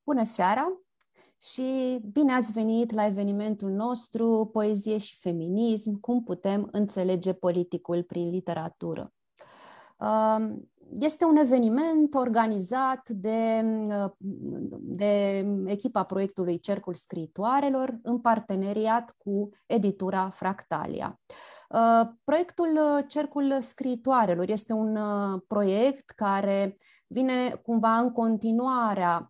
Bună seara și bine ați venit la evenimentul nostru Poezie și feminism, cum putem înțelege politicul prin literatură. Este un eveniment organizat de echipa proiectului Cercul Scriitoarelor în parteneriat cu editura Fractalia. Proiectul Cercul Scriitoarelor este un proiect care vine cumva în continuarea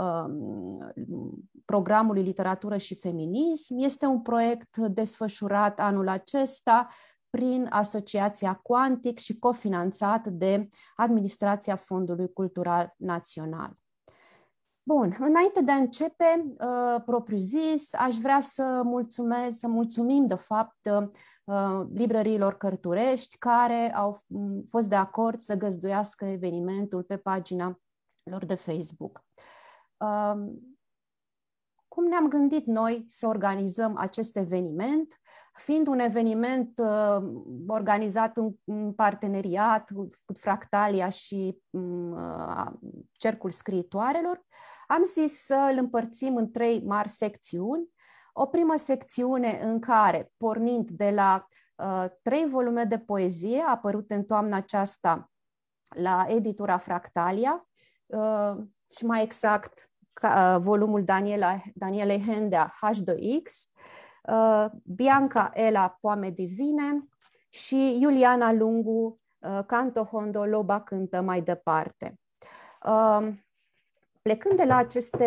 programului Literatură și Feminism. Este un proiect desfășurat anul acesta prin Asociația Quantic și cofinanțat de Administrația Fondului Cultural Național. Bun, înainte de a începe, propriu-zis, aș vrea să mulțumim, de fapt, librăriilor Cărturești, care au fost de acord să găzduiască evenimentul pe pagina lor de Facebook. Cum ne-am gândit noi să organizăm acest eveniment? Fiind un eveniment organizat în parteneriat cu Fractalia și Cercul Scriitoarelor, am zis să îl împărțim în 3 mari secțiuni. O primă secțiune în care, pornind de la 3 volume de poezie apărute în toamna aceasta la editura Fractalia, și mai exact volumul Danielei Hendea H2X, Bianca Ela Poame Divine și Iuliana Lungu Canto Hondo Loba cântă mai departe. Plecând de la aceste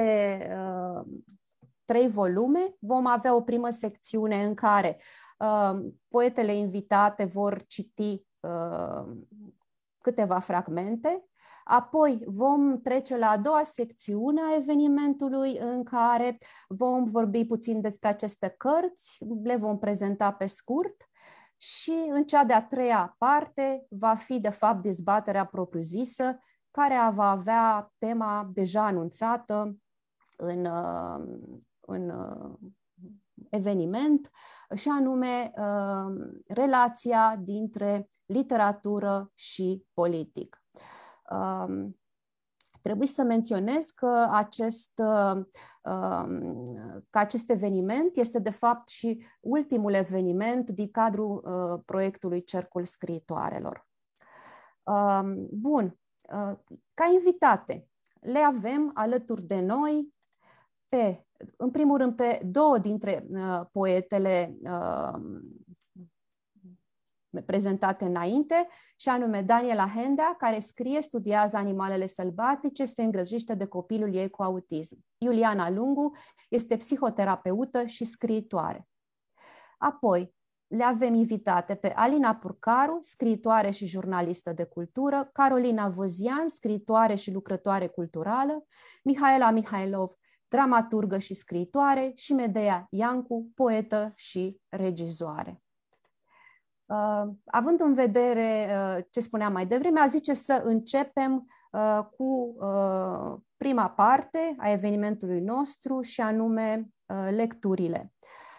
3 volume, vom avea o primă secțiune în care poetele invitate vor citi câteva fragmente. Apoi vom trece la a doua secțiune a evenimentului în care vom vorbi puțin despre aceste cărți, le vom prezenta pe scurt și în cea de-a treia parte va fi de fapt dezbaterea propriu-zisă, care va avea tema deja anunțată în eveniment, și anume relația dintre literatură și politic. Trebuie să menționez că acest eveniment este de fapt și ultimul eveniment din cadrul proiectului Cercul Scriitoarelor. Bun, ca invitate le avem alături de noi în primul rând pe 2 dintre poetele prezentate înainte, și anume Daniela Hendea, care scrie, studiază animalele sălbatice, se îngrijește de copilul ei cu autism. Iuliana Lungu este psihoterapeută și scriitoare. Apoi le avem invitate pe Alina Purcaru, scriitoare și jurnalistă de cultură, Carolina Vozian, scriitoare și lucrătoare culturală, Mihaela Mihailov, dramaturgă și scriitoare, și Medea Iancu, poetă și regizoare. Având în vedere ce spuneam mai devreme, aș zice să începem cu prima parte a evenimentului nostru, și anume lecturile.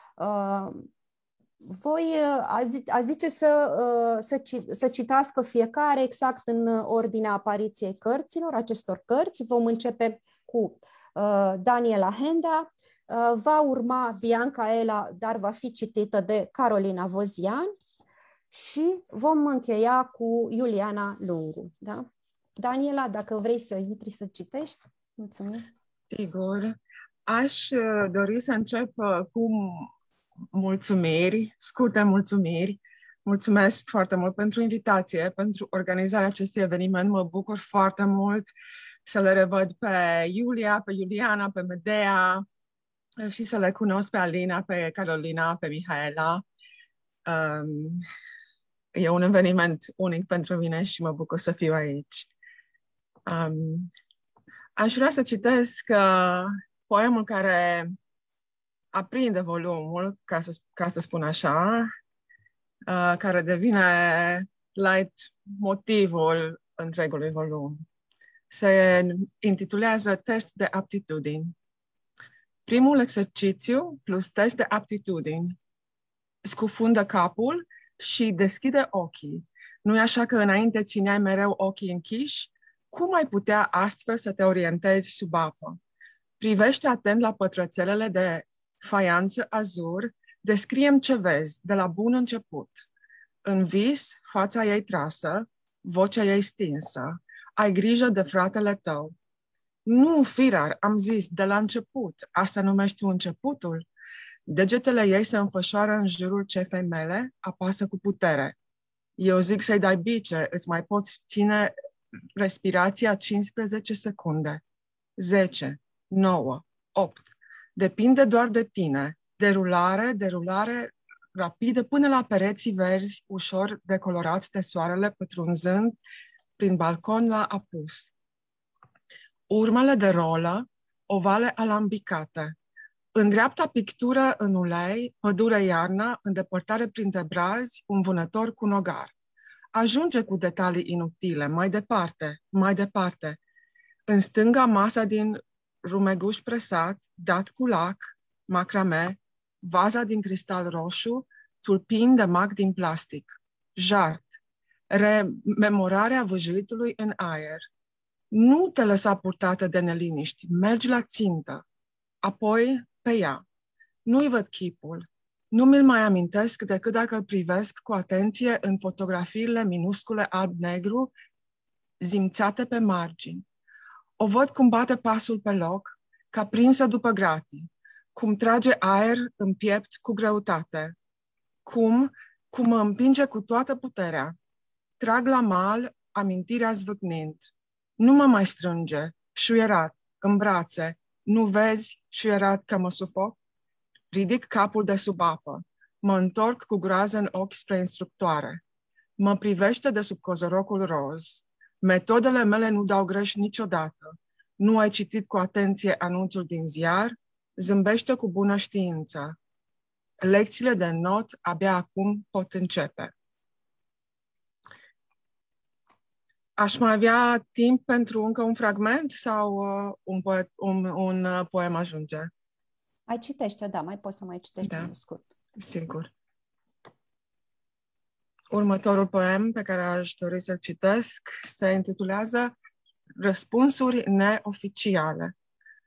Voi aș zice să citească fiecare exact în ordinea apariției cărților, acestor cărți. Vom începe cu Daniela Hendea, va urma Bianca Ela, dar va fi citită de Carolina Vozian, și vom încheia cu Iuliana Lungu. Da? Daniela, dacă vrei să intri să citești, mulțumim. Sigur. Aș dori să încep cu mulțumiri, scurte mulțumiri. Mulțumesc foarte mult pentru invitație, pentru organizarea acestui eveniment. Mă bucur foarte mult să le revăd pe Iulia, pe Iuliana, pe Medea și să le cunosc pe Alina, pe Carolina, pe Mihaela. E un eveniment unic pentru mine și mă bucur să fiu aici. Aș vrea să citesc poemul care aprinde volumul, ca să spun așa, care devine light motivul întregului volum. Se intitulează Test de aptitudini. Primul exercițiu plus test de aptitudini. Scufundă capul și deschide ochii. Nu-i așa că înainte țineai mereu ochii închiși? Cum ai putea astfel să te orientezi sub apă? Privește atent la pătrățelele de faianță azur, descrie-mi ce vezi de la bun început. În vis, fața ei trasă, vocea ei stinsă. Ai grijă de fratele tău. Nu, firar, am zis, de la început. Asta numești tu începutul? Degetele ei se înfășoară în jurul cefei mele, apasă cu putere. Eu zic să-i dai bice, îți mai poți ține respirația 15 secunde. 10, 9, 8. Depinde doar de tine. Derulare rapidă până la pereții verzi, ușor decolorați de soarele pătrunzând prin balcon la apus. Urmele de rolă, ovale alambicate. În dreapta pictură în ulei, pădure iarnă, îndepărtare printre brazi, un vânător cu nogar. Ajunge cu detalii inutile, mai departe, mai departe. În stânga masa din rumeguș presat, dat cu lac, macrame, vaza din cristal roșu, tulpini de mac din plastic. Jart. Rememorarea văjuitului în aer. Nu te lăsa purtată de neliniști, mergi la țintă. Apoi pe ea. Nu-i văd chipul. Nu mi-l mai amintesc decât dacă îl privesc cu atenție în fotografiile minuscule alb-negru zimțate pe margini. O văd cum bate pasul pe loc, ca prinsă după gratii, cum trage aer în piept cu greutate, cum mă împinge cu toată puterea. Trag la mal, amintirea zvâcnind. Nu mă mai strânge, șuierat, în brațe. Nu vezi, șuierat, că mă sufoc? Ridic capul de sub apă. Mă întorc cu groază în ochi spre instructoare. Mă privește de sub cozorocul roz. Metodele mele nu dau greș niciodată. Nu ai citit cu atenție anunțul din ziar? Zâmbește cu bună știință. Lecțiile de not abia acum pot începe. Aș mai avea timp pentru încă un fragment sau un poem ajunge? Mai citește, da, mai poți să mai citești unul scurt. Sigur. Următorul poem pe care aș dori să-l citesc se intitulează Răspunsuri neoficiale.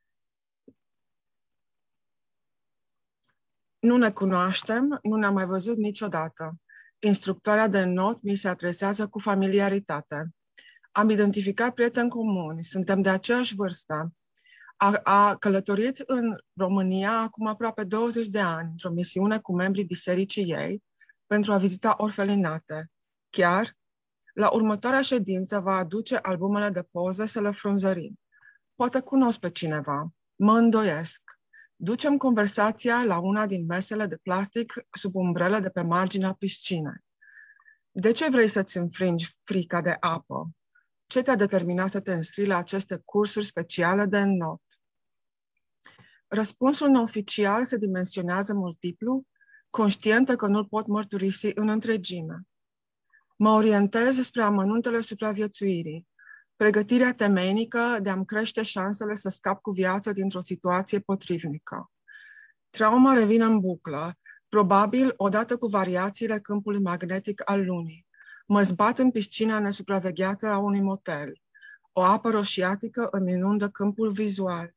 Nu ne cunoaștem, nu ne-am mai văzut niciodată. Instructoarea de not mi se adresează cu familiaritate. Am identificat prieteni comuni, suntem de aceeași vârstă. A călătorit în România acum aproape 20 de ani, într-o misiune cu membrii bisericii ei, pentru a vizita orfelinate. Chiar, la următoarea ședință va aduce albumele de poze să le frunzărim. Poate cunosc pe cineva. Mă îndoiesc. Ducem conversația la una din mesele de plastic sub umbrele de pe marginea piscinei. De ce vrei să-ți înfrângi frica de apă? Ce te-a determinat să te înscrii la aceste cursuri speciale de not? Răspunsul neoficial se dimensionează multiplu, conștientă că nu-l pot mărturisi în întregime. Mă orientez spre amănuntele supraviețuirii, pregătirea temeinică de a-mi crește șansele să scap cu viață dintr-o situație potrivnică. Trauma revine în buclă, probabil odată cu variațiile câmpului magnetic al lunii. Mă zbat în piscina nesupravegheată a unui motel. O apă roșiatică îmi inundă câmpul vizual.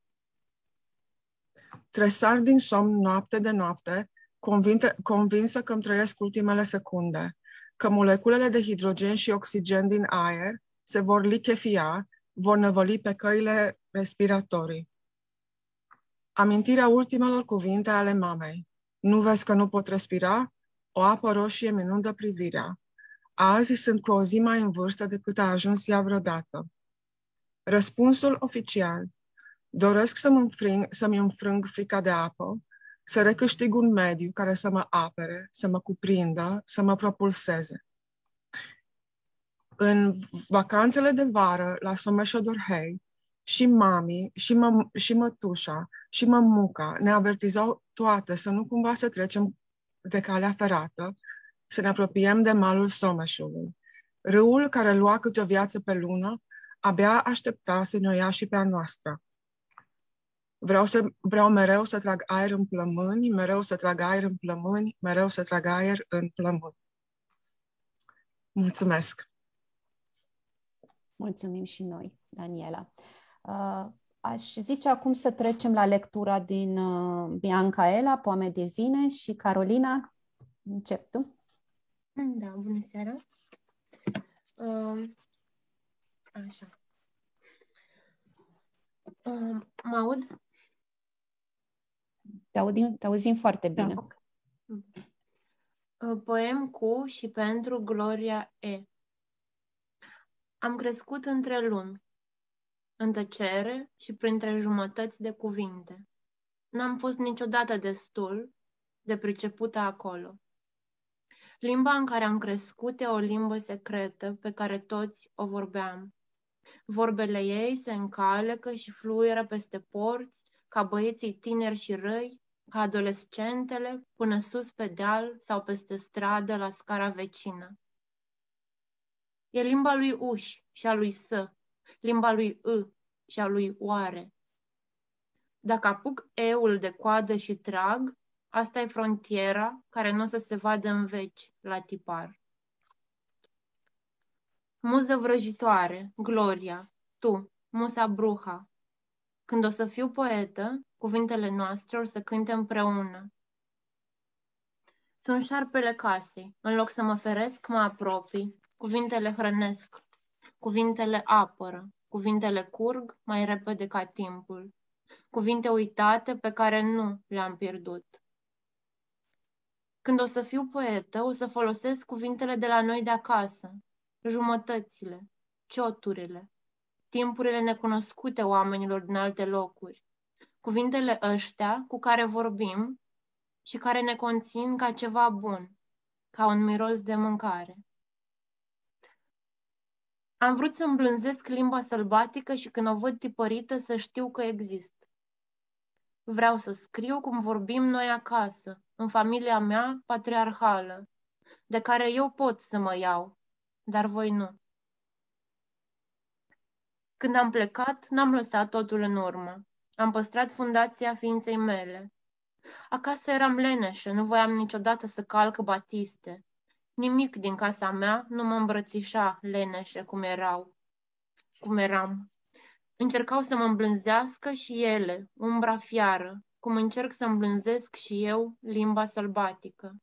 Tresar din somn noapte de noapte, convinsă că îmi trăiesc ultimele secunde, că moleculele de hidrogen și oxigen din aer se vor lichefia, vor năvăli pe căile respiratorii. Amintirea ultimelor cuvinte ale mamei. Nu vezi că nu pot respira? O apă roșie mi inundă privirea. Azi sunt cu o zi mai în vârstă decât a ajuns ea vreodată. Răspunsul oficial. Doresc să-mi înfrâng frica de apă, să recâștig un mediu care să mă apere, să mă cuprindă, să mă propulseze. În vacanțele de vară la Someșodorhei, și mami, și mătușa, și mămuca ne avertizau toate să nu cumva să trecem de calea ferată, să ne apropiem de malul Someșului. Râul care lua câte o viață pe lună, abia aștepta să ne-o ia și pe a noastră. Vreau mereu să trag aer în plămâni, mereu să trag aer în plămâni, mereu să trag aer în plămâni. Mulțumesc! Mulțumim și noi, Daniela. Aș zice acum să trecem la lectura din Bianca Ela, Poame de vine, și Carolina, încep tu. Da, bună seara. Așa. Mă aud? Te auzim foarte bine. Da, okay. Poem cu și pentru Gloria E. Am crescut între lumi, în tăcere și printre jumătăți de cuvinte. N-am fost niciodată destul de pricepută acolo. Limba în care am crescut e o limbă secretă pe care toți o vorbeam. Vorbele ei se încalecă și fluieră peste porți, ca băieții tineri și răi, ca adolescentele, până sus pe deal sau peste stradă la scara vecină. E limba lui uș și a lui să, limba lui și a lui oare. Dacă apuc eul de coadă și trag, asta e frontiera care nu o să se vadă în veci la tipar. Muză vrăjitoare, Gloria, tu, Musa Bruha. Când o să fiu poetă, cuvintele noastre o să cânte împreună. Sunt șarpele casei. În loc să mă feresc, mă apropii. Cuvintele hrănesc. Cuvintele apără. Cuvintele curg mai repede ca timpul. Cuvinte uitate pe care nu le-am pierdut. Când o să fiu poetă, o să folosesc cuvintele de la noi de acasă. Jumătățile, cioturile, timpurile necunoscute oamenilor din alte locuri. Cuvintele ăștia cu care vorbim și care ne conțin ca ceva bun, ca un miros de mâncare. Am vrut să îmblânzesc limba sălbatică și când o văd tipărită să știu că exist. Vreau să scriu cum vorbim noi acasă, în familia mea patriarhală, de care eu pot să mă iau, dar voi nu. Când am plecat, n-am lăsat totul în urmă. Am păstrat fundația ființei mele. Acasă eram leneșă, nu voiam niciodată să calc batiste. Nimic din casa mea nu mă îmbrățișa leneșe cum eram. Încercau să mă îmblânzească și ele, umbra fiară, cum încerc să îmblânzesc și eu limba sălbatică.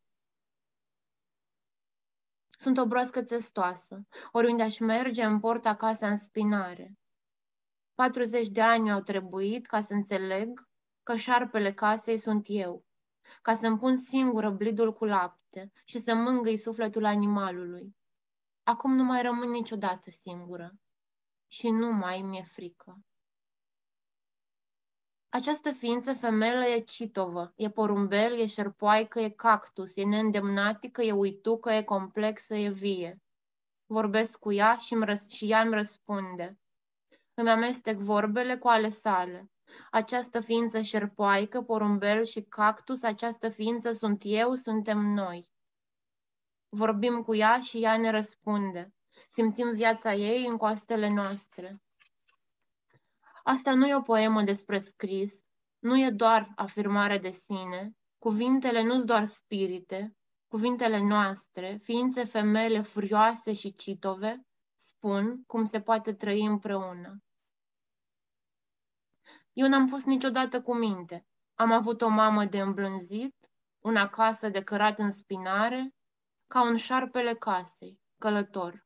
Sunt o broască țestoasă. Oriunde aș merge, îmi port acasă în spinare. 40 de ani au trebuit ca să înțeleg că șarpele casei sunt eu, ca să-mi pun singură blidul cu lapte și să mângâi sufletul animalului. Acum nu mai rămân niciodată singură și nu mai mi-e frică. Această ființă femelă e citovă, e porumbel, e șerpoaică, e cactus, e neîndemnatică, e uitucă, e complexă, e vie. Vorbesc cu ea și ea îmi răspunde. Îmi amestec vorbele cu ale sale. Această ființă șerpoaică, porumbel și cactus, această ființă sunt eu, suntem noi. Vorbim cu ea și ea ne răspunde. Simțim viața ei în coastele noastre. Asta nu e o poemă despre scris, nu e doar afirmare de sine, cuvintele nu-s doar spirite, cuvintele noastre, ființe femele furioase și citove, spun cum se poate trăi împreună. Eu n-am fost niciodată cu minte. Am avut o mamă de îmblânzit, una casă de cărat în spinare, ca un șarpele casei, călător.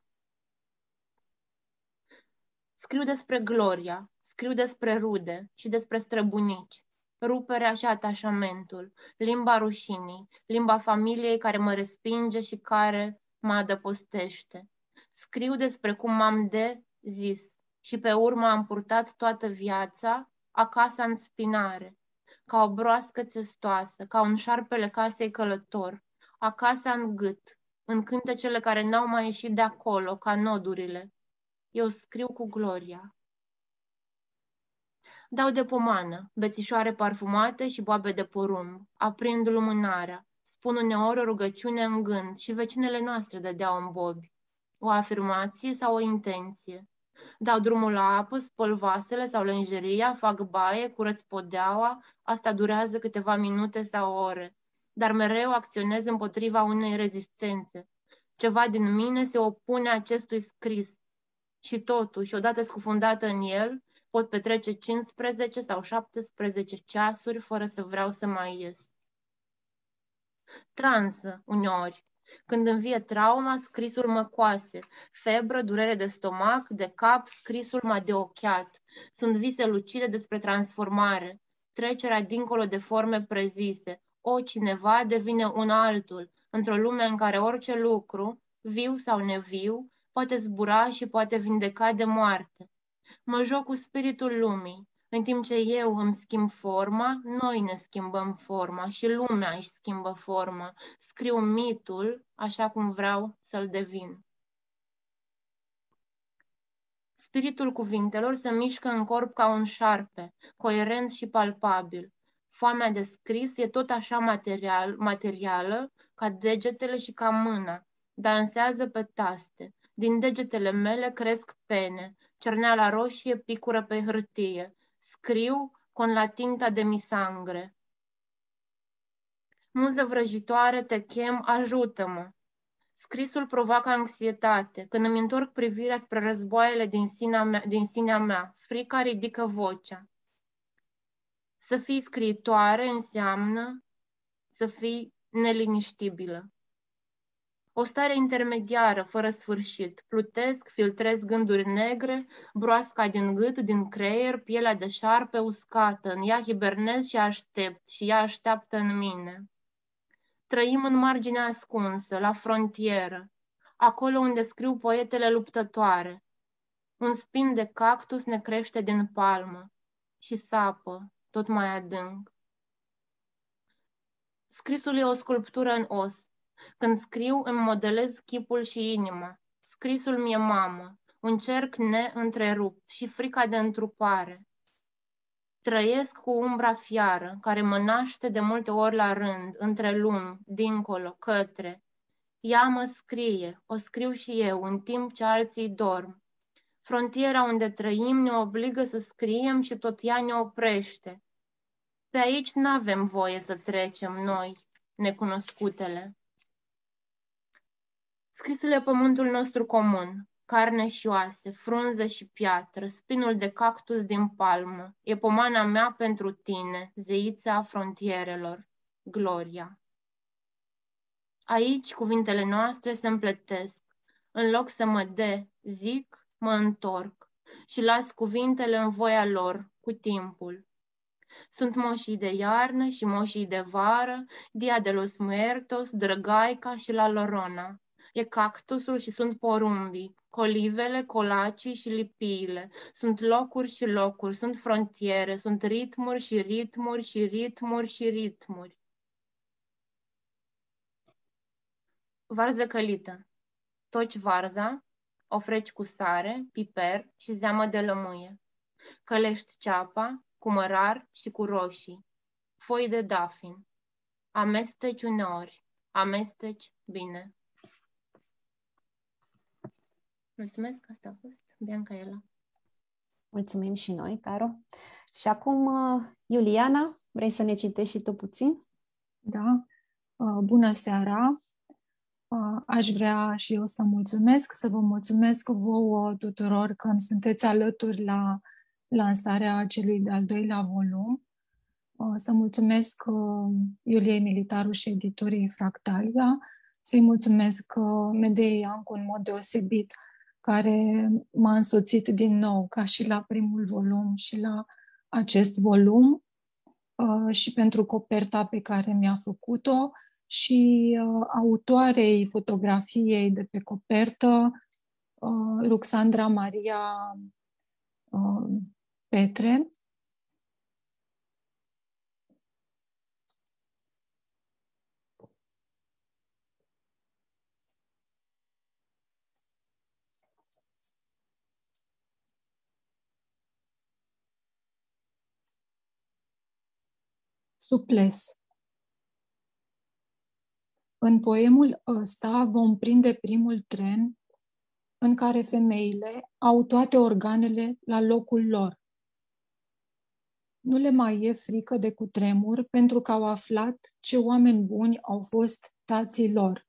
Scriu despre Gloria, scriu despre rude și despre străbunici, ruperea și atașamentul, limba rușinii, limba familiei care mă respinge și care mă adăpostește. Scriu despre cum m-am de zis și pe urmă am purtat toată viața acasă în spinare, ca o broască țestoasă, ca un șarpele casei călător, acasă în gât, în cântecele care n-au mai ieșit de acolo, ca nodurile. Eu scriu cu Gloria. Dau de pomană, bețișoare parfumate și boabe de porumb, aprind lumânarea, spun uneori o rugăciune în gând și vecinele noastre dădeau în bobi, o afirmație sau o intenție. Dau drumul la apă, spăl vasele sau lenjeria, fac baie, curăț podeaua, asta durează câteva minute sau ore, dar mereu acționez împotriva unei rezistențe. Ceva din mine se opune acestui scris și totuși, odată scufundată în el, Pot petrece 15 sau 17 ceasuri fără să vreau să mai ies. Transă, uneori. Când îmi vie trauma, scrisul mă coase. Febră, durere de stomac, de cap, scrisul m-a deocheat. Sunt vise lucide despre transformare, trecerea dincolo de forme prezise. O, cineva devine un altul, într-o lume în care orice lucru, viu sau neviu, poate zbura și poate vindeca de moarte. Mă joc cu spiritul lumii. În timp ce eu îmi schimb forma, noi ne schimbăm forma și lumea își schimbă forma. Scriu mitul așa cum vreau să-l devin. Spiritul cuvintelor se mișcă în corp ca un șarpe, coerent și palpabil. Foamea de scris e tot așa materială ca degetele și ca mâna. Dansează pe taste. Din degetele mele cresc pene. Cerneala roșie picură pe hârtie. Scriu con la tinta de mi sangre. Muză vrăjitoare, te chem, ajută-mă. Scrisul provoacă anxietate. Când îmi întorc privirea spre războaiele din sinea mea, frica ridică vocea. Să fii scriitoare înseamnă să fii neliniștibilă. O stare intermediară, fără sfârșit. Plutesc, filtrez gânduri negre, broasca din gât, din creier, pielea de șarpe uscată. În ea hibernez și aștept, și ea așteaptă în mine. Trăim în marginea ascunsă, la frontieră, acolo unde scriu poetele luptătoare. Un spin de cactus ne crește din palmă și sapă tot mai adânc. Scrisul e o sculptură în os. Când scriu, îmi modelez chipul și inima. Scrisul mi-e mamă, un cerc neîntrerupt și frica de întrupare. Trăiesc cu umbra fiară, care mă naște de multe ori la rând, între lumi, dincolo, către. Ea mă scrie, o scriu și eu, în timp ce alții dorm. Frontiera unde trăim ne obligă să scriem și tot ea ne oprește. Pe aici n-avem voie să trecem noi, necunoscutele. Scrisul e pământul nostru comun, carne și oase, frunză și piatră, spinul de cactus din palmă. E pomana mea pentru tine, zeița frontierelor, Gloria. Aici cuvintele noastre se împletesc. În loc să mă zic, mă întorc și las cuvintele în voia lor, cu timpul. Sunt moșii de iarnă și moșii de vară, Dia de los Muertos, Drăgaica și La Llorona. E cactusul și sunt porumbii, colivele, colacii și lipiile. Sunt locuri și locuri, sunt frontiere, sunt ritmuri și ritmuri și ritmuri și ritmuri. Varză călită. Toci varza, o freci cu sare, piper și zeamă de lămâie. Călești ceapa cu mărar și cu roșii. Foi de dafin. Amesteci uneori, amesteci bine. Mulțumesc, asta a fost Bianca Ela. Mulțumim și noi, Caro. Și acum, Iuliana, vrei să ne citești și tu puțin? Da. Bună seara! Aș vrea și eu să mulțumesc, să vă mulțumesc vouă tuturor că îmi sunteți alături la lansarea celui de-al doilea volum. Să mulțumesc Iuliei Militaru și editorii Fractalia, să-i mulțumesc Medei Iancu în mod deosebit, care m-a însoțit din nou, ca și la primul volum și la acest volum, și pentru coperta pe care mi-a făcut-o, și autoarei fotografiei de pe copertă, Ruxandra Maria Petre. Suples. În poemul ăsta vom prinde primul tren în care femeile au toate organele la locul lor. Nu le mai e frică de cutremur pentru că au aflat ce oameni buni au fost tații lor.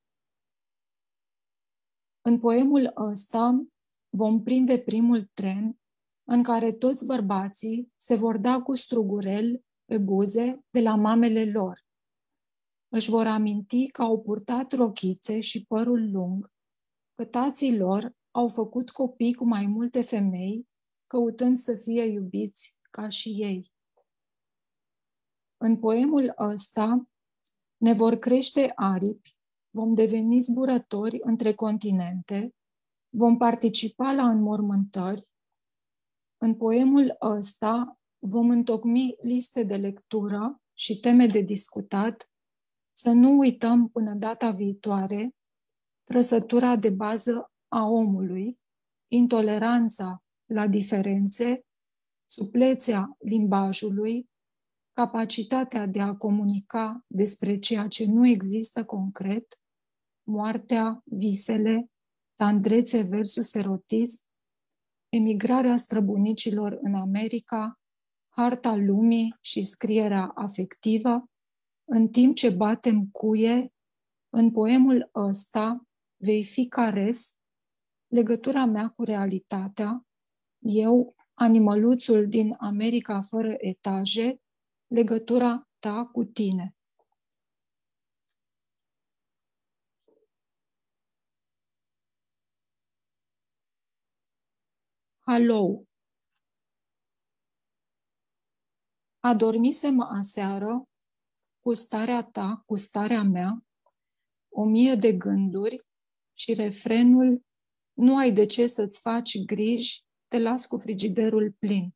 În poemul ăsta vom prinde primul tren în care toți bărbații se vor da cu strugurel pe buze de la mamele lor. Își vor aminti că au purtat rochițe și părul lung, că tații lor au făcut copii cu mai multe femei, căutând să fie iubiți ca și ei. În poemul ăsta ne vor crește aripi, vom deveni zburători între continente, vom participa la înmormântări. În poemul ăsta vom întocmi liste de lectură și teme de discutat, să nu uităm până data viitoare trăsătura de bază a omului, intoleranța la diferențe, suplețea limbajului, capacitatea de a comunica despre ceea ce nu există concret, moartea, visele, tandrețe versus erotism, emigrarea străbunicilor în America, harta lumii și scrierea afectivă, în timp ce batem cuie, în poemul ăsta vei fi cares, legătura mea cu realitatea, eu, animăluțul din America fără etaje, legătura ta cu tine. Halou. Adormisem aseară cu starea ta, cu starea mea, 1000 de gânduri și refrenul nu ai de ce să-ți faci griji, te las cu frigiderul plin.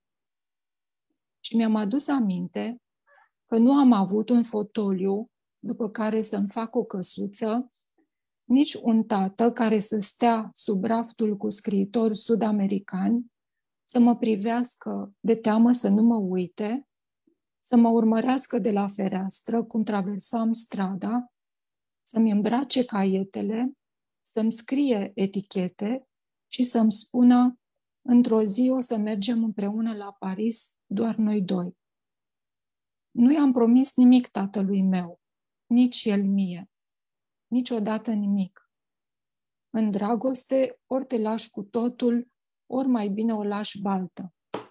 Și mi-am adus aminte că nu am avut un fotoliu după care să-mi fac o căsuță, nici un tată care să stea sub raftul cu scriitori sud-americani, să mă privească de teamă să nu mă uite, să mă urmărească de la fereastră cum traversam strada, să-mi îmbrace caietele, să-mi scrie etichete și să-mi spună: într-o zi o să mergem împreună la Paris, doar noi doi. Nu i-am promis nimic tatălui meu, nici el mie. Niciodată nimic. În dragoste, ori te lași cu totul, ori mai bine o lași baltă.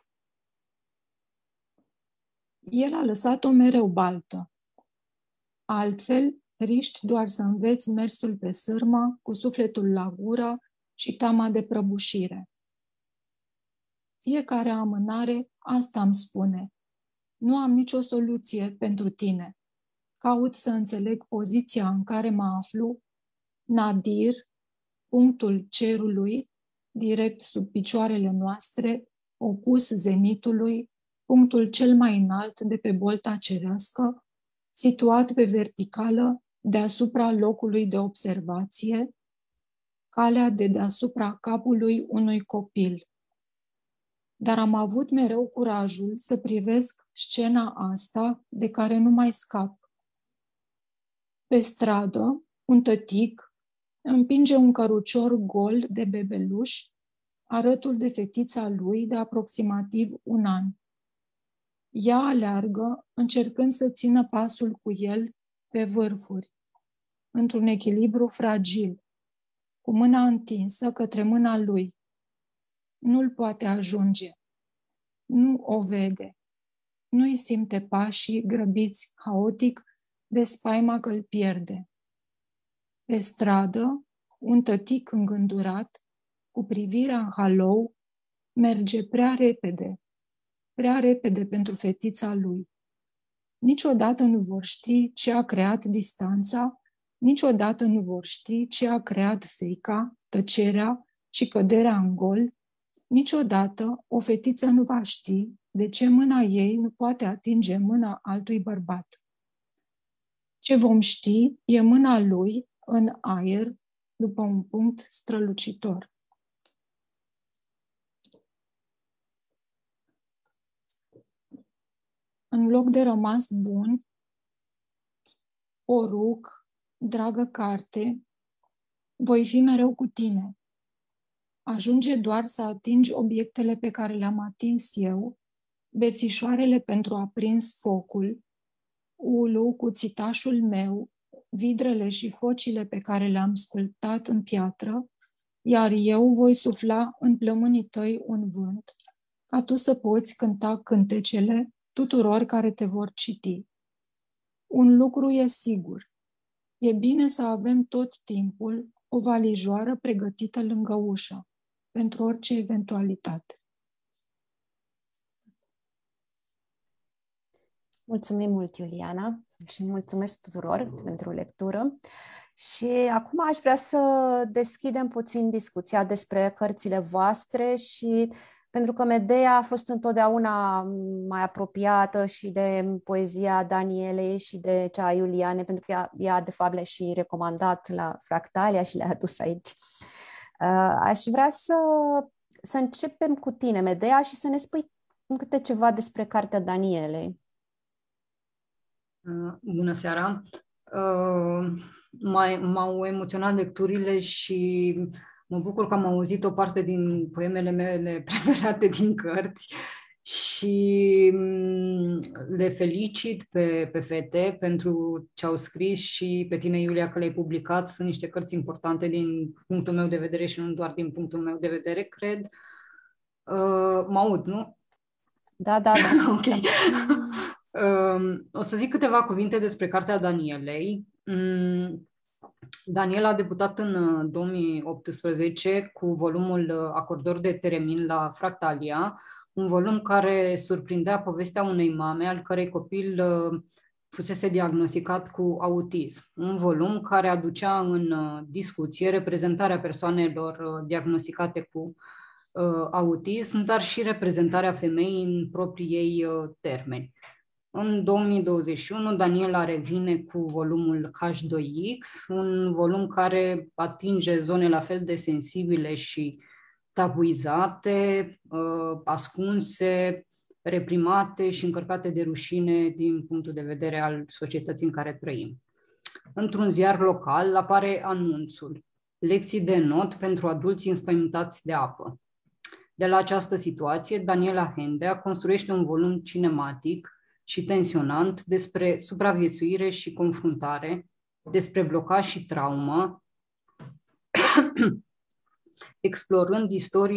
El a lăsat-o mereu baltă. Altfel, riști doar să înveți mersul pe sârmă, cu sufletul la gură și teama de prăbușire. Fiecare amânare asta îmi spune: nu am nicio soluție pentru tine. Caut să înțeleg poziția în care mă aflu, nadir, punctul cerului, direct sub picioarele noastre, opus zenitului, punctul cel mai înalt de pe bolta cerească, situat pe verticală deasupra locului de observație, calea de deasupra capului unui copil. Dar am avut mereu curajul să privesc scena asta de care nu mai scap. Pe stradă, un tătic împinge un cărucior gol de bebeluș, arătul de fetița lui de aproximativ 1 an. Ea aleargă, încercând să țină pasul cu el pe vârfuri, într-un echilibru fragil, cu mâna întinsă către mâna lui. Nu-l poate ajunge. Nu o vede. Nu-i simte pașii grăbiți haotic de spaima că îl pierde. Pe stradă, un tătic îngândurat, cu privirea în halou, merge prea repede pentru fetița lui. Niciodată nu vor ști ce a creat distanța, niciodată nu vor ști ce a creat frica, tăcerea și căderea în gol. Niciodată o fetiță nu va ști de ce mâna ei nu poate atinge mâna altui bărbat. Ce vom ști e mâna lui în aer după un punct strălucitor. În loc de rămas bun, poruc, dragă carte, voi fi mereu cu tine. Ajunge doar să atingi obiectele pe care le-am atins eu, bețișoarele pentru aprins focul, ulu cu țitașul meu, vidrele și focile pe care le-am sculptat în piatră, iar eu voi sufla în plămânii tăi un vânt, ca tu să poți cânta cântecele tuturor care te vor citi. Un lucru e sigur. E bine să avem tot timpul o valijoară pregătită lângă ușă, pentru orice eventualitate. Mulțumim mult, Iuliana, și mulțumesc tuturor pentru lectură. Și acum aș vrea să deschidem puțin discuția despre cărțile voastre și pentru că Medea a fost întotdeauna mai apropiată și de poezia Danielei și de cea a Iuliane, pentru că ea de fapt le-a și recomandat la Fractalia și le-a adus aici. Aș vrea să începem cu tine, Medea, și să ne spui câte ceva despre cartea Danielei. Bună seara! M-au emoționat lecturile și mă bucur că am auzit o parte din poemele mele preferate din cărți și le felicit pe fete pentru ce au scris și pe tine, Iulia, că le-ai publicat. Sunt niște cărți importante din punctul meu de vedere și nu doar din punctul meu de vedere, cred. Mă aud, nu? Da. Ok. O să zic câteva cuvinte despre cartea Danielei. Daniela a debutat în 2018 cu volumul Acordori de Teremin la Fractalia, un volum care surprindea povestea unei mame al cărei copil fusese diagnosticat cu autism. Un volum care aducea în discuție reprezentarea persoanelor diagnosticate cu autism, dar și reprezentarea femeii în proprii ei termeni. În 2021, Daniela revine cu volumul H2X, un volum care atinge zone la fel de sensibile și tabuizate, ascunse, reprimate și încărcate de rușine din punctul de vedere al societății în care trăim. Într-un ziar local apare anunțul: lecții de not pentru adulți înspăimântați de apă. De la această situație, Daniela Hendea construiește un volum cinematic și tensionant despre supraviețuire și confruntare, despre blocaj și traumă, explorând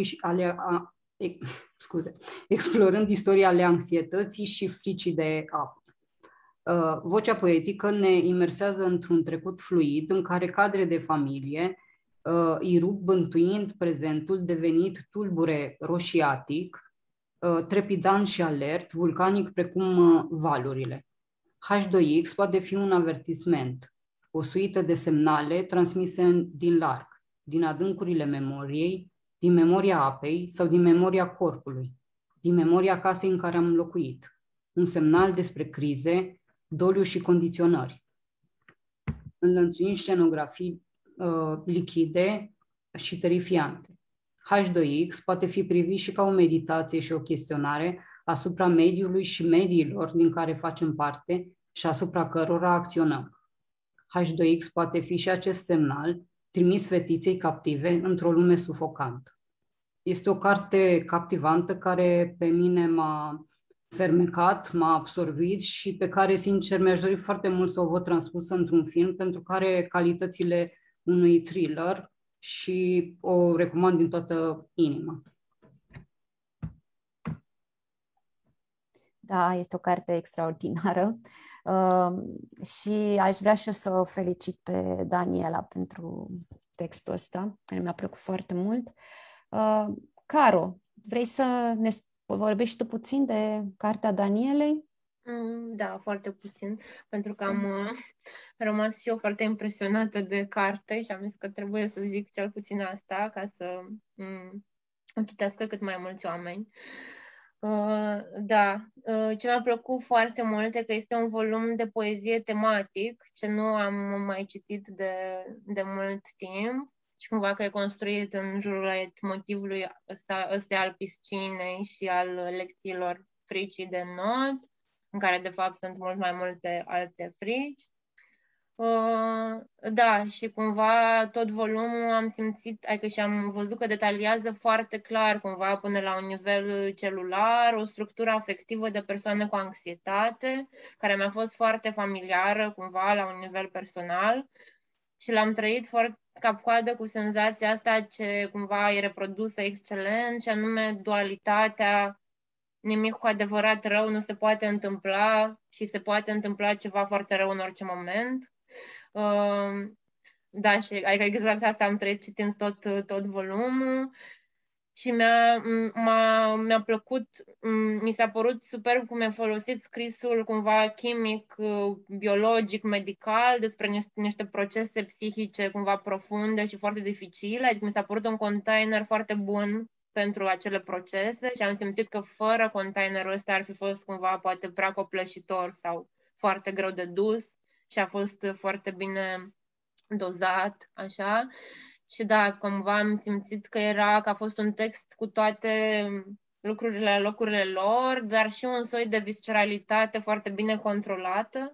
istorii ale anxietății și fricii de apă. Vocea poetică ne imersează într-un trecut fluid în care cadre de familie irup bântuind prezentul devenit tulbure roșiatic, trepidant și alert, vulcanic precum valurile. H2X poate fi un avertisment, o suită de semnale transmise din larg, din adâncurile memoriei, din memoria apei sau din memoria corpului, din memoria casei în care am locuit. Un semnal despre crize, doliu și condiționări. Înlănțuind scenografii lichide și terifiante. H2X poate fi privit și ca o meditație și o chestionare asupra mediului și mediilor din care facem parte și asupra cărora acționăm. H2X poate fi și acest semnal trimis fetiței captive într-o lume sufocantă. Este o carte captivantă care pe mine m-a fermecat, m-a absorbit și pe care, sincer, mi-aș dori foarte mult să o văd transpusă într-un film, pentru că are calitățile unui thriller și o recomand din toată inima. Da, este o carte extraordinară și aș vrea și eu să o felicit pe Daniela pentru textul ăsta, care mi-a plăcut foarte mult. Caro, vrei să ne vorbești tu puțin de cartea Danielei? Da, foarte puțin, pentru că am rămas și eu foarte impresionată de carte și am zis că trebuie să zic cel puțin asta ca să o citească cât mai mulți oameni. Ce mi-a plăcut foarte mult e că este un volum de poezie tematic, ce nu am mai citit de mult timp și cumva că e construit în jurul motivului ăsta al piscinei și al lecțiilor fricii de not, în care de fapt sunt mult mai multe alte frici. Și cumva tot volumul am simțit, adică și am văzut că detaliază foarte clar, cumva până la un nivel celular, o structură afectivă de persoană cu anxietate, care mi-a fost foarte familiară, cumva la un nivel personal, și l-am trăit foarte cap-coadă cu senzația asta ce cumva e reprodusă excelent, și anume dualitatea nimic cu adevărat rău nu se poate întâmpla și se poate întâmpla ceva foarte rău în orice moment. Da, și adică exact asta am trăit citind tot volumul și mi-a plăcut, mi s-a părut superb cum e folosit scrisul cumva chimic, biologic, medical despre niște procese psihice cumva profunde și foarte dificile. Adică mi s-a părut un container foarte bun pentru acele procese și am simțit că fără containerul ăsta ar fi fost cumva poate prea copleșitor sau foarte greu de dus și a fost foarte bine dozat, așa. Și da, cumva am simțit că a fost un text cu toate lucrurile la locurile lor, dar și un soi de visceralitate foarte bine controlată.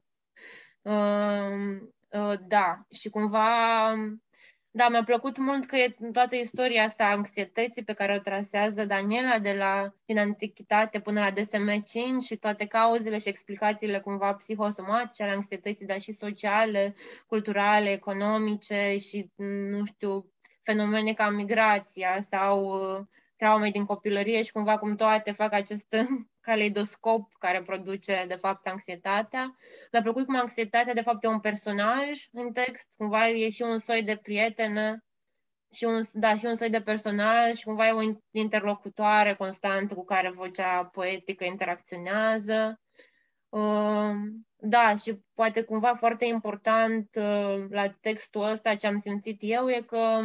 Da, și cumva da, mi-a plăcut mult că e toată istoria asta a anxietății pe care o trasează Daniela din antichitate până la DSM-5 și toate cauzele și explicațiile cumva psihosomatice ale anxietății, dar și sociale, culturale, economice și, nu știu, fenomene ca migrația sau traume din copilărie și cumva cum toate fac acest caleidoscop care produce, de fapt, anxietatea. Mi-a plăcut cum anxietatea, de fapt, e un personaj în text, cumva e și un soi de prietenă și un soi de personaj și cumva e o interlocutoare constantă cu care vocea poetică interacționează. Da, și poate cumva foarte important la textul ăsta ce am simțit eu e că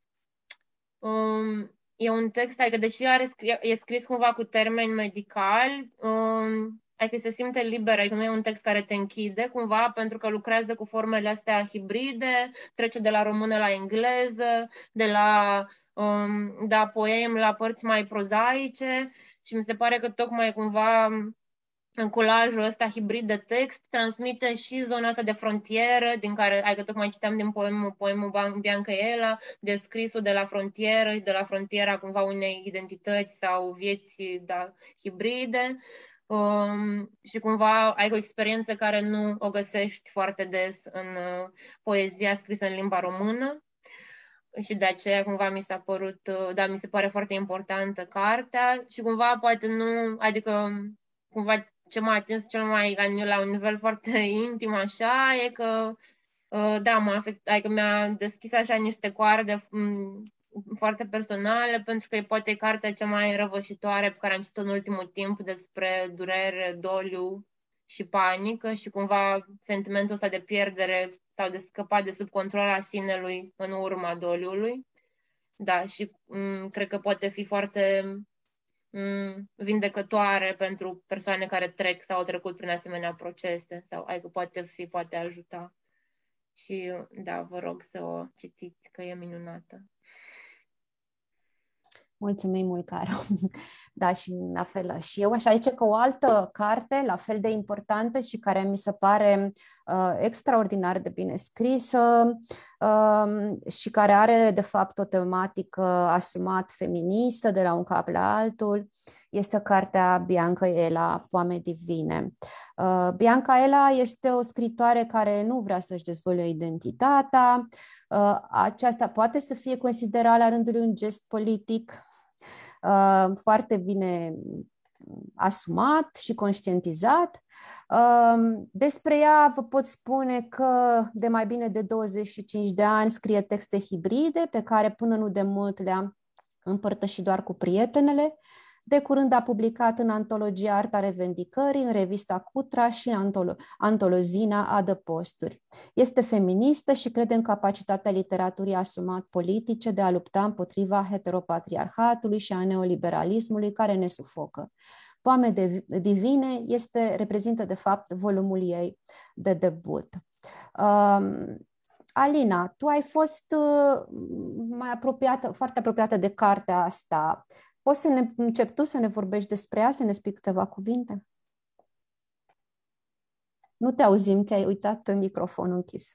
e un text, adică deși e scris cumva cu termeni medicali, adică se simte liber, adică nu e un text care te închide cumva, pentru că lucrează cu formele astea hibride, trece de la română la engleză, de la poem la părți mai prozaice și mi se pare că tocmai cumva în colajul ăsta hibrid de text transmite și zona asta de frontieră, din care, adică tocmai citeam din poemul Bianca Ela, descrisul de la frontieră și de la frontiera cumva unei identități sau vieți hibride. Și cumva ai o experiență care nu o găsești foarte des în poezia scrisă în limba română. Și de aceea cumva mi s-a părut, mi se pare foarte importantă cartea și cumva poate nu, adică cumva ce m-a atins cel mai la un nivel foarte intim așa e că m-a afectat, adică mi-a deschis așa niște coarde foarte personale, pentru că e poate cartea cea mai răvășitoare pe care am citit-o în ultimul timp despre durere, doliu și panică și cumva sentimentul ăsta de pierdere sau de scăpat de sub control a sinelui în urma doliului. Da, și cred că poate fi foarte vindecătoare pentru persoane care trec sau au trecut prin asemenea procese sau adică poate ajuta. Și da, vă rog să o citiți, că e minunată. Mulțumim mult, Caro. Da, și la fel și eu. Așa zice că o altă carte, la fel de importantă și care mi se pare extraordinar de bine scrisă și care are, de fapt, o tematică asumat feministă de la un cap la altul, este cartea Bianca Ela, Poame divine. Bianca Ela este o scritoare care nu vrea să-și dezvolte identitatea. Aceasta poate să fie considerată la rândul un gest politic foarte bine asumat și conștientizat. Despre ea vă pot spune că de mai bine de 25 de ani scrie texte hibride pe care până nu de mult le-am împărtășit doar cu prietenele. De curând a publicat în antologia Arta Revendicării, în revista Cutra și în antolozina Adăposturi. Este feministă și crede în capacitatea literaturii asumat politice de a lupta împotriva heteropatriarhatului și a neoliberalismului care ne sufocă. Poame divine reprezintă, de fapt, volumul ei de debut. Alina, tu ai fost mai apropiată, foarte apropiată de cartea asta. Poți să începi tu să ne vorbești despre ea, să ne spui câteva cuvinte? Nu te auzim, ți-ai uitat în microfonul închis.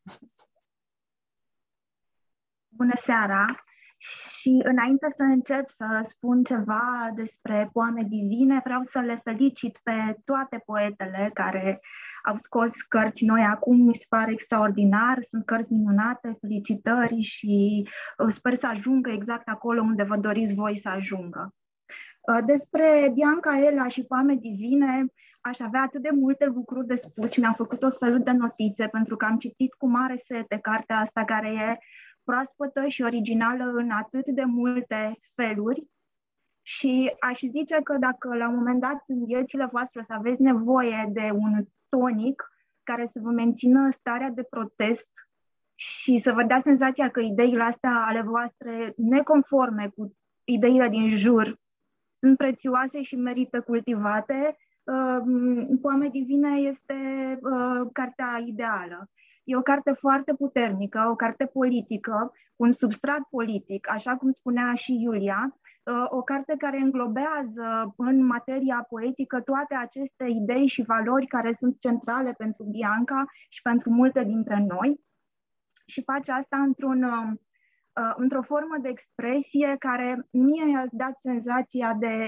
Bună seara! Și înainte să încep să spun ceva despre Poame divine, vreau să le felicit pe toate poetele care au scos cărți noi acum, mi se pare extraordinar, sunt cărți minunate, felicitări și sper să ajungă exact acolo unde vă doriți voi să ajungă. Despre Bianca Ela și Poame Divine aș avea atât de multe lucruri de spus și mi-am făcut o felul de notițe pentru că am citit cu mare sete cartea asta care e proaspătă și originală în atât de multe feluri. Și aș zice că dacă la un moment dat în viețile voastre o să aveți nevoie de un tonic care să vă mențină starea de protest și să vă dea senzația că ideile astea ale voastre neconforme cu ideile din jur sunt prețioase și merită cultivate, Poame Divine este cartea ideală. E o carte foarte puternică, o carte politică, un substrat politic, așa cum spunea și Iulia, o carte care înglobează în materia poetică toate aceste idei și valori care sunt centrale pentru Bianca și pentru multe dintre noi și face asta într-o formă de expresie care mie mi-a dat senzația de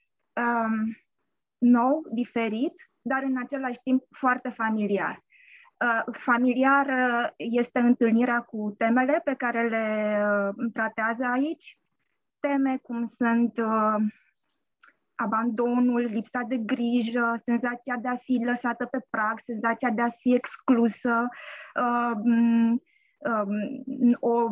nou, diferit, dar în același timp foarte familiar. Familiar este întâlnirea cu temele pe care le tratează aici, teme cum sunt abandonul, lipsa de grijă, senzația de a fi lăsată pe prag, senzația de a fi exclusă, o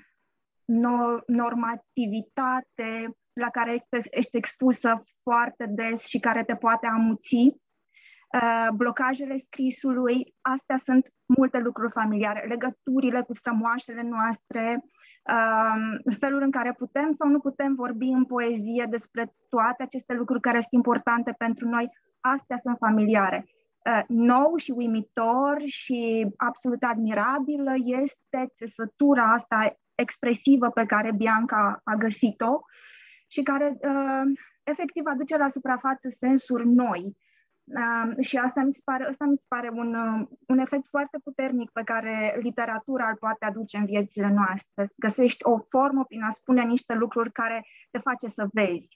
normativitate la care ești expusă foarte des și care te poate amuți, blocajele scrisului, astea sunt multe lucruri familiare, legăturile cu strămoașele noastre, felul în care putem sau nu putem vorbi în poezie despre toate aceste lucruri care sunt importante pentru noi, astea sunt familiare. Nou și uimitor și absolut admirabilă este țesătura asta expresivă pe care Bianca a găsit-o și care efectiv aduce la suprafață sensuri noi. Și asta mi se pare un efect foarte puternic pe care literatura îl poate aduce în viețile noastre. Să găsești o formă prin a spune niște lucruri care te face să vezi.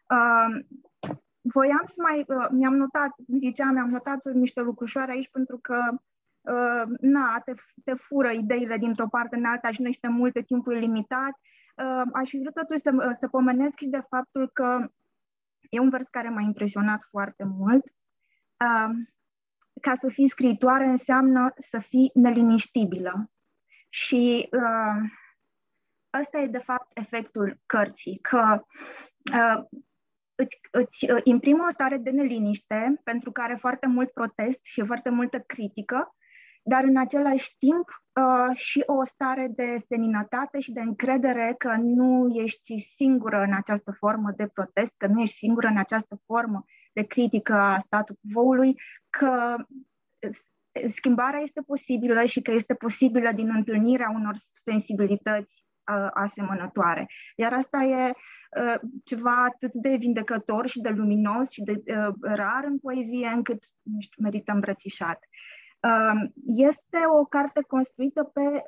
Voiam să mi-am notat niște lucrușoare aici pentru că te fură ideile dintr-o parte în alta și nu este multe, timpul limitat. Aș fi vrut totuși să pomenesc și de faptul că e un vers care m-a impresionat foarte mult. Ca să fii scriitoare înseamnă să fii neliniștibilă. Și ăsta e de fapt efectul cărții, că îți imprimă o stare de neliniște pentru că are foarte mult protest și foarte multă critică, dar în același timp și o stare de seninătate și de încredere că nu ești singură în această formă de protest, că nu ești singură în această formă de critică a statu quo-ului, că schimbarea este posibilă și că este posibilă din întâlnirea unor sensibilități asemănătoare. Iar asta e ceva atât de vindecător și de luminos și de rar în poezie încât, nu știu, merită îmbrățișat. Este o carte construită pe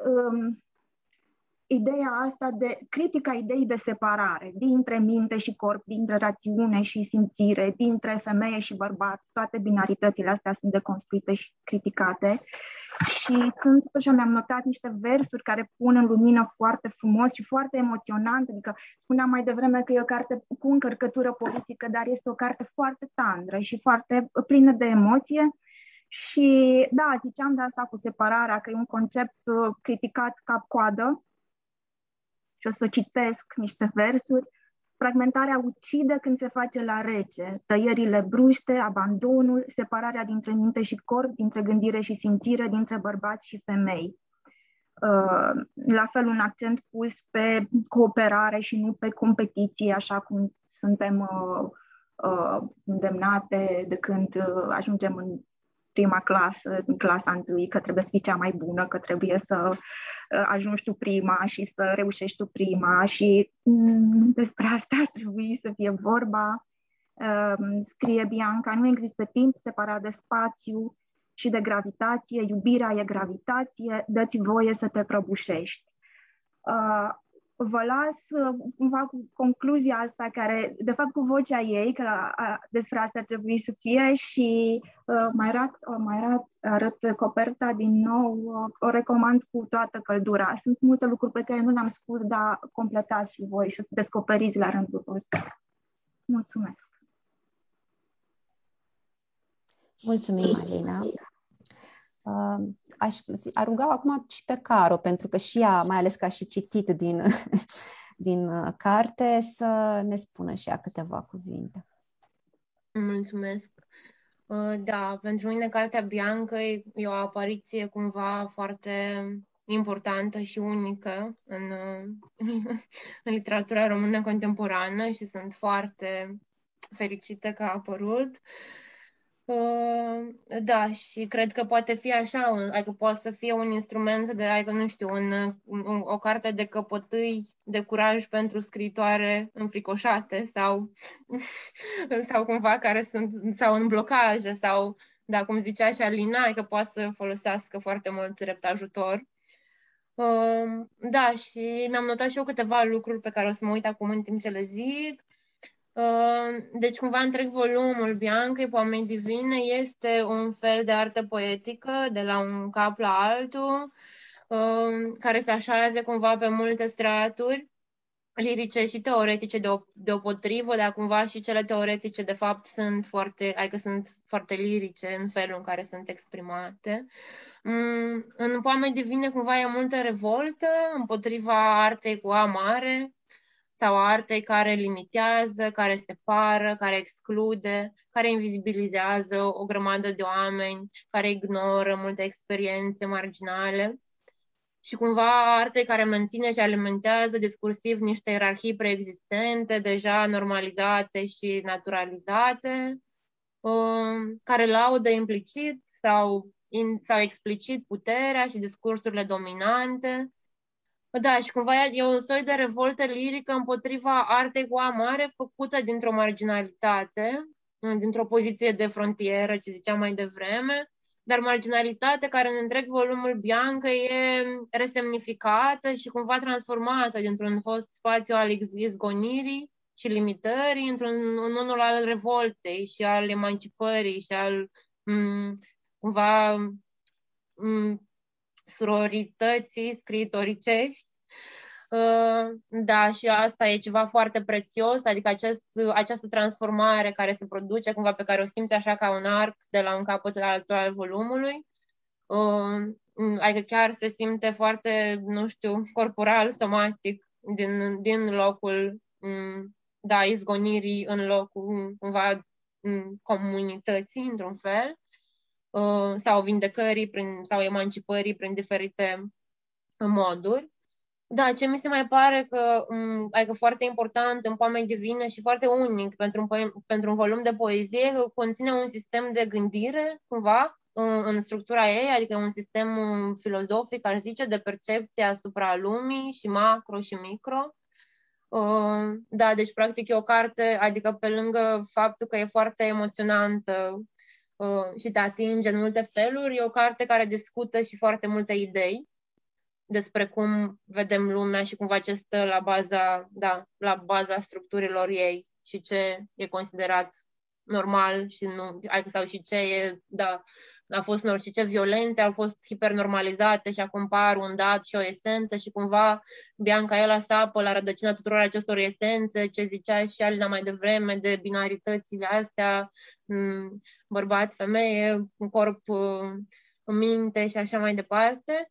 ideea asta de critica ideii de separare dintre minte și corp, dintre rațiune și simțire, dintre femeie și bărbat. Toate binaritățile astea sunt deconstruite și criticate. Și totuși mi-am notat niște versuri care pun în lumină foarte frumos și foarte emoționant. Adică spuneam mai devreme că e o carte cu încărcătură politică, dar este o carte foarte tandră și foarte plină de emoție. Și da, ziceam de asta cu separarea, că e un concept criticat cap-coadă. Și o să citesc niște versuri. Fragmentarea ucide când se face la rece, tăierile bruște, abandonul, separarea dintre minte și corp, dintre gândire și simțire, dintre bărbați și femei. La fel un accent pus pe cooperare și nu pe competiție, așa cum suntem îndemnate de când ajungem în prima clasă, în clasa 1, că trebuie să fii cea mai bună, că trebuie să ajungi tu prima și să reușești tu prima și despre asta ar trebui să fie vorba. Scrie Bianca, nu există timp separat de spațiu și de gravitație, iubirea e gravitație, dă-ți voie să te prăbușești. Vă las cumva cu concluzia asta, care, de fapt, cu vocea ei, că despre asta ar trebui să fie și mai arăt coperta din nou, o recomand cu toată căldura. Sunt multe lucruri pe care nu le-am spus, dar completați și voi și o să descoperiți la rândul vostru. Mulțumesc! Mulțumim, Alina! Aș ruga acum și pe Caro, pentru că și ea, mai ales că a și citit din carte, să ne spună și ea câteva cuvinte. Mulțumesc! Da, pentru mine Cartea Biancă e o apariție cumva foarte importantă și unică în literatura română contemporană și sunt foarte fericită că a apărut. Da, și cred că poate fi așa, adică poate să fie un instrument de, adică, nu știu, o carte de căpătâi de curaj pentru scriitoare înfricoșate sau cumva care sunt, sau în blocaje, sau, da, cum zicea și Alina, adică poate să folosească foarte mult drept ajutor. Da, și mi-am notat și eu câteva lucruri pe care o să mă uit acum în timp ce le zic. Deci, cumva, întreg volumul Biancăi, Poamei Divine, este un fel de artă poetică, de la un cap la altul, care se așează cumva pe multe straturi lirice și teoretice deopotrivă, dar cumva și cele teoretice, de fapt, sunt foarte lirice în felul în care sunt exprimate. În Poamei Divine, cumva, e multă revoltă împotriva artei cu A mare, sau artei care limitează, care separă, care exclude, care invizibilizează o grămadă de oameni, care ignoră multe experiențe marginale și cumva artei care menține și alimentează discursiv niște ierarhii preexistente, deja normalizate și naturalizate, care laudă implicit sau explicit puterea și discursurile dominante. Da, și cumva e un soi de revoltă lirică împotriva artei cu A mare, făcută dintr-o marginalitate, dintr-o poziție de frontieră, ce ziceam mai devreme, dar marginalitate care în întreg volumul Biancă e resemnificată și cumva transformată dintr-un fost spațiu al izgonirii și limitării în unul al revoltei și al emancipării și al cumva surorității scriitoricești. Da, și asta e ceva foarte prețios, adică această transformare care se produce, cumva pe care o simți așa ca un arc de la un capăt la altul al volumului. Adică chiar se simte foarte, nu știu, corporal, somatic din locul izgonirii în locul cumva comunității, într-un fel, sau vindecării sau emancipării prin diferite moduri. Da, ce mi se mai pare că adică foarte important în Poamei Divine și foarte unic pentru un volum de poezie, că conține un sistem de gândire, cumva, în structura ei, adică un sistem filozofic, aș zice, de percepție asupra lumii și macro și micro. Da, deci practic e o carte, adică pe lângă faptul că e foarte emoționantă și te atinge în multe feluri, e o carte care discută și foarte multe idei despre cum vedem lumea și cumva ce stă la baza structurilor ei și ce e considerat normal și nu, sau și ce e, a fost și ce violențe au fost hipernormalizate și acum par un dat și o esență și cumva Bianca el sapă la rădăcina tuturor acestor esențe, ce zicea și Alina mai devreme, de binaritățile astea, bărbat, femeie, corp, minte și așa mai departe.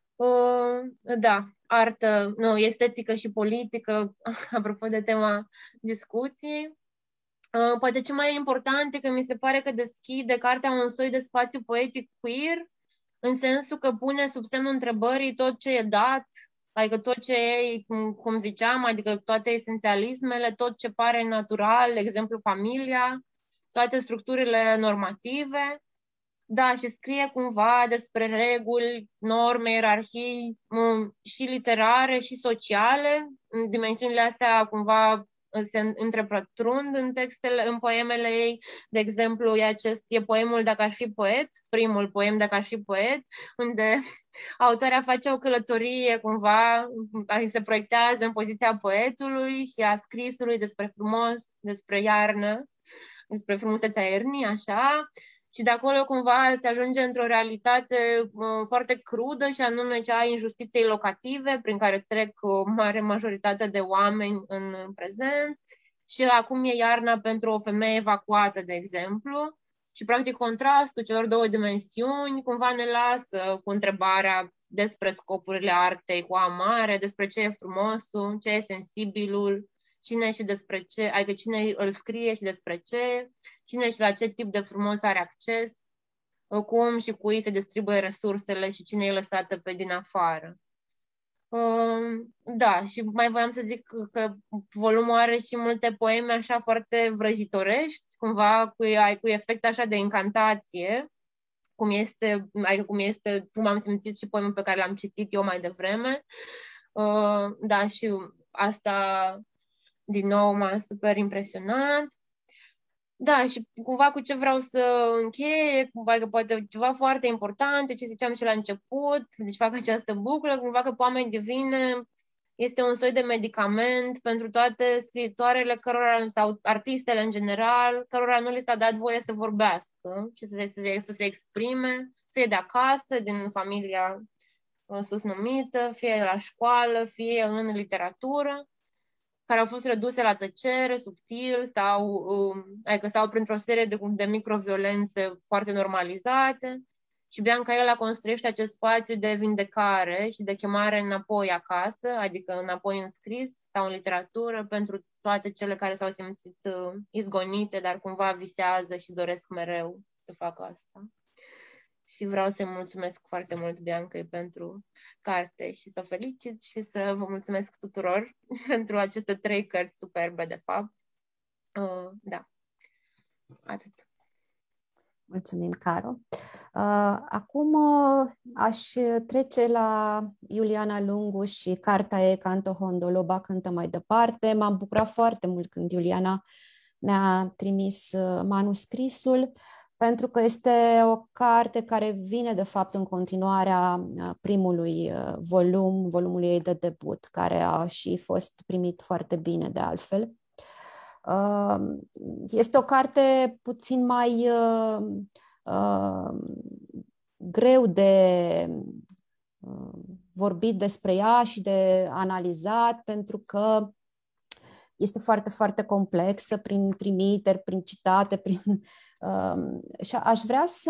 Da, artă, estetică și politică, apropo de tema discuției. Poate ce mai important e că mi se pare că deschide cartea un soi de spațiu poetic queer, în sensul că pune sub semnul întrebării tot ce e dat, adică tot ce e, cum ziceam, adică toate esențialismele, tot ce pare natural, exemplu familia, toate structurile normative. Da, și scrie cumva despre reguli, norme, ierarhii și literare și sociale. Dimensiunile astea cumva se întrepătrund în poemele ei. De exemplu, e poemul Dacă aș fi poet, primul poem Dacă aș fi poet, unde autoarea face o călătorie cumva, se proiectează în poziția poetului și a scrisului despre frumos, despre iarnă, despre frumusețea iernii, așa. Și de acolo cumva se ajunge într-o realitate foarte crudă și anume cea a injustiției locative prin care trec o mare majoritate de oameni în prezent și acum e iarna pentru o femeie evacuată, de exemplu, și practic contrastul celor două dimensiuni cumva ne lasă cu întrebarea despre scopurile artei cu A mare, despre ce e frumosul, ce e sensibilul, cine și despre ce, adică cine îl scrie și despre ce, cine și la ce tip de frumos are acces, cum și cui se distribuie resursele și cine e lăsată pe din afară. Da, și mai voiam să zic că volumul are și multe poeme așa foarte vrăjitorești, cumva cu efect așa de incantație, cum am simțit și poemul pe care l-am citit eu mai devreme. Da, și asta din nou m-a super impresionat. Da, și cumva cu ce vreau să încheie, cumva că poate ceva foarte important, ce ziceam și la început, deci fac această buclă, cumva că Poame Divine este un soi de medicament pentru toate scriitoarele cărora, sau artistele în general, cărora nu li s-a dat voie să vorbească și să se exprime, fie de acasă, din familia sus numită, fie la școală, fie în literatură, care au fost reduse la tăcere, subtil, sau printr-o serie de microviolențe foarte normalizate. Și Bianca Ela construiește acest spațiu de vindecare și de chemare înapoi acasă, adică înapoi în scris sau în literatură, pentru toate cele care s-au simțit izgonite, dar cumva visează și doresc mereu să facă asta. Și vreau să-i mulțumesc foarte mult Biancăi pentru carte și să o felicit și să vă mulțumesc tuturor pentru aceste 3 cărți superbe, de fapt. Da, atât. Mulțumim, Caro. Acum aș trece la Iuliana Lungu și cartea ei Canto Hondo, Loba cântă mai departe. M-am bucurat foarte mult când Iuliana mi-a trimis manuscrisul, pentru că este o carte care vine, de fapt, în continuarea primului volumului ei de debut, care a și fost primit foarte bine, de altfel. Este o carte puțin mai greu de vorbit despre ea și de analizat, pentru că este foarte, foarte complexă, prin trimiteri, prin citate, și aș vrea să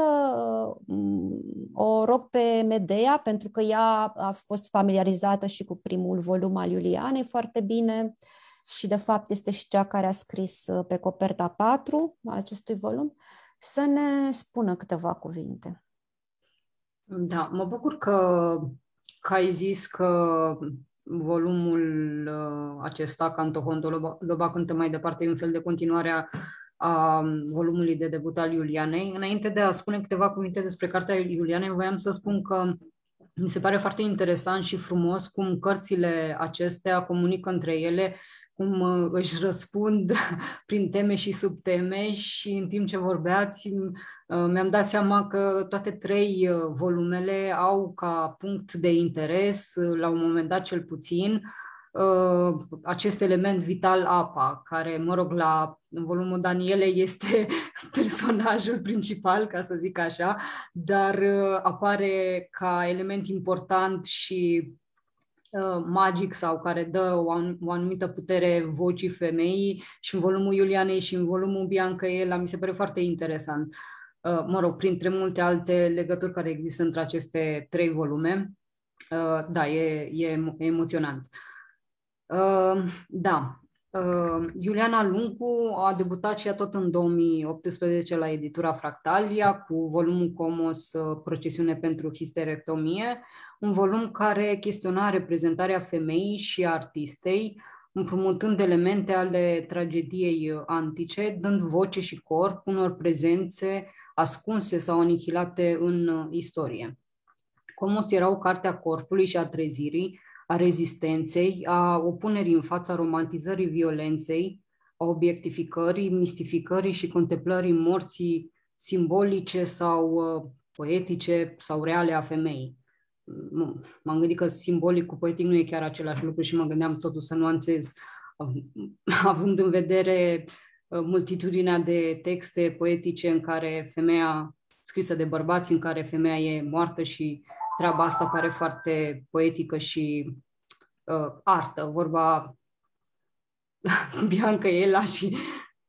o rog pe Medea, pentru că ea a fost familiarizată și cu primul volum al Iulianei foarte bine și, de fapt, este și cea care a scris pe coperta 4 a acestui volum, să ne spună câteva cuvinte. Da, mă bucur că ai zis că volumul acesta, Canto Hondo, Loba cântă mai departe, e un fel de continuare a volumului de debut al Iulianei. Înainte de a spune câteva cuvinte despre cartea Iulianei, voiam să spun că mi se pare foarte interesant și frumos cum cărțile acestea comunică între ele, cum își răspund prin teme și subteme, și în timp ce vorbeați mi-am dat seama că toate 3 volumele au ca punct de interes, la un moment dat cel puțin, acest element vital, apa, care, mă rog, în volumul Danielei este personajul principal, ca să zic așa, dar apare ca element important și magic, sau care dă o anumită putere vocii femeii, și în volumul Iulianei și în volumul Bianca Ela. Mi se pare foarte interesant. Mă rog, printre multe alte legături care există între aceste 3 volume. Da, e emoționant. Da. Iuliana Lungu a debutat și ea tot în 2018 la editura Fractalia cu volumul Comos, Procesiune pentru histerectomie, un volum care chestiona reprezentarea femeii și a artistei, împrumutând elemente ale tragediei antice, dând voce și corp unor prezențe ascunse sau anihilate în istorie. Comos era o carte a corpului și a trezirii, a rezistenței, a opunerii în fața romantizării violenței, a obiectificării, mistificării și contemplării morții simbolice sau poetice sau reale a femeii. M-am gândit că simbolic cu poetic nu e chiar același lucru și mă gândeam totuși să nuanțez, având în vedere multitudinea de texte poetice în care femeia, scrisă de bărbați, în care femeia e moartă și treaba asta pare foarte poetică și artă, vorba Bianca Ela și...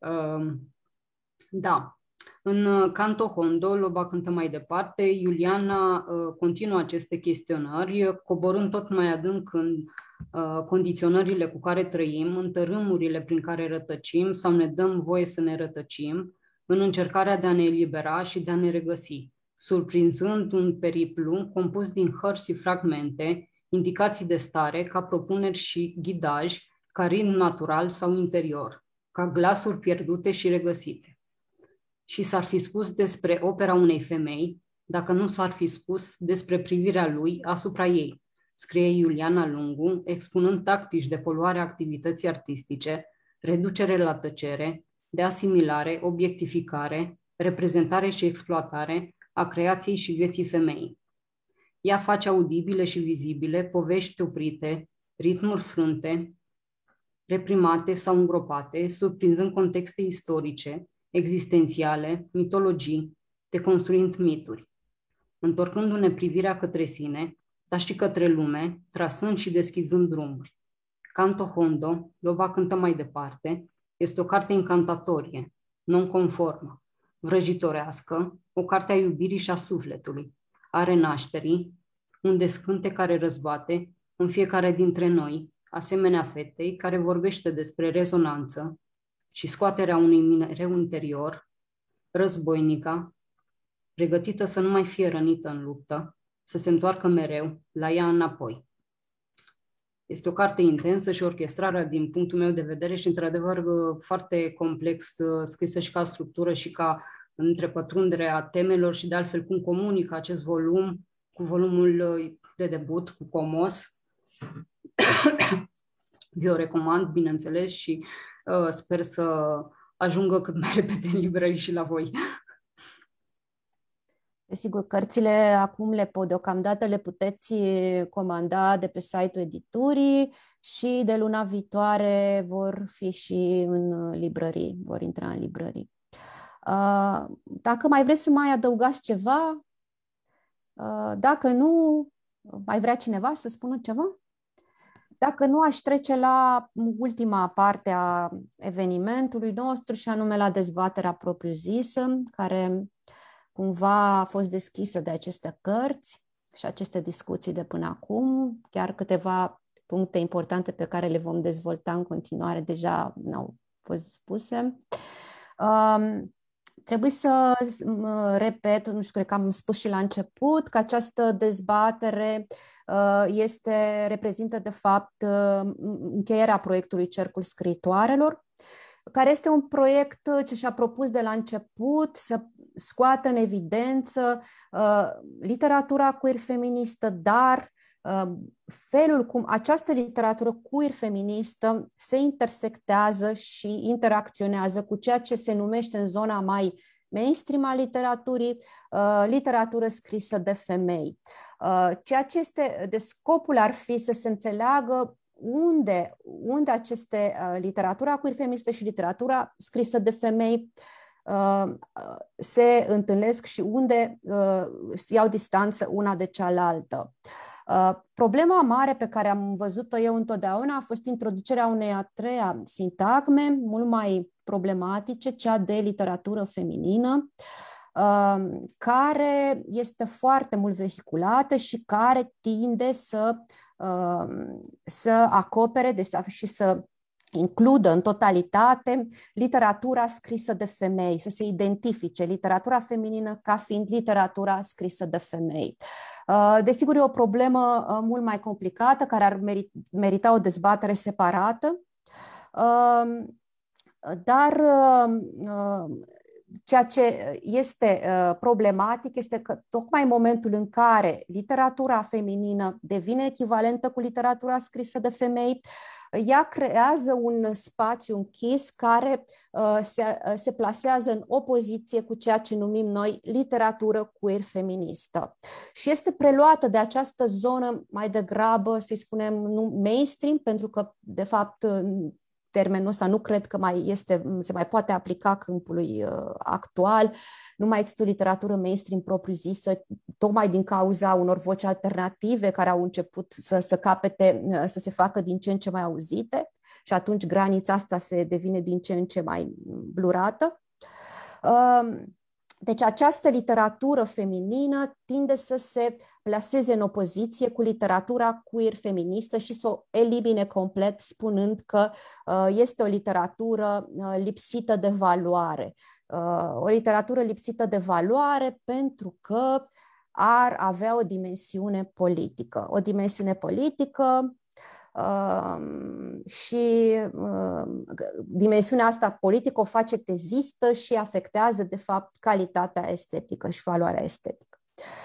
Da. În Canto Hondo, Loba cântă mai departe, Iuliana continuă aceste chestionări, coborând tot mai adânc în condiționările cu care trăim, în tărâmurile prin care rătăcim sau ne dăm voie să ne rătăcim, în încercarea de a ne elibera și de a ne regăsi, surprinzând un periplu compus din hărți și fragmente, indicații de stare, ca propuneri și ghidaj, ca ritm natural sau interior, ca glasuri pierdute și regăsite. Și s-ar fi spus despre opera unei femei, dacă nu s-ar fi spus despre privirea lui asupra ei, scrie Iuliana Lungu, expunând tactici de poluare a activității artistice, reducere la tăcere, de asimilare, obiectificare, reprezentare și exploatare a creației și vieții femeii. Ea face audibile și vizibile povești oprite, ritmuri frânte, reprimate sau îngropate, surprinzând contexte istorice, existențiale, mitologii, deconstruind mituri. Întorcându-ne privirea către sine, dar și către lume, trasând și deschizând drumuri. Canto Hondo, Loba cântă mai departe, este o carte încantatorie, non-conformă, vrăjitorească, o carte a iubirii și a sufletului, a renașterii, un descânte care răzbate în fiecare dintre noi, asemenea fetei care vorbește despre rezonanță și scoaterea unui mereu interior, războinica, pregătită să nu mai fie rănită în luptă, să se întoarcă mereu la ea înapoi. Este o carte intensă și orchestrarea din punctul meu de vedere și într-adevăr foarte complex, scrisă și ca structură și ca întrepătrundere a temelor și de altfel cum comunică acest volum cu volumul de debut, cu Comos. Vi-o recomand, bineînțeles, și sper să ajungă cât mai repede în librării și la voi. Desigur, cărțile acum deocamdată le puteți comanda de pe site-ul editurii și de luna viitoare vor fi și în librării, vor intra în librării. Dacă mai vreți să mai adăugați ceva, dacă nu, mai vrea cineva să spună ceva? Dacă nu, aș trece la ultima parte a evenimentului nostru și anume la dezbaterea propriu-zisă, care cumva a fost deschisă de aceste cărți și aceste discuții de până acum, chiar câteva puncte importante pe care le vom dezvolta în continuare deja au fost spuse. Trebuie să repet, nu știu, cred că am spus și la început, că această dezbatere reprezintă de fapt încheierea proiectului Cercul Scriitoarelor, care este un proiect ce și-a propus de la început să scoată în evidență literatura queer feministă, dar felul cum această literatură queer feministă se intersectează și interacționează cu ceea ce se numește în zona mai mainstream a literaturii, literatură scrisă de femei. Ceea ce este de scopul ar fi să se înțeleagă unde aceste literatura queer feministă și literatura scrisă de femei se întâlnesc și unde iau distanță una de cealaltă. Problema mare pe care am văzut-o eu întotdeauna a fost introducerea unei a treia sintagme, mult mai problematice, cea de literatură feminină, care este foarte mult vehiculată și care tinde să acopere și să includă în totalitate literatura scrisă de femei, să se identifice literatura feminină ca fiind literatura scrisă de femei. Desigur, e o problemă mult mai complicată, care ar merita o dezbatere separată, dar ceea ce este problematic este că tocmai în momentul în care literatura feminină devine echivalentă cu literatura scrisă de femei, ea creează un spațiu închis care se plasează în opoziție cu ceea ce numim noi literatură queer feministă. Și este preluată de această zonă mai degrabă, să-i spunem, nu mainstream, pentru că, de fapt, termenul ăsta nu cred că se mai poate aplica câmpului actual. Nu mai există o literatură mainstream propriu-zisă, tocmai din cauza unor voci alternative care au început să capete, să se facă din ce în ce mai auzite și atunci granița asta se devine din ce în ce mai blurată. Deci această literatură feminină tinde să se plaseze în opoziție cu literatura queer feministă și să o elimine complet, spunând că este o literatură lipsită de valoare. O literatură lipsită de valoare pentru că ar avea o dimensiune politică. O dimensiune politică și dimensiunea asta politică o face tezistă și afectează, de fapt, calitatea estetică și valoarea estetică.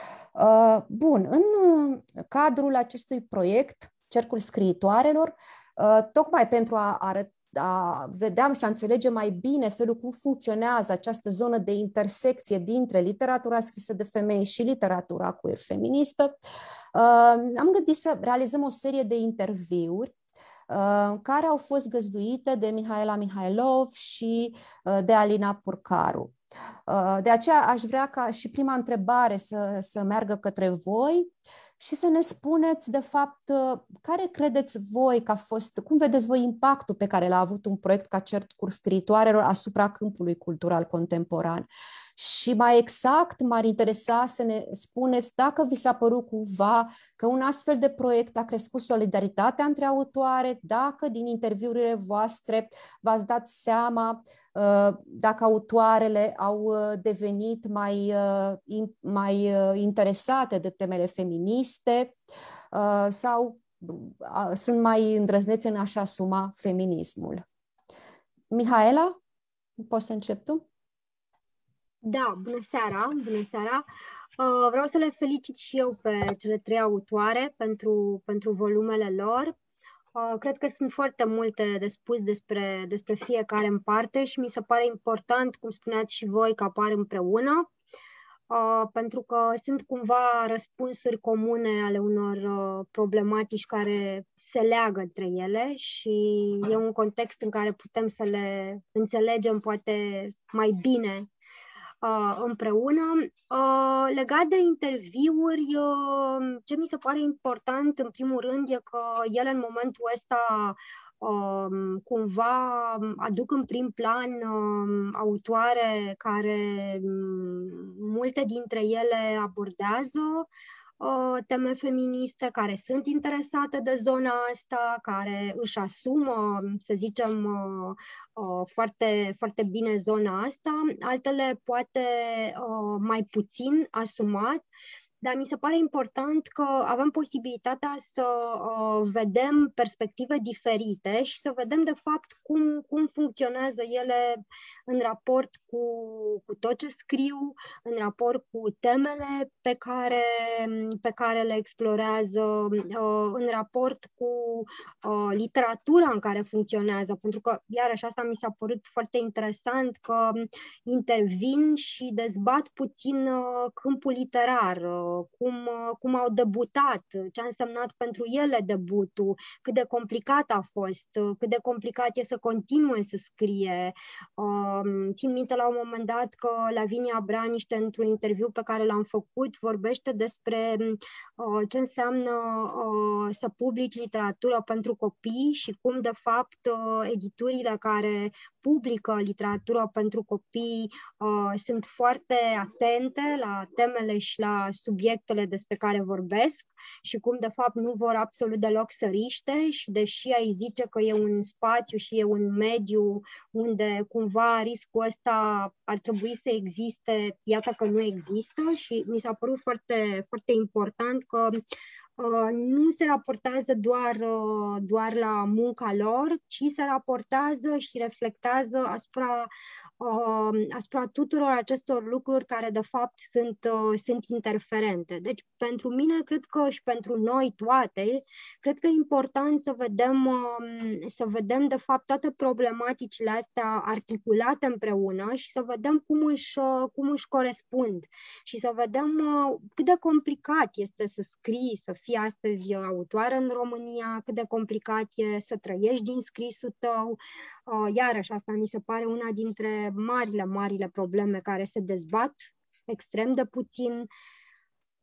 Bun, în cadrul acestui proiect, Cercul Scriitoarelor, tocmai pentru a vedea și a înțelege mai bine felul cum funcționează această zonă de intersecție dintre literatura scrisă de femei și literatura queer feministă, am gândit să realizăm o serie de interviuri care au fost găzduite de Mihaela Mihailov și de Alina Purcaru. De aceea aș vrea ca și prima întrebare să meargă către voi și să ne spuneți, de fapt, care credeți voi că a fost, cum vedeți voi impactul pe care l-a avut un proiect ca Cercul Scriitoarelor asupra câmpului cultural contemporan. Și mai exact, m-ar interesa să ne spuneți dacă vi s-a părut cumva că un astfel de proiect a crescut solidaritatea între autoare, dacă din interviurile voastre v-ați dat seama dacă autoarele au devenit mai interesate de temele feministe sau sunt mai îndrăznețe în a-și asuma feminismul. Mihaela, poți să începi tu? Da, bună seara, bună seara. Vreau să le felicit și eu pe cele 3 autoare pentru volumele lor. Cred că sunt foarte multe de spus despre fiecare în parte și mi se pare important, cum spuneați și voi, că apar împreună, pentru că sunt cumva răspunsuri comune ale unor problematici care se leagă între ele și e un context în care putem să le înțelegem poate mai bine împreună. Legat de interviuri, ce mi se pare important, în primul rând, e că ele în momentul ăsta cumva aduc în prim plan autoare care multe dintre ele abordează teme feministe, care sunt interesate de zona asta, care își asumă, să zicem, foarte, foarte bine zona asta, altele poate mai puțin asumat, dar mi se pare important că avem posibilitatea să vedem perspective diferite și să vedem, de fapt, cum funcționează ele în raport cu tot ce scriu, în raport cu temele pe care le explorează, în raport cu literatura în care funcționează, pentru că, iarăși, asta mi s-a părut foarte interesant, că intervin și dezbat puțin câmpul literar, cum au debutat, ce a însemnat pentru ele debutul, cât de complicat a fost, cât de complicat e să continue să scrie. Țin minte la un moment dat că Lavinia Braniște, într-un interviu pe care l-am făcut, vorbește despre ce înseamnă să publici literatură pentru copii și cum, de fapt, editurile care publică literatură pentru copii sunt foarte atente la temele și la subiectele despre care vorbesc și cum, de fapt, nu vor absolut deloc să riște și deși ai zice că e un spațiu și e un mediu unde cumva riscul ăsta ar trebui să existe, iată că nu există și mi s-a părut foarte, foarte important că nu se raportează doar la munca lor, ci se raportează și reflectează asupra tuturor acestor lucruri care, de fapt, sunt interferente. Deci, pentru mine, cred că și pentru noi toate, cred că e important să vedem, de fapt, toate problematicile astea articulate împreună și să vedem cum își corespund și să vedem cât de complicat este să scrii, să fii astăzi autoare în România, cât de complicat e să trăiești din scrisul tău. Iarăși, asta mi se pare una dintre marile probleme care se dezbat extrem de puțin.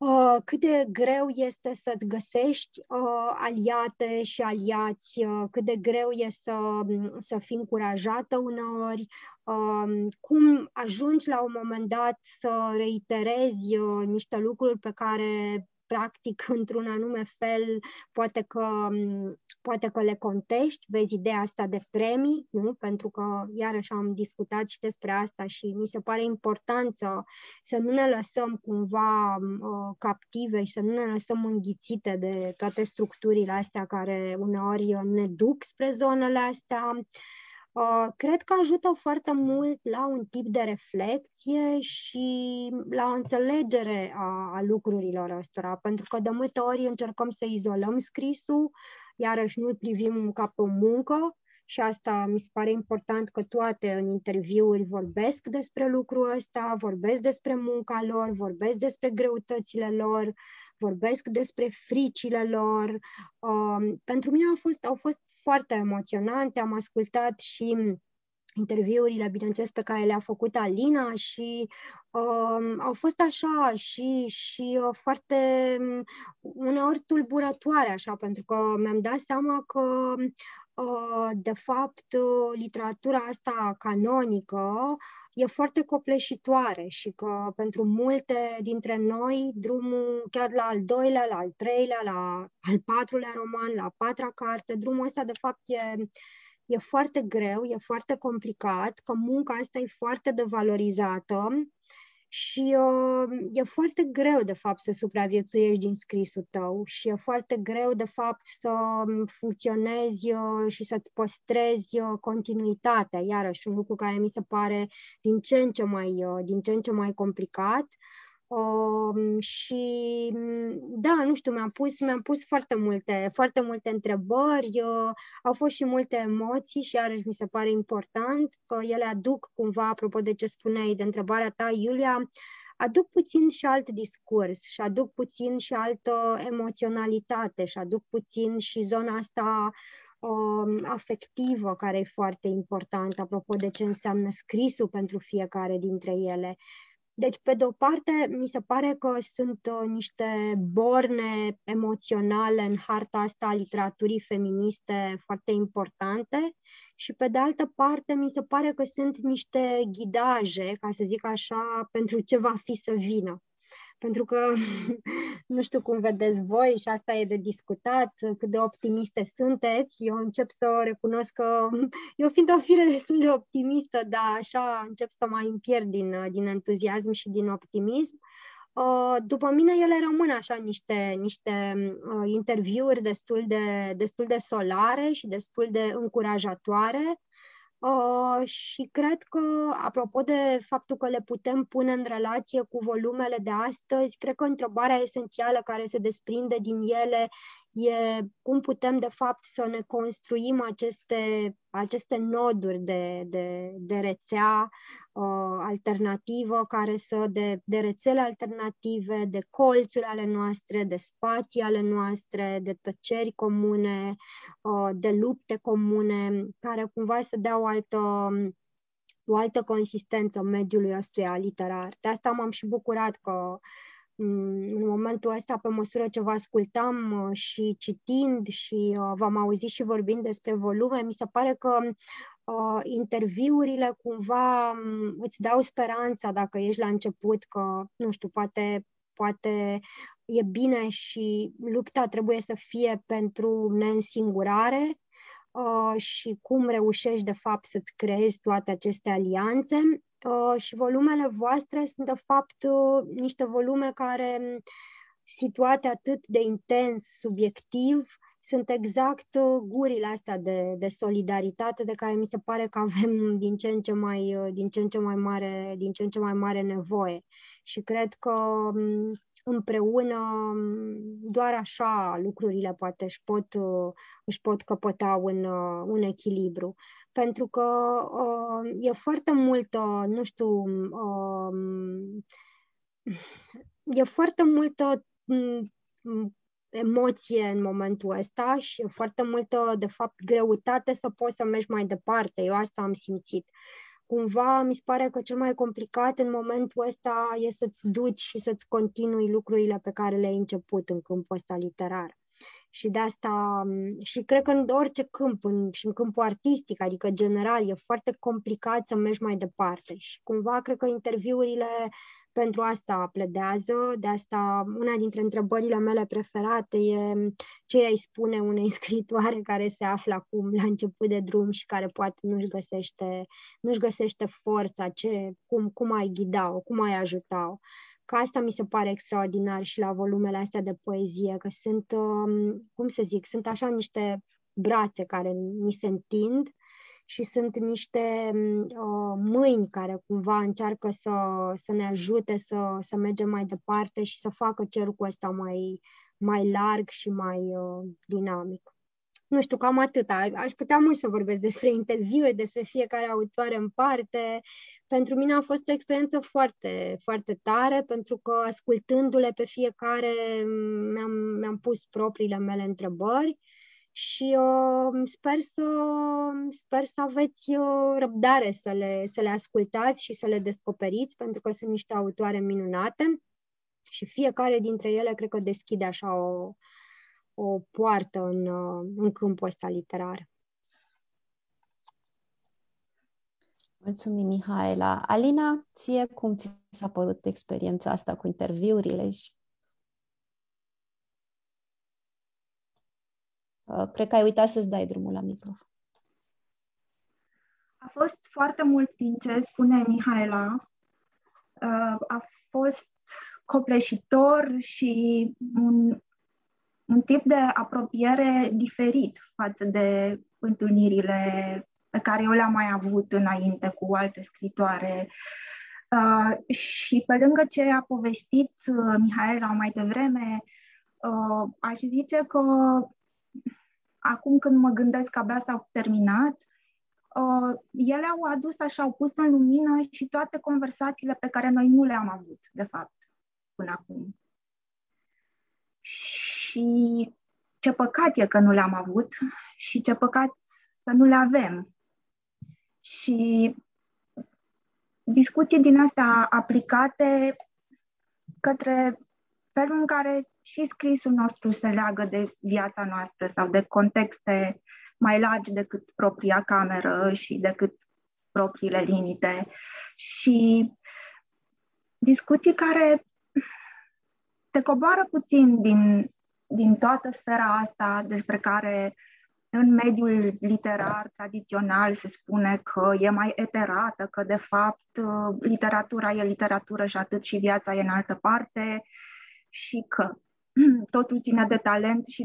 cât de greu este să-ți găsești aliate și aliați, cât de greu e să fii încurajată uneori, cum ajungi la un moment dat să reiterezi niște lucruri pe care practic într-un anume fel poate că le contești, vezi ideea asta de premii, nu? Pentru că iarăși am discutat și despre asta și mi se pare important să nu ne lăsăm cumva captive și să nu ne lăsăm înghițite de toate structurile astea care uneori ne duc spre zonele astea. Cred că ajută foarte mult la un tip de reflecție și la o înțelegere a lucrurilor ăstora, pentru că de multe ori încercăm să izolăm scrisul, iarăși nu-l privim ca pe o muncă și asta mi se pare important că toate în interviuri vorbesc despre lucrul ăsta, vorbesc despre munca lor, vorbesc despre greutățile lor, vorbesc despre fricile lor. Pentru mine au fost foarte emoționante, am ascultat și interviurile, bineînțeles, pe care le-a făcut Alina și au fost așa și foarte uneori tulburătoare, așa, pentru că mi-am dat seama că de fapt literatura asta canonică e foarte copleșitoare și că pentru multe dintre noi drumul chiar la al doilea, la al treilea, la al patrulea roman, la a patra carte, drumul ăsta de fapt e foarte greu, e foarte complicat, că munca asta e foarte devalorizată și e foarte greu, de fapt, să supraviețuiești din scrisul tău și e foarte greu, de fapt, să funcționezi și să-ți păstrezi continuitatea. Iarăși, un lucru care mi se pare din ce în ce mai complicat. Și da, nu știu, mi-am pus foarte multe întrebări, au fost și multe emoții și iarăși mi se pare important că ele aduc cumva, apropo de ce spuneai, de întrebarea ta, Iulia, aduc puțin și alt discurs și aduc puțin și altă emoționalitate și aduc puțin și zona asta afectivă, care e foarte importantă, apropo de ce înseamnă scrisul pentru fiecare dintre ele. Deci, pe de o parte, mi se pare că sunt niște borne emoționale în harta asta a literaturii feministe foarte importante și, pe de altă parte, mi se pare că sunt niște ghidaje, ca să zic așa, pentru ce va fi să vină. Pentru că nu știu cum vedeți voi și asta e de discutat, cât de optimiste sunteți. Eu încep să recunosc că eu fiind o fire destul de optimistă, dar așa încep să mai îmi pierd din entuziasm și din optimism. După mine ele rămân așa niște interviuri destul de solare și destul de încurajatoare. Și cred că, apropo de faptul că le putem pune în relație cu volumele de astăzi, cred că întrebarea esențială care se desprinde din ele e cum putem, de fapt, să ne construim aceste noduri de rețea alternativă, de rețele alternative, de colțuri ale noastre, de spații ale noastre, de tăceri comune, de lupte comune, care cumva să dea o altă consistență mediului ăstuia literar. De asta m-am și bucurat că în momentul ăsta, pe măsură ce vă ascultam și citind și v-am auzit și vorbind despre volume, mi se pare că interviurile cumva îți dau speranța dacă ești la început că, nu știu, poate e bine și lupta trebuie să fie pentru neînsingurare și cum reușești de fapt să-ți creezi toate aceste alianțe. Și volumele voastre sunt de fapt niște volume care, situate atât de intens, subiectiv, sunt exact gurile astea de solidaritate de care mi se pare că avem din ce în ce mai mare nevoie. Și cred că împreună doar așa lucrurile poate își pot căpăta un echilibru. Pentru că e foarte multă, nu știu, e foarte multă emoție în momentul ăsta și e foarte multă, de fapt, greutate să poți să mergi mai departe. Eu asta am simțit. cumva mi se pare că cel mai complicat în momentul ăsta e să-ți duci și să-ți continui lucrurile pe care le-ai început în câmpul ăsta literar. Și de asta, și cred că în orice câmp, și în câmpul artistic, adică general, e foarte complicat să mergi mai departe. Și cumva cred că interviurile pentru asta pledează. De asta, una dintre întrebările mele preferate e ce îi spune unei scriitoare care se află acum la început de drum și care poate nu-și găsește forța, cum ai ghida-o, cum ai ajuta-o. Că asta mi se pare extraordinar și la volumele astea de poezie, că sunt, sunt așa niște brațe care ni se întind și sunt niște mâini care cumva încearcă să ne ajute să mergem mai departe și să facă cercul ăsta mai larg și mai dinamic. Nu știu, cam atât. Aș putea mult să vorbesc despre interviuri, despre fiecare autoare în parte. Pentru mine a fost o experiență foarte, foarte tare, pentru că ascultându-le pe fiecare mi-am pus propriile mele întrebări și sper să aveți răbdare să le ascultați și să le descoperiți, pentru că sunt niște autoare minunate și fiecare dintre ele cred că deschide așa o poartă în câmpul ăsta literar. Mulțumim, Mihaela. Alina, ție cum ți s-a părut experiența asta cu interviurile? Cred că ai uitat să-ți dai drumul la microfon. A fost foarte mult din ce spune Mihaela. A fost copleșitor și un tip de apropiere diferit față de întâlnirile pe care eu le-am mai avut înainte cu alte scritoare. Și pe lângă ce a povestit Mihaela mai devreme, aș zice că acum când mă gândesc că abia s-au terminat, ele au adus așa, au pus în lumină și toate conversațiile pe care noi nu le-am avut, de fapt, până acum. Și ce păcat e că nu le-am avut și ce păcat să nu le avem. Și discuții din astea aplicate către felul în care și scrisul nostru se leagă de viața noastră sau de contexte mai largi decât propria cameră și decât propriile limite. Și discuții care te coboară puțin din toată sfera asta despre care în mediul literar tradițional se spune că e mai eterată, că de fapt literatura e literatură și atât și viața e în altă parte și că totul ține de talent și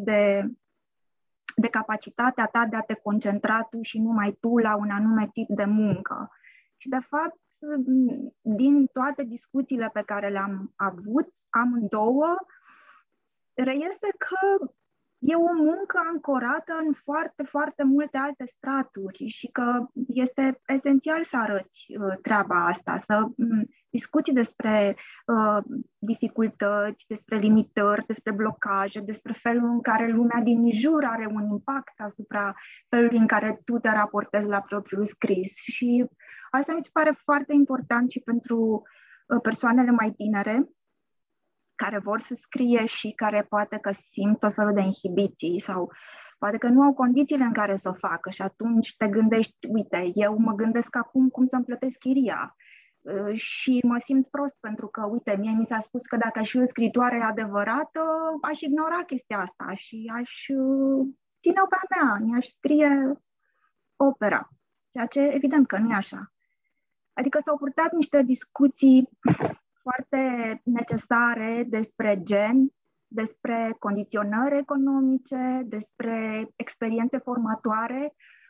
de capacitatea ta de a te concentra tu și numai tu la un anume tip de muncă. Și de fapt, din toate discuțiile pe care le-am avut, amândouă, reiese că e o muncă ancorată în foarte, foarte multe alte straturi și că este esențial să arăți treaba asta, să discuți despre dificultăți, despre limitări, despre blocaje, despre felul în care lumea din jur are un impact asupra felului în care tu te raportezi la propriul scris. Și asta mi se pare foarte important și pentru persoanele mai tinere, care vor să scrie și care poate că simt tot felul de inhibiții sau poate că nu au condițiile în care să o facă și atunci te gândești, uite, eu mă gândesc acum cum să-mi plătesc chiria și mă simt prost pentru că, uite, mie mi s-a spus că dacă aș fi o scritoare adevărată, aș ignora chestia asta și aș ține-o pe a mea, mi-aș scrie opera, ceea ce evident că nu e așa. Adică s-au purtat niște discuții foarte necesare despre gen, despre condiționări economice, despre experiențe formatoare,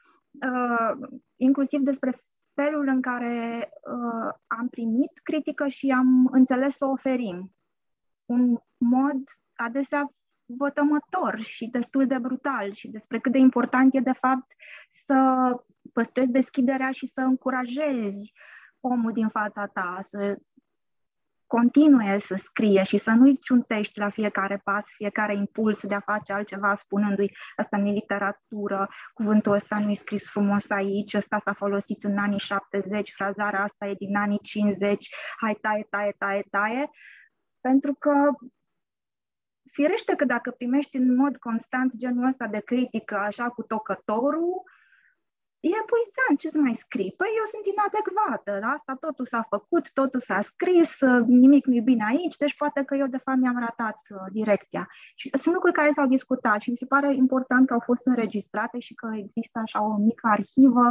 inclusiv despre felul în care am primit critică și am înțeles să o oferim. Un mod adesea vătămător și destul de brutal și despre cât de important e de fapt să păstrezi deschiderea și să încurajezi omul din fața ta, să continue să scrie și să nu-i ciuntești la fiecare pas, fiecare impuls de a face altceva, spunându-i asta nu e literatură, cuvântul ăsta nu e scris frumos aici, ăsta s-a folosit în anii 70, frazarea asta e din anii 50, hai taie, pentru că firește că dacă primești în mod constant genul ăsta de critică, așa cu tocătorul, e epuizant, ce să mai scrii? Păi eu sunt inadecvată, asta totul s-a făcut, totul s-a scris, nimic nu-i bine aici, deci poate că eu de fapt mi-am ratat direcția. Și sunt lucruri care s-au discutat și mi se pare important că au fost înregistrate și că există așa o mică arhivă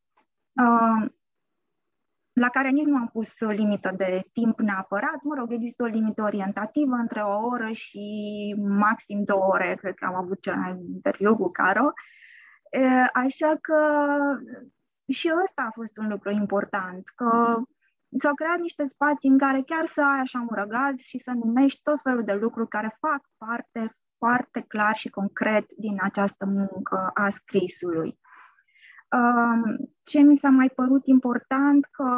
la care nici nu am pus limită de timp neapărat. Mă rog, există o limită orientativă între o oră și maxim 2 ore, cred că am avut cel mai interviu cu Caro. Așa că și ăsta a fost un lucru important, că s-au creat niște spații în care chiar să ai așa un răgaz și să numești tot felul de lucruri care fac parte foarte clar și concret din această muncă a scrisului. Ce mi s-a mai părut important, că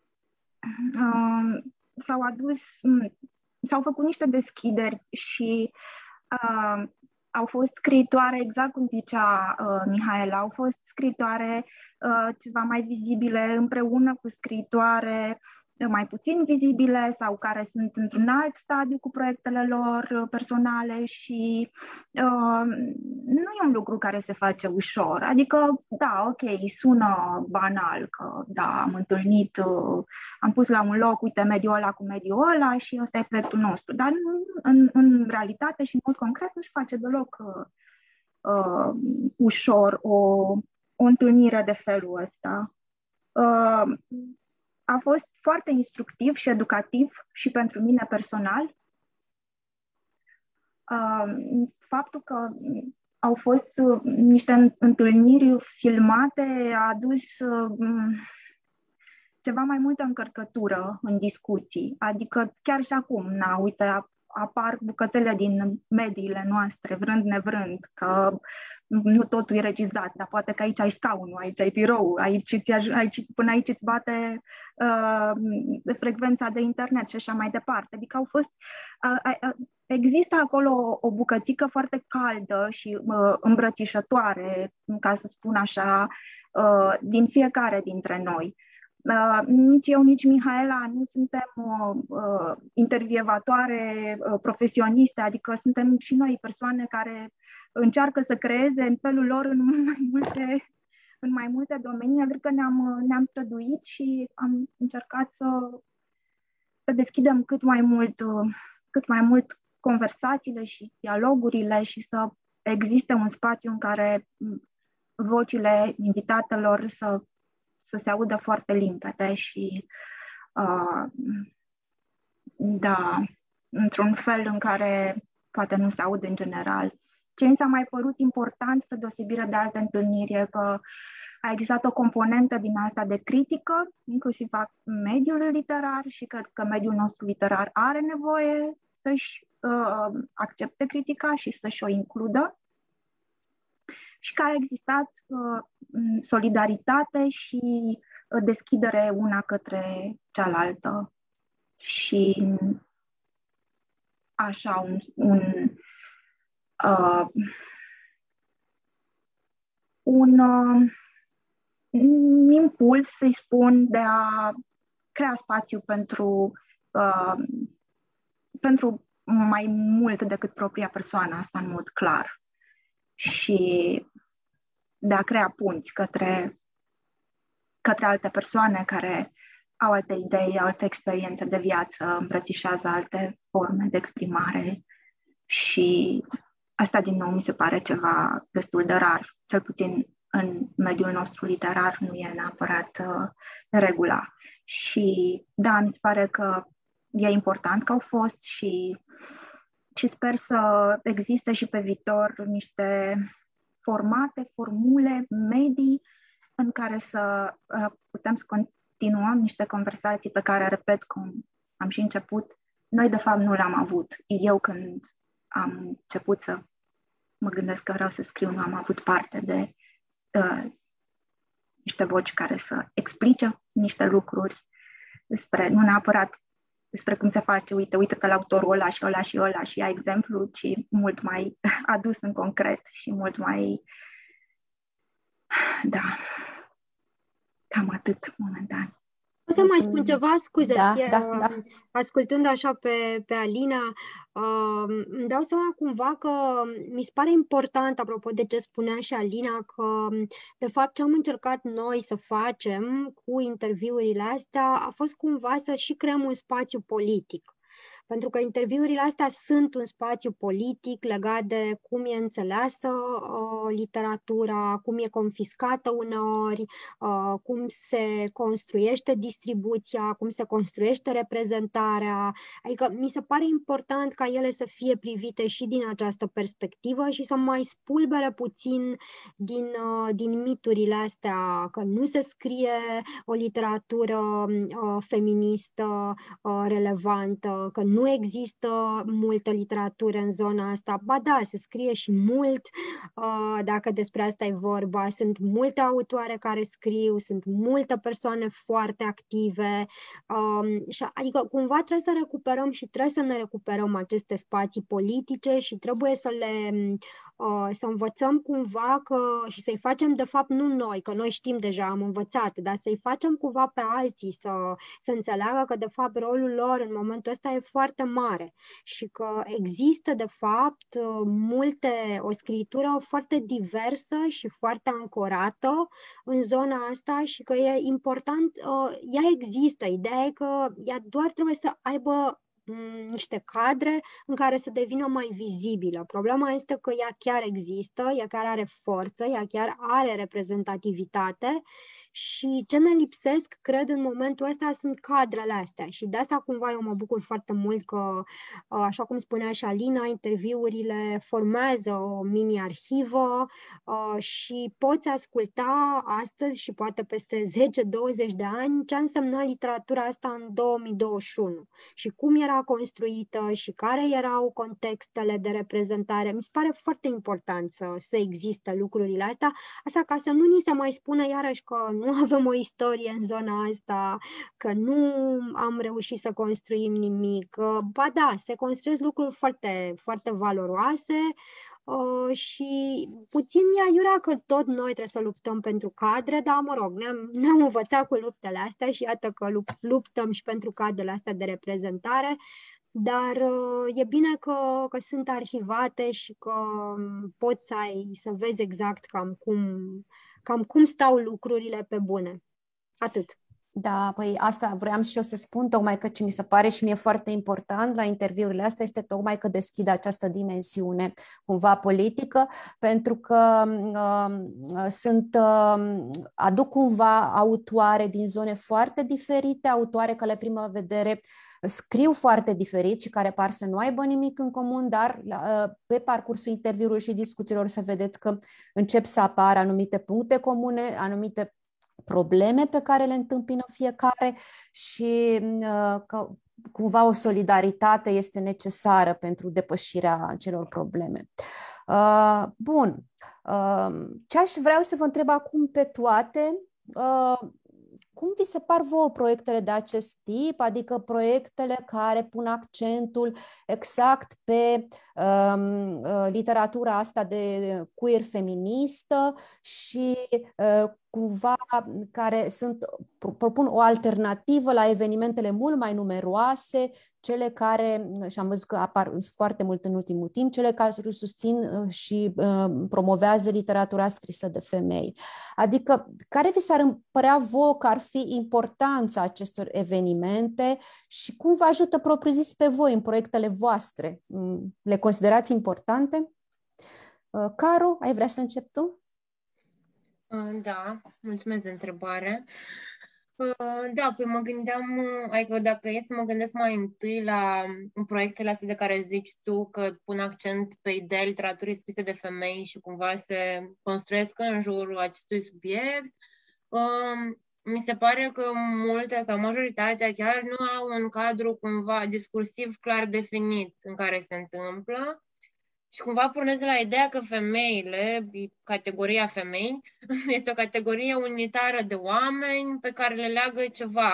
s-au făcut niște deschideri și au fost scriitoare, exact cum zicea Mihaela, au fost scriitoare ceva mai vizibile împreună cu scriitoare mai puțin vizibile sau care sunt într-un alt stadiu cu proiectele lor personale și nu e un lucru care se face ușor. Adică, da, ok, sună banal că, da, am întâlnit, am pus la un loc, uite, mediul ăla cu mediul ăla și ăsta e proiectul nostru. Dar în realitate și în mod concret nu se face deloc ușor o întâlnire de felul ăsta. A fost foarte instructiv și educativ și pentru mine personal. Faptul că au fost niște întâlniri filmate a adus ceva mai multă încărcătură în discuții. Adică chiar și acum, uite, apar bucățele din mediile noastre, vrând nevrând, că nu totul e regizat, dar poate că aici ai scaunul, aici ai birou, până aici îți bate frecvența de internet și așa mai departe. Adică au fost, există acolo o bucățică foarte caldă și îmbrățișătoare, ca să spun așa, din fiecare dintre noi. Nici eu, nici Mihaela nu suntem intervievatoare profesioniste, adică suntem și noi persoane care încearcă să creeze în felul lor în mai multe domenii. Cred că ne-am străduit și am încercat să deschidem cât mai mult conversațiile și dialogurile și să existe un spațiu în care vocile invitatelor să se audă foarte limpede și da, într-un fel în care poate nu se aude în general. Ce mi s-a mai părut important, spre deosebire de alte întâlniri, e că a existat o componentă din asta de critică, inclusiv a mediului literar, și cred că mediul nostru literar are nevoie să-și accepte critica și să-și o includă. Și că a existat solidaritate și deschidere una către cealaltă. Și așa un impuls, să-i spun, de a crea spațiu pentru mai mult decât propria persoană, asta în mod clar. Și de a crea punți către alte persoane care au alte idei, alte experiențe de viață, îmbrățișează alte forme de exprimare și asta din nou mi se pare ceva destul de rar, cel puțin în mediul nostru literar nu e neapărat regula. Și da, mi se pare că e important că au fost și sper să existe și pe viitor niște formate, formule, medii în care să putem să continuăm niște conversații pe care, repet, cum am și început, noi de fapt nu le-am avut. Eu când am început să mă gândesc că vreau să scriu, nu am avut parte de niște voci care să explice niște lucruri nu neapărat despre cum se face, uite-te la autorul ăla și ăla și ăla și ia exemplu, ci mult mai adus în concret și mult mai... Da, cam atât momentan. O să mai spun ceva, scuze, Da. Ascultând așa pe Alina, îmi dau seama cumva că mi se pare important, apropo de ce spunea și Alina, că de fapt ce am încercat noi să facem cu interviurile astea a fost cumva să și creăm un spațiu politic. Pentru că interviurile astea sunt un spațiu politic legat de cum e înțeleasă literatura, cum e confiscată uneori, cum se construiește distribuția, cum se construiește reprezentarea. Adică mi se pare important ca ele să fie privite și din această perspectivă și să mai spulbere puțin din miturile astea, că nu se scrie o literatură feministă relevantă, că nu există multă literatură în zona asta. Ba da, se scrie și mult, dacă despre asta e vorba. Sunt multe autoare care scriu, sunt multe persoane foarte active. Adică cumva trebuie să recuperăm și trebuie să ne recuperăm aceste spații politice și trebuie să învățăm cumva și să-i facem, de fapt, nu noi, că noi știm deja, am învățat, dar să-i facem cumva pe alții să înțeleagă că, de fapt, rolul lor în momentul ăsta e foarte mare și că există, de fapt, o scritură foarte diversă și foarte ancorată în zona asta și că e important, ea există. Ideea e că ea doar trebuie să aibă niște cadre în care să devină mai vizibilă. Problema este că ea chiar există, ea chiar are forță, ea chiar are reprezentativitate și ce ne lipsesc, cred, în momentul ăsta sunt cadrele astea și de asta cumva eu mă bucur foarte mult că, așa cum spunea și Alina, interviurile formează o mini-arhivă și poți asculta astăzi și poate peste 10-20 de ani ce a însemnat literatura asta în 2021 și cum era construită și care erau contextele de reprezentare. Mi se pare foarte important să existe lucrurile astea, asta ca să nu ni se mai spună iarăși că nu avem o istorie în zona asta, că nu am reușit să construim nimic. Ba da, se construiesc lucruri foarte, foarte valoroase și puțin iurea că tot noi trebuie să luptăm pentru cadre, dar mă rog, ne-am învățat cu luptele astea și iată că luptăm și pentru cadrele astea de reprezentare, dar e bine că sunt arhivate și că poți să vezi exact cam cum stau lucrurile pe bune. Atât. Da, păi asta vreau și eu să spun, tocmai că ce mi se pare și mie foarte important la interviurile astea este tocmai că deschid această dimensiune cumva politică, pentru că aduc cumva autoare din zone foarte diferite, autoare care la prima vedere scriu foarte diferit și care par să nu aibă nimic în comun, dar pe parcursul interviurilor și discuțiilor să vedeți că încep să apară anumite puncte comune, anumite probleme pe care le întâmpină fiecare și că cumva o solidaritate este necesară pentru depășirea acelor probleme. Bun. Ce aș vrea să vă întreb acum pe toate, cum vi se par vouă proiectele de acest tip, adică proiectele care pun accentul exact pe literatura asta de queer feministă și cumva care propun o alternativă la evenimentele mult mai numeroase, cele care, și am văzut că apar foarte mult în ultimul timp, cele care susțin și promovează literatura scrisă de femei. Adică, care vi s-ar părea vouă că ar fi importanța acestor evenimente și cum vă ajută propriu-zis pe voi în proiectele voastre? Le considerați importante? Caro, ai vrea să începi tu? Da, mulțumesc de întrebare. Da, păi mă gândeam, adică dacă e să mă gândesc mai întâi la proiectele astea de care zici tu, că pun accent pe ideea literaturii scrise de femei și cumva se construiesc în jurul acestui subiect, mi se pare că multe sau majoritatea chiar nu au un cadru cumva discursiv clar definit în care se întâmplă. Și cumva pornesc de la ideea că femeile, categoria femei, este o categorie unitară de oameni pe care le leagă ceva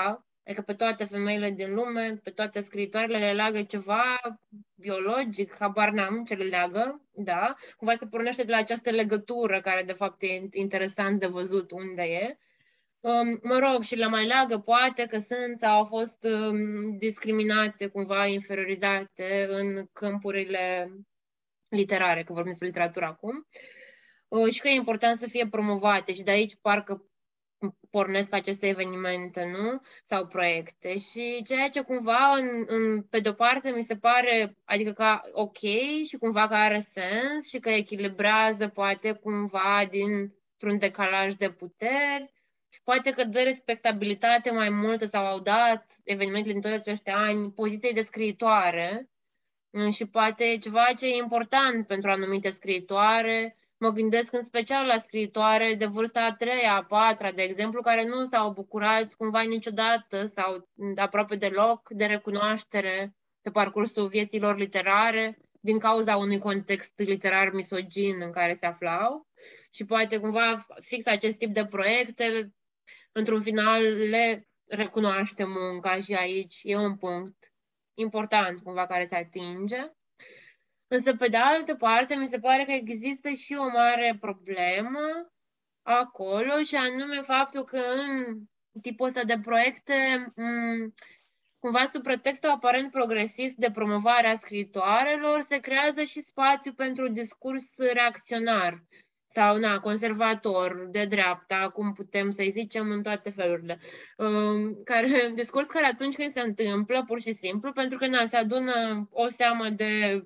Adică pe toate femeile din lume, pe toate scriitoarele le leagă ceva biologic, habar n-am ce le leagă, da? Cumva se pornește de la această legătură care de fapt e interesant de văzut unde e. Mă rog, și le mai leagă poate că sunt sau au fost discriminate, cumva inferiorizate în câmpurile literare, că vorbim despre literatură acum, și că e important să fie promovate și de aici parcă pornesc aceste evenimente, nu? Sau proiecte. Și ceea ce cumva, pe de-o parte, mi se pare, adică că ok și cumva că are sens și că echilibrează poate cumva dintr-un decalaj de puteri, poate că dă respectabilitate mai multă sau au dat evenimentele din toți acești ani poziției de scriitoare și poate e ceva ce e important pentru anumite scriitoare. Mă gândesc în special la scriitoare de vârsta a 3-a, a 4-a, de exemplu, care nu s-au bucurat cumva niciodată sau aproape deloc de recunoaștere pe parcursul vieților literare din cauza unui context literar misogin în care se aflau. Și poate cumva fix acest tip de proiecte, într-un final, le recunoaște munca și aici e un punct important cumva care se atinge. Însă, pe de altă parte, mi se pare că există și o mare problemă acolo și anume faptul că în tipul ăsta de proiecte, cumva sub pretextul aparent progresist de promovare a scriitoarelor, se creează și spațiu pentru discurs reacționar sau conservator, de dreapta, cum putem să-i zicem în toate felurile. Discurs care atunci când se întâmplă, pur și simplu, pentru că se adună o seamă de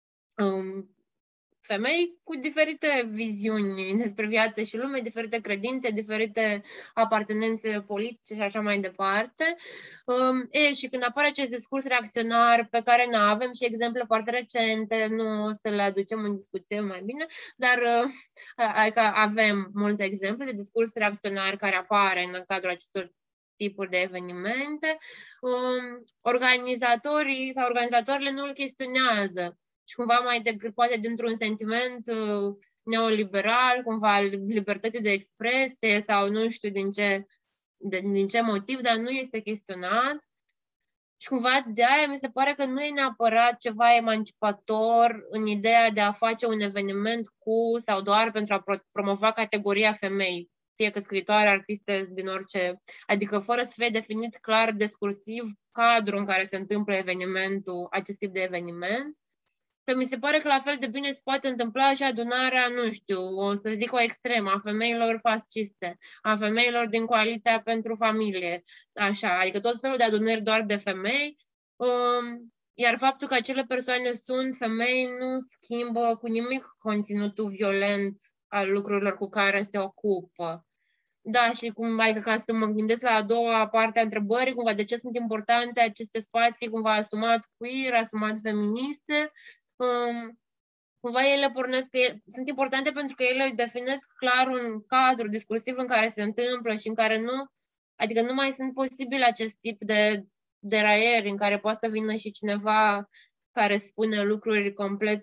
femei cu diferite viziuni despre viață și lume, diferite credințe, diferite apartenențe politice și așa mai departe. Și când apare acest discurs reacționar pe care nu avem și exemple foarte recente, nu o să le aducem în discuție mai bine, dar adică avem multe exemple de discurs reacționar care apare în cadrul acestor tipuri de evenimente. Organizatorii sau organizatorile nu îl chestionează. Și cumva poate dintr-un sentiment neoliberal, cumva libertății de expresie sau nu știu din ce motiv, dar nu este chestionat. Și cumva de aia mi se pare că nu e neapărat ceva emancipator în ideea de a face un eveniment cu sau doar pentru a promova categoria femei, fie că scritoare, artiste, din orice, adică fără să fie definit clar, discursiv, cadrul în care se întâmplă evenimentul, acest tip de eveniment. Că mi se pare că la fel de bine se poate întâmpla și adunarea, nu știu, o să zic o extremă, a femeilor fasciste, a femeilor din Coaliția pentru Familie, așa, adică tot felul de adunări doar de femei, iar faptul că acele persoane sunt femei nu schimbă cu nimic conținutul violent al lucrurilor cu care se ocupă. Da, și ca să mă gândesc la a doua parte a întrebării, cumva de ce sunt importante aceste spații, cumva asumat queer, asumat feministe, cumva ele sunt importante pentru că ele definesc clar un cadru discursiv în care se întâmplă și în care adică nu mai sunt posibile acest tip de deraieri în care poate să vină și cineva care spune lucruri complet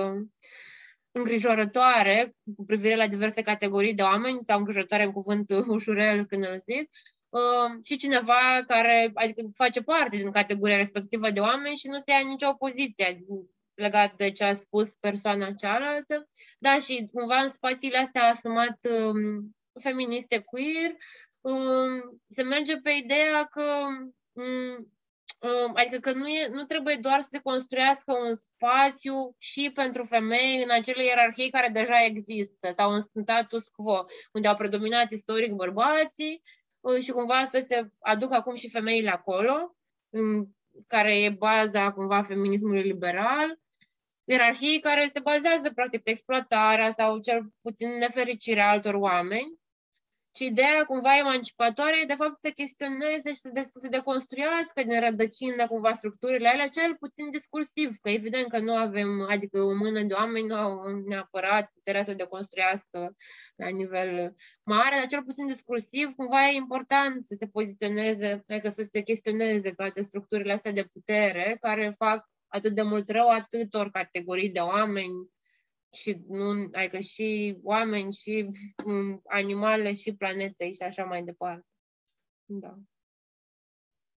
îngrijorătoare cu privire la diverse categorii de oameni sau îngrijorătoare în cuvânt ușurel când îl zic, și cineva care adică face parte din categoria respectivă de oameni și nu se ia nicio poziție legat de ce a spus persoana cealaltă. Da, și cumva în spațiile astea asumat feministe queer, se merge pe ideea că adică că nu trebuie doar să se construiască un spațiu și pentru femei în acele ierarhii care deja există sau în status quo, unde au predominat istoric bărbații și cumva să se aducă acum și femeile acolo, care e baza cumva feminismului liberal, ierarhii care se bazează practic pe exploatarea sau cel puțin nefericirea altor oameni. Și ideea cumva emancipatoare e de fapt să se chestioneze și să se deconstruiască din rădăcină cumva structurile alea, cel puțin discursiv, că evident că nu avem, adică o mână de oameni nu au neapărat puterea să deconstruiască la nivel mare, dar cel puțin discursiv cumva e important să se poziționeze, adică să se chestioneze toate structurile astea de putere care fac atât de mult rău atâtor categorii de oameni, și adică și oameni, și animale, și planete și așa mai departe. Da.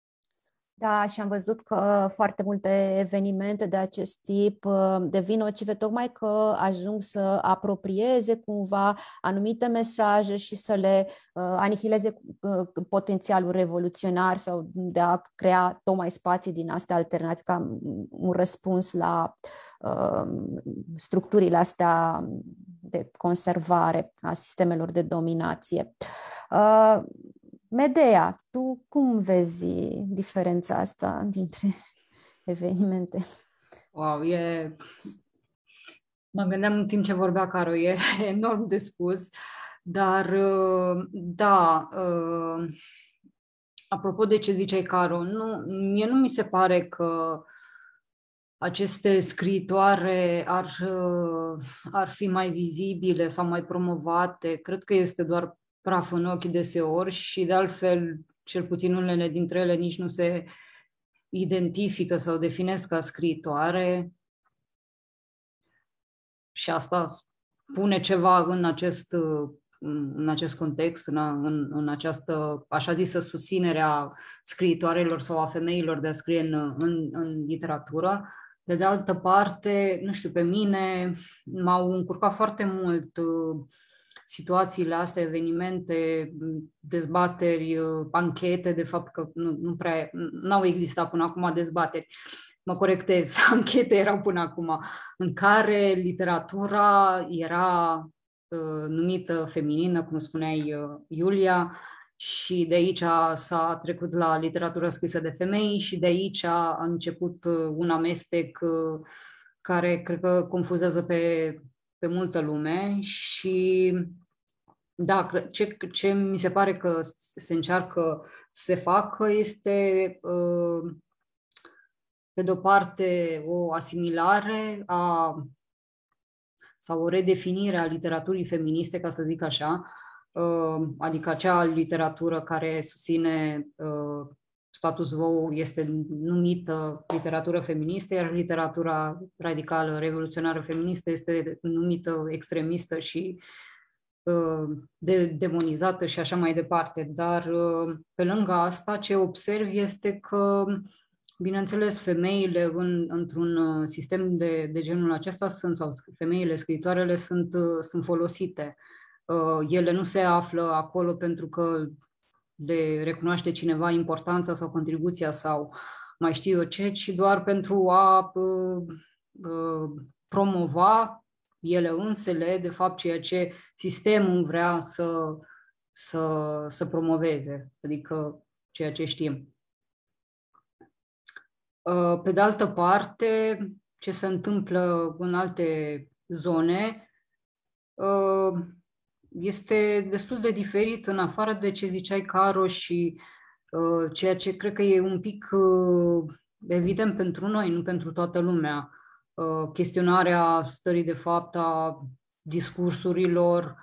Da, și am văzut că foarte multe evenimente de acest tip devin nocive tocmai că ajung să apropieze cumva anumite mesaje și să le anihileze potențialul revoluționar sau de a crea tocmai spații din astea alternative ca un răspuns la structurile astea de conservare a sistemelor de dominație. Medea, tu cum vezi diferența asta dintre evenimente? Wow, mă gândeam în timp ce vorbea Caro, e enorm de spus, dar da, apropo de ce ziceai, Caro, mie nu mi se pare că aceste scriitoare ar fi mai vizibile sau mai promovate. Cred că este doar praf în ochi deseori și de altfel, cel puțin unele dintre ele nici nu se identifică sau definesc ca scriitoare și asta spune ceva în acest context, în această așa zisă susținere a scriitoarelor sau a femeilor de a scrie în literatură. De altă parte, nu știu, pe mine m-au încurcat foarte mult situațiile astea, evenimente, dezbateri, anchete, de fapt că n-au existat până acum dezbateri, mă corectez, anchete erau până acum, în care literatura era numită feminină, cum spuneai, Iulia, și de aici s-a trecut la literatură scrisă de femei și de aici a început un amestec care cred că confuzează pe multă lume și da, ce mi se pare că se încearcă să se facă este pe de-o parte o asimilare sau o redefinire a literaturii feministe, ca să zic așa, adică acea literatură care susține status quo este numită literatură feministă, iar literatura radicală, revoluționară feministă este numită extremistă și demonizată și așa mai departe. Dar pe lângă asta, ce observ este că, bineînțeles, femeile într-un sistem de genul acesta sau femeile scriitoarele sunt folosite. Ele nu se află acolo pentru că le recunoaște cineva importanța sau contribuția sau mai știu eu ce, ci doar pentru a promova ele însele, de fapt, ceea ce sistemul vrea să promoveze, adică ceea ce știm. Pe de altă parte, ce se întâmplă în alte zone este destul de diferit, în afară de ce ziceai, Caro, și ceea ce cred că e un pic evident pentru noi, nu pentru toată lumea. Chestionarea stării de fapt a discursurilor,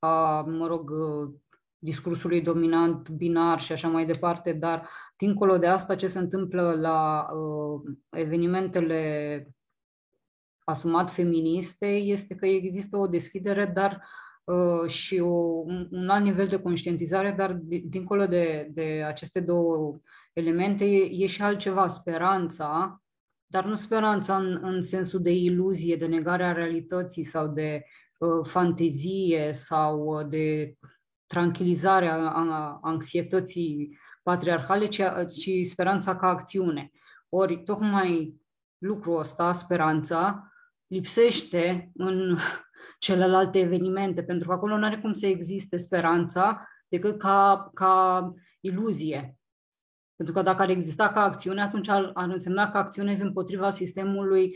discursului dominant, binar și așa mai departe, dar dincolo de asta, ce se întâmplă la evenimentele asumat feministe este că există o deschidere, dar și un alt nivel de conștientizare, dar dincolo de aceste două elemente e și altceva, speranța, dar nu speranța în sensul de iluzie, de negarea realității sau de fantezie sau de tranquilizare a anxietății patriarhale, ci speranța ca acțiune. Ori tocmai lucrul ăsta, speranța, lipsește în celelalte evenimente, pentru că acolo nu are cum să existe speranța decât ca iluzie. Pentru că dacă ar exista ca acțiune, atunci ar însemna că acționezi împotriva sistemului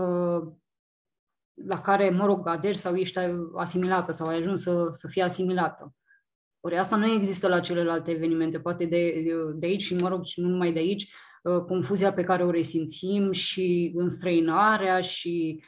la care, mă rog, aderi sau ești asimilată sau ai ajuns să fii asimilată. Ori asta nu există la celelalte evenimente, poate de aici și, mă rog, și nu numai de aici, confuzia pe care o resimțim și înstrăinarea și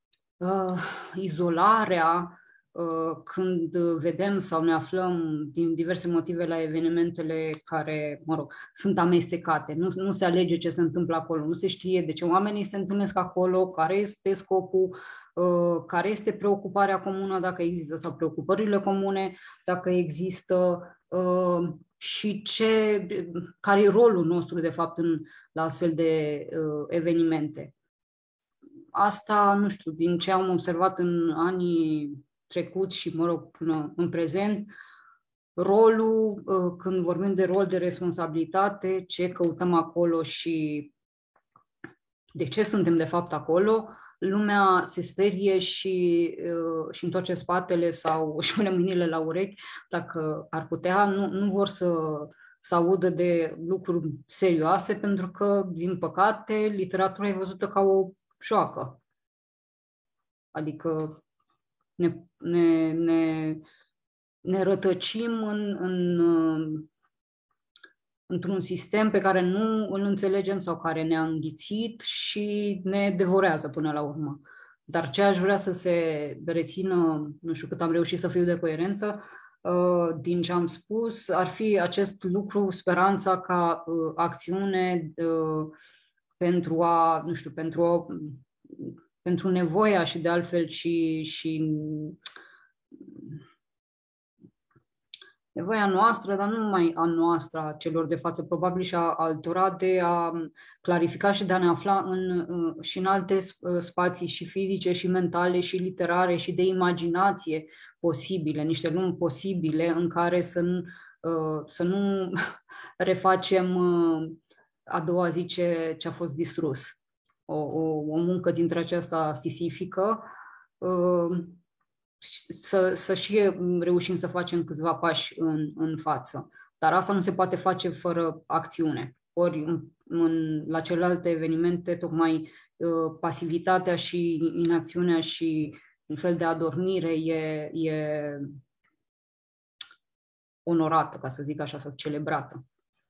izolarea când vedem sau ne aflăm din diverse motive la evenimentele care, mă rog, sunt amestecate. Nu se alege ce se întâmplă acolo, nu se știe de ce oamenii se întâlnesc acolo, care este scopul, care este preocuparea comună, dacă există, sau preocupările comune, dacă există, și care e rolul nostru, de fapt, la astfel de evenimente. Asta, nu știu, din ce am observat în anii trecuți și, mă rog, până în prezent, rolul, când vorbim de rol de responsabilitate, ce căutăm acolo și de ce suntem de fapt acolo, lumea se sperie și întoarce spatele sau își pune mâinile la urechi dacă ar putea, nu vor să audă de lucruri serioase, pentru că, din păcate, literatura e văzută ca o joacă. Adică ne rătăcim într-un sistem pe care nu îl înțelegem sau care ne-a înghițit și ne devorează până la urmă. Dar ce aș vrea să se rețină, nu știu cât am reușit să fiu de coerentă, din ce am spus, ar fi acest lucru, speranța ca acțiune pentru a, nu știu, pentru nevoia și de altfel și nevoia noastră, dar nu numai a noastră, a celor de față, probabil și a altora, de a clarifica și de a ne afla și în alte spații și fizice și mentale și literare și de imaginație posibile, niște lumi posibile în care să nu refacem a doua zi ce a fost distrus. O muncă dintre aceasta sisifică, să și reușim să facem câțiva pași în față. Dar asta nu se poate face fără acțiune. Ori la celelalte evenimente, tocmai pasivitatea și inacțiunea și un fel de adormire e onorată, ca să zic așa, sau celebrată.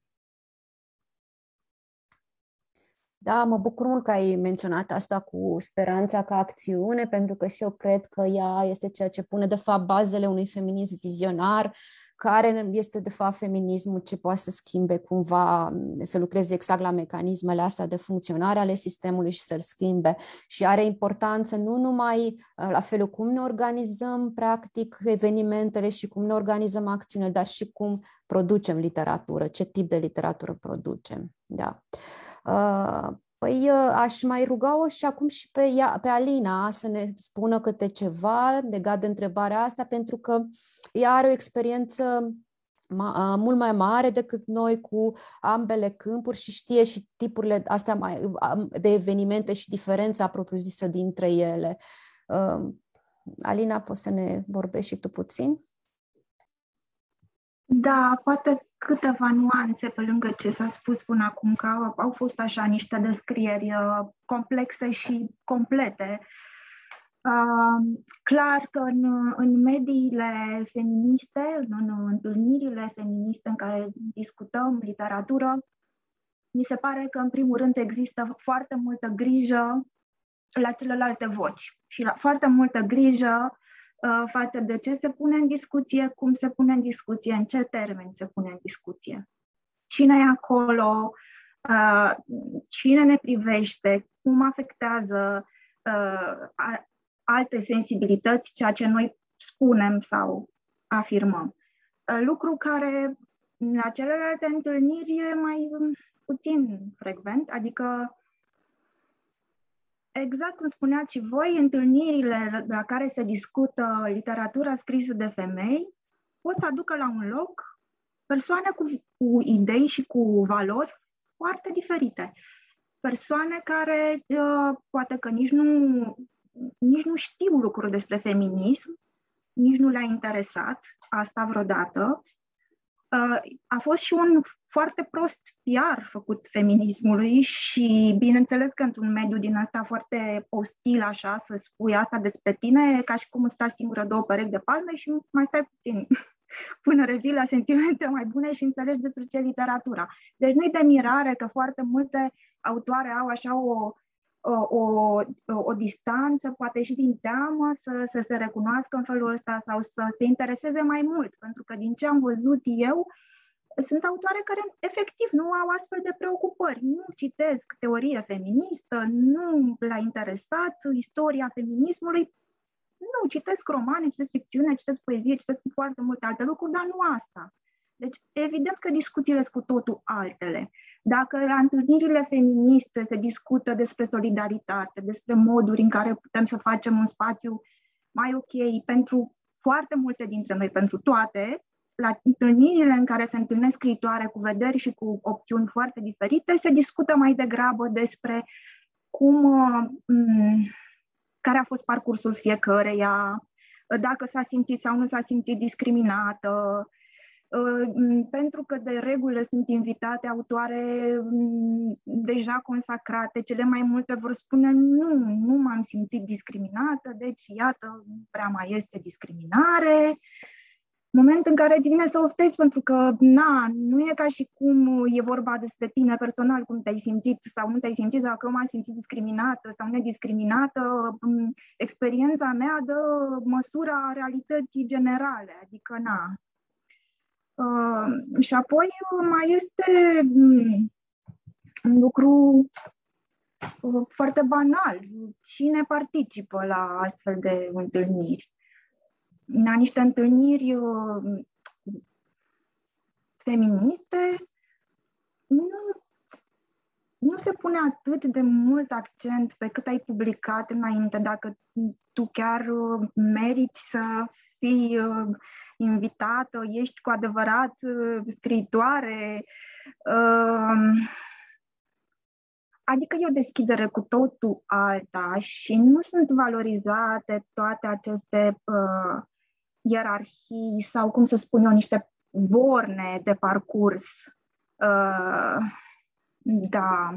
Da, mă bucur mult că ai menționat asta cu speranța ca acțiune, pentru că și eu cred că ea este ceea ce pune, de fapt, bazele unui feminism vizionar, care este, de fapt, feminismul ce poate să schimbe cumva, să lucreze exact la mecanismele astea de funcționare ale sistemului și să-l schimbe. Și are importanță nu numai la felul cum ne organizăm, practic, evenimentele și cum ne organizăm acțiunile, dar și cum producem literatură, ce tip de literatură producem. Da. Păi aș mai ruga-o și acum și pe Alina să ne spună câte ceva legat de întrebarea asta, pentru că ea are o experiență mult mai mare decât noi cu ambele câmpuri și știe și tipurile astea de evenimente și diferența propriu-zisă dintre ele. Alina, poți să ne vorbești și tu puțin? Da, poate câteva nuanțe pe lângă ce s-a spus până acum, că au fost așa niște descrieri complexe și complete. Clar că în mediile feministe, în întâlnirile feministe în care discutăm literatură, mi se pare că în primul rând există foarte multă grijă la celelalte voci și foarte multă grijă față de ce se pune în discuție, cum se pune în discuție, în ce termeni se pune în discuție. Cine e acolo, cine ne privește, cum afectează alte sensibilități, ceea ce noi spunem sau afirmăm. Lucru care la celelalte întâlniri e mai puțin frecvent, adică exact cum spuneați și voi, întâlnirile la care se discută literatura scrisă de femei pot să aducă la un loc persoane cu idei și cu valori foarte diferite. Persoane care poate că nici nu știu lucruri despre feminism, nici nu le-a interesat asta vreodată. A fost și un foarte prost PR făcut feminismului și bineînțeles că într-un mediu din ăsta foarte ostil așa, să spui asta despre tine, ca și cum îți tragi singură două perechi de palme și mai stai puțin până revii la sentimente mai bune și înțelegi despre ce literatura. Deci nu-i de mirare că foarte multe autoare au așa o distanță, poate și din teamă să se recunoască în felul ăsta sau să se intereseze mai mult, pentru că din ce am văzut eu, sunt autoare care efectiv nu au astfel de preocupări, nu citesc teorie feministă, nu le-a interesat istoria feminismului, nu, citesc romane, citesc ficțiune, citesc poezie, citesc foarte multe alte lucruri, dar nu asta. Deci, evident că discuțiile sunt cu totul altele. Dacă la întâlnirile feministe se discută despre solidaritate, despre moduri în care putem să facem un spațiu mai ok pentru foarte multe dintre noi, pentru toate, la întâlnirile în care se întâlnesc scriitoare cu vederi și cu opțiuni foarte diferite, se discută mai degrabă despre care a fost parcursul fiecăreia, dacă s-a simțit sau nu s-a simțit discriminată, pentru că de regulă sunt invitate autoare deja consacrate, cele mai multe vor spune nu m-am simțit discriminată, deci iată, nu prea mai este discriminare. Moment în care îți vine să oftezi, pentru că nu e ca și cum e vorba despre tine personal, cum te-ai simțit sau nu te-ai simțit, sau că m-am simțit discriminată sau nediscriminată. Experiența mea dă măsura realității generale, adică și apoi mai este un lucru foarte banal. Cine participă la astfel de întâlniri? La niște întâlniri feministe nu se pune atât de mult accent pe cât ai publicat înainte, dacă tu chiar meriți să fii invitată, ești cu adevărat scriitoare. Adică e o deschidere cu totul alta și nu sunt valorizate toate aceste ierarhii sau, cum să spun eu, niște borne de parcurs. Da.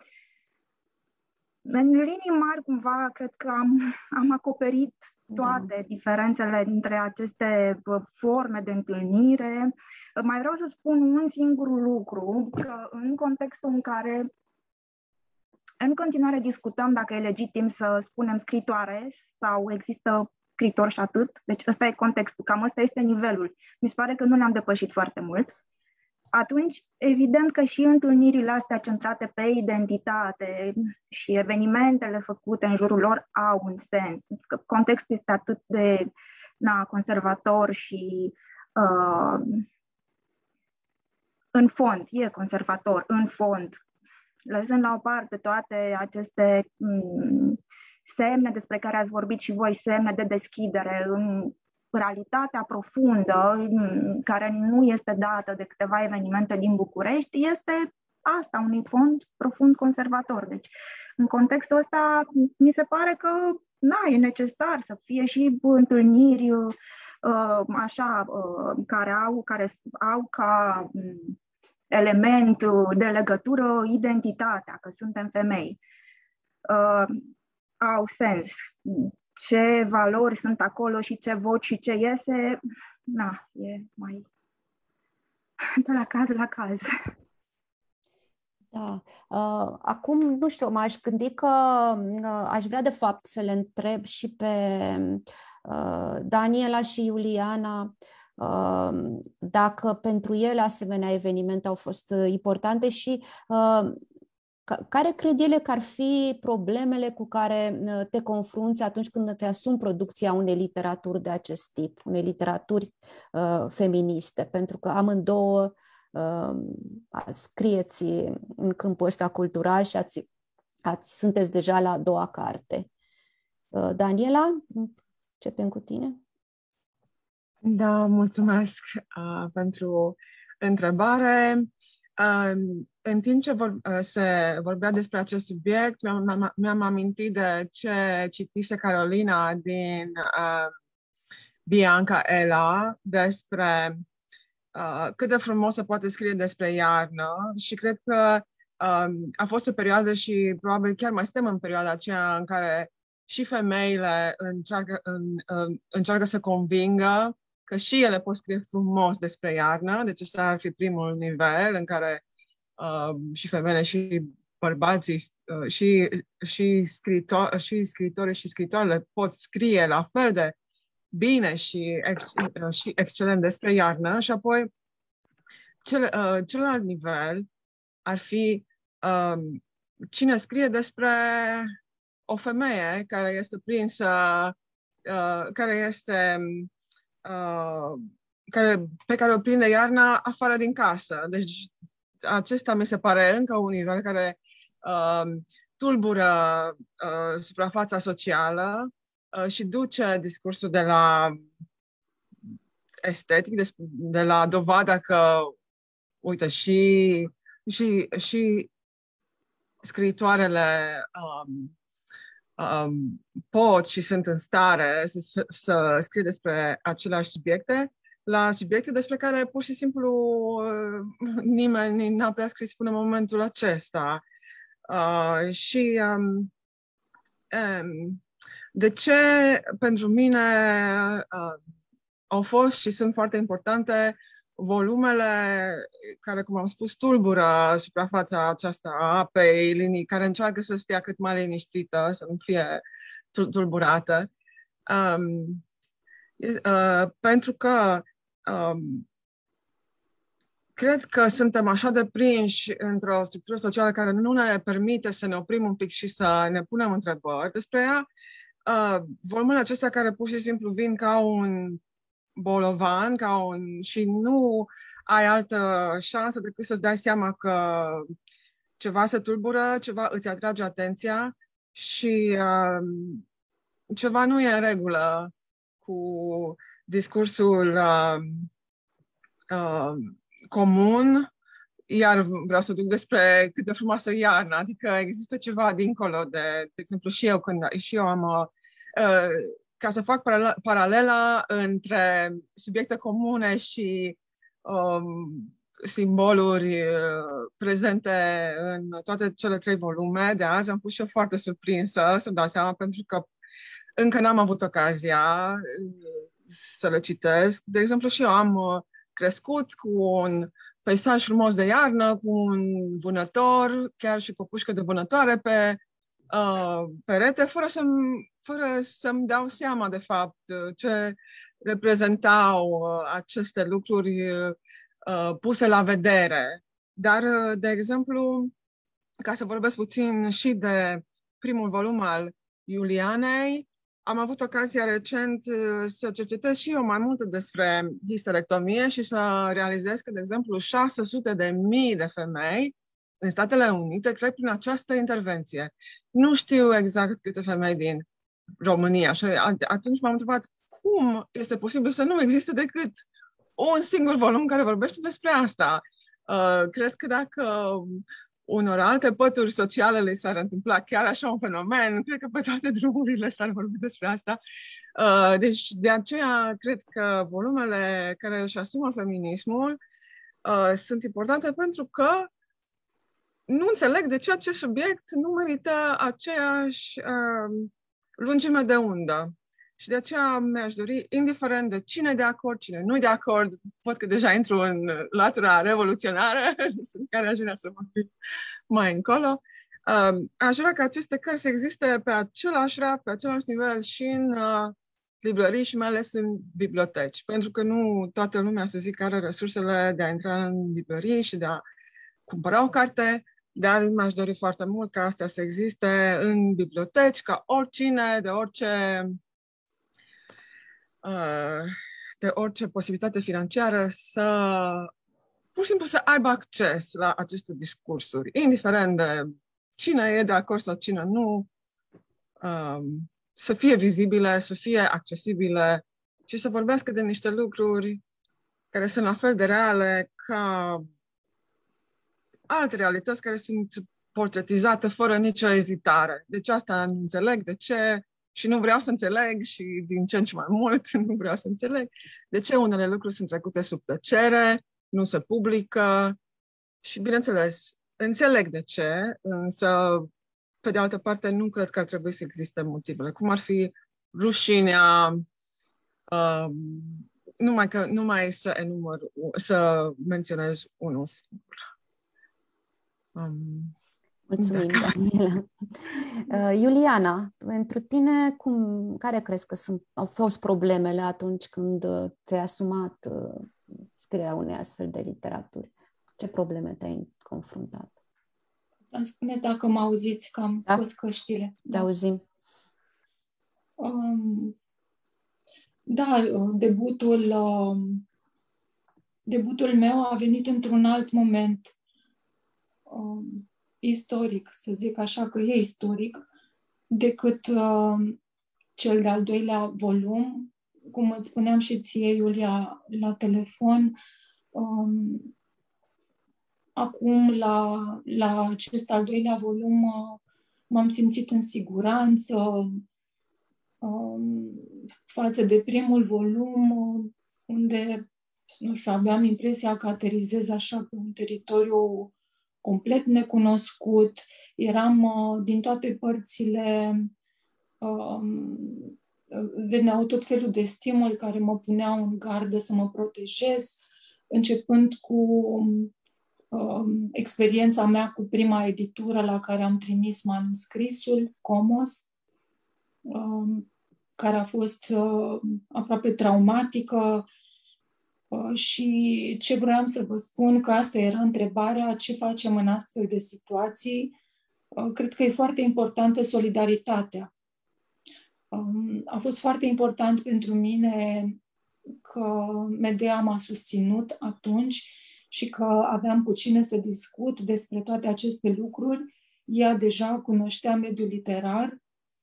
În linii mari, cumva, cred că am acoperit toate diferențele dintre aceste forme de întâlnire. Mai vreau să spun un singur lucru, că în contextul în care în continuare discutăm dacă e legitim să spunem scritoare sau există scriitor și atât, deci ăsta e contextul, cam ăsta este nivelul. Mi se pare că nu le-am depășit foarte mult. Atunci, evident că și întâlnirile astea centrate pe identitate și evenimentele făcute în jurul lor au un sens. Că contextul este atât de conservator și în fond, e conservator, în fond. Lăsând la o parte toate aceste semne despre care ați vorbit și voi, semne de deschidere în realitatea profundă, care nu este dată de câteva evenimente din București, este asta, un fond profund conservator. Deci, în contextul ăsta, mi se pare că e necesar să fie și întâlniri care au ca element de legătură identitatea, că suntem femei. Au sens. Ce valori sunt acolo și ce voci și ce iese, e mai de la caz la caz. Da. Acum, nu știu, m-aș gândi că aș vrea de fapt să le întreb și pe Daniela și Iuliana dacă pentru ele asemenea evenimente au fost importante și care cred ele că ar fi problemele cu care te confrunți atunci când îți asumi producția unei literaturi de acest tip, unei literaturi feministe, pentru că amândouă scrieți în câmpul ăsta cultural și sunteți deja la a doua carte. Daniela, începem cu tine. Da, mulțumesc pentru întrebare. În timp ce se vorbea despre acest subiect, mi-am amintit de ce citise Carolina din Bianca Ella despre cât de frumos se poate scrie despre iarnă și cred că a fost o perioadă și probabil chiar mai suntem în perioada aceea în care și femeile încearcă să convingă că și ele pot scrie frumos despre iarnă, deci ăsta ar fi primul nivel în care și femeile și bărbații și scriitorii și scriitoarele pot scrie la fel de bine și excelent despre iarnă și apoi celălalt nivel ar fi cine scrie despre o femeie care este prinsă, care este pe care o prinde iarna afară din casă. Deci acesta mi se pare încă un nivel care tulbură suprafața socială și duce discursul de la estetic, de la dovada că, uite, și scriitoarele pot și sunt în stare să scrie despre aceleași subiecte, la subiecte despre care pur și simplu nimeni n-a prea scris până în momentul acesta. De ce pentru mine au fost și sunt foarte importante volumele care, cum am spus, tulbură suprafața aceasta a apei, linii care încearcă să stea cât mai liniștită, să nu fie tulburată. Pentru că cred că suntem așa de prinși într-o structură socială care nu ne permite să ne oprim un pic și să ne punem întrebări despre ea. Volumele acestea care pur și simplu vin ca un bolovan, și nu ai altă șansă decât să-ți dai seama că ceva se tulbură, ceva îți atrage atenția și ceva nu e în regulă cu discursul comun, iar vreau să duc despre cât de frumoasă e iarna, adică există ceva dincolo de exemplu, și eu am, ca să fac paralela între subiecte comune și simboluri prezente în toate cele 3 volume de azi, am fost și eu foarte surprinsă să-mi dau seama, pentru că încă n-am avut ocazia să le citesc. De exemplu, și eu am crescut cu un peisaj frumos de iarnă, cu un vânător, chiar și cu o pușcă de vânătoare pe perete, fără să-mi dau seama, de fapt, ce reprezentau aceste lucruri puse la vedere. Dar, de exemplu, ca să vorbesc puțin și de primul volum al Iulianei, am avut ocazia recent să cercetez și eu mai multe despre histerectomie și să realizez că, de exemplu, 600.000 de femei în Statele Unite trec prin această intervenție. Nu știu exact câte femei din România. Și atunci m-am întrebat cum este posibil să nu existe decât un singur volum care vorbește despre asta. Cred că dacă unor alte pături sociale le s-ar întâmpla chiar așa un fenomen, cred că pe toate drumurile s-ar vorbi despre asta. Deci de aceea cred că volumele care își asumă feminismul sunt importante, pentru că nu înțeleg de ce acest subiect nu merită aceeași lungime de undă. Și de aceea mi-aș dori, indiferent de cine e de acord, cine nu e de acord, văd că deja intru în latura revoluționară, despre care aș vrea să vorbim mai încolo, aș vrea ca aceste cărți să existe pe același raf, pe același nivel și în librării și mai ales în biblioteci. Pentru că nu toată lumea, să zic, are resursele de a intra în librării și de a cumpăra o carte, dar mi-aș dori foarte mult ca astea să existe în biblioteci, ca oricine, de orice posibilitate financiară, să pur și simplu să aibă acces la aceste discursuri, indiferent de cine e de acord sau cine nu, să fie vizibile, să fie accesibile și să vorbească de niște lucruri care sunt la fel de reale ca alte realități care sunt portretizate fără nicio ezitare. Deci asta nu înțeleg de ce și nu vreau să înțeleg și din ce în ce mai mult nu vreau să înțeleg de ce unele lucruri sunt trecute sub tăcere, nu se publică și, bineînțeles, înțeleg de ce, însă, pe de altă parte, nu cred că ar trebui să existe motivele. Cum ar fi rușinea, numai să menționez unul singur. Mulțumim, Daniela. Iuliana, pentru tine, care crezi că au fost problemele atunci când ți-ai asumat scrierea unei astfel de literaturi? Ce probleme te-ai confruntat? Să-mi spuneți dacă mă auziți, că am scos căștile. Te auzim. Da, debutul debutul meu a venit într-un alt moment istoric, să zic așa că e istoric, decât cel de-al doilea volum. Cum îți spuneam și ție, Iulia, la telefon, acum la acest al doilea volum m-am simțit în siguranță față de primul volum, unde, nu știu, aveam impresia că aterizez așa pe un teritoriu complet necunoscut. Eram din toate părțile, veneau tot felul de stimuli care mă puneau în gardă să mă protejez, începând cu experiența mea cu prima editură la care am trimis manuscrisul, Comos, care a fost aproape traumatică. Și ce vreau să vă spun, că asta era întrebarea, ce facem în astfel de situații. Cred că e foarte importantă solidaritatea. A fost foarte important pentru mine că Medea m-a susținut atunci și că aveam cu cine să discut despre toate aceste lucruri. Ea deja cunoștea mediul literar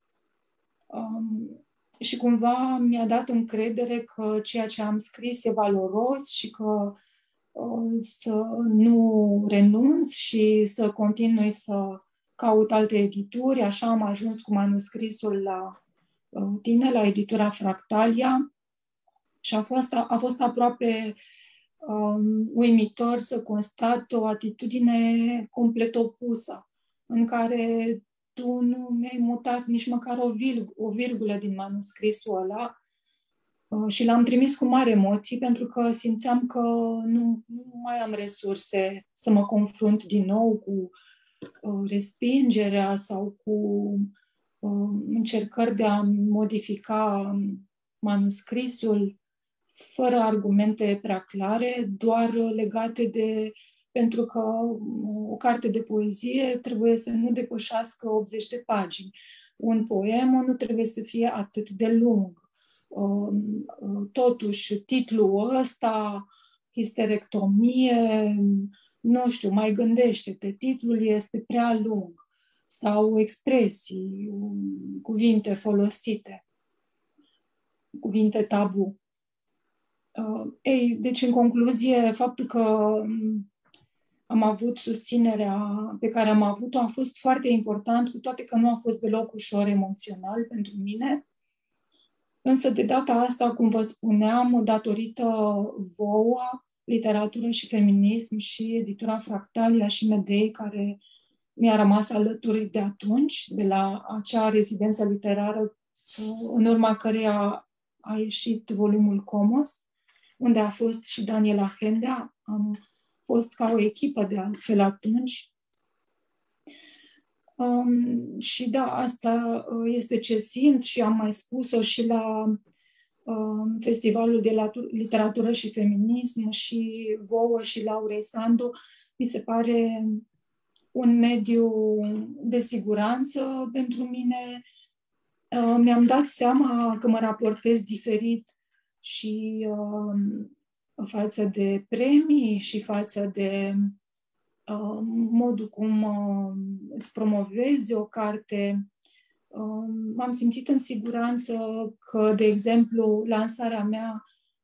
și cumva mi-a dat încredere că ceea ce am scris e valoros și că să nu renunț și să continui să caut alte edituri. Așa am ajuns cu manuscrisul la tine, la editura Fractalia, și a fost aproape uimitor să constat o atitudine complet opusă, în care tu nu mi-ai mutat nici măcar o virgulă din manuscrisul ăla și l-am trimis cu mari emoții, pentru că simțeam că nu mai am resurse să mă confrunt din nou cu respingerea sau cu încercări de a modifica manuscrisul fără argumente prea clare, doar legate de... Pentru că o carte de poezie trebuie să nu depășească 80 de pagini. Un poem nu trebuie să fie atât de lung. Totuși, titlul ăsta, histerectomie, nu știu, mai gândește-te, titlul este prea lung. Sau expresii, cuvinte folosite, cuvinte tabu. Deci, în concluzie, faptul că am avut susținerea pe care am avut-o a fost foarte important, cu toate că nu a fost deloc ușor emoțional pentru mine. Însă, de data asta, cum vă spuneam, datorită vouă, literatură și feminism și editura Fractalia și Medei, care mi-a rămas alături de atunci, de la acea rezidență literară, în urma căreia a ieșit volumul Comos, unde a fost și Daniela Hendea. Am fost ca o echipă de altfel atunci. Și da, asta este ce simt și am mai spus-o și la Festivalul de Literatură și Feminism și vouă și Laurei Sandu. Mi se pare un mediu de siguranță pentru mine. Mi-am dat seama că mă raportez diferit și față de premii și față de modul cum îți promovezi o carte. M-am simțit în siguranță că, de exemplu, lansarea mea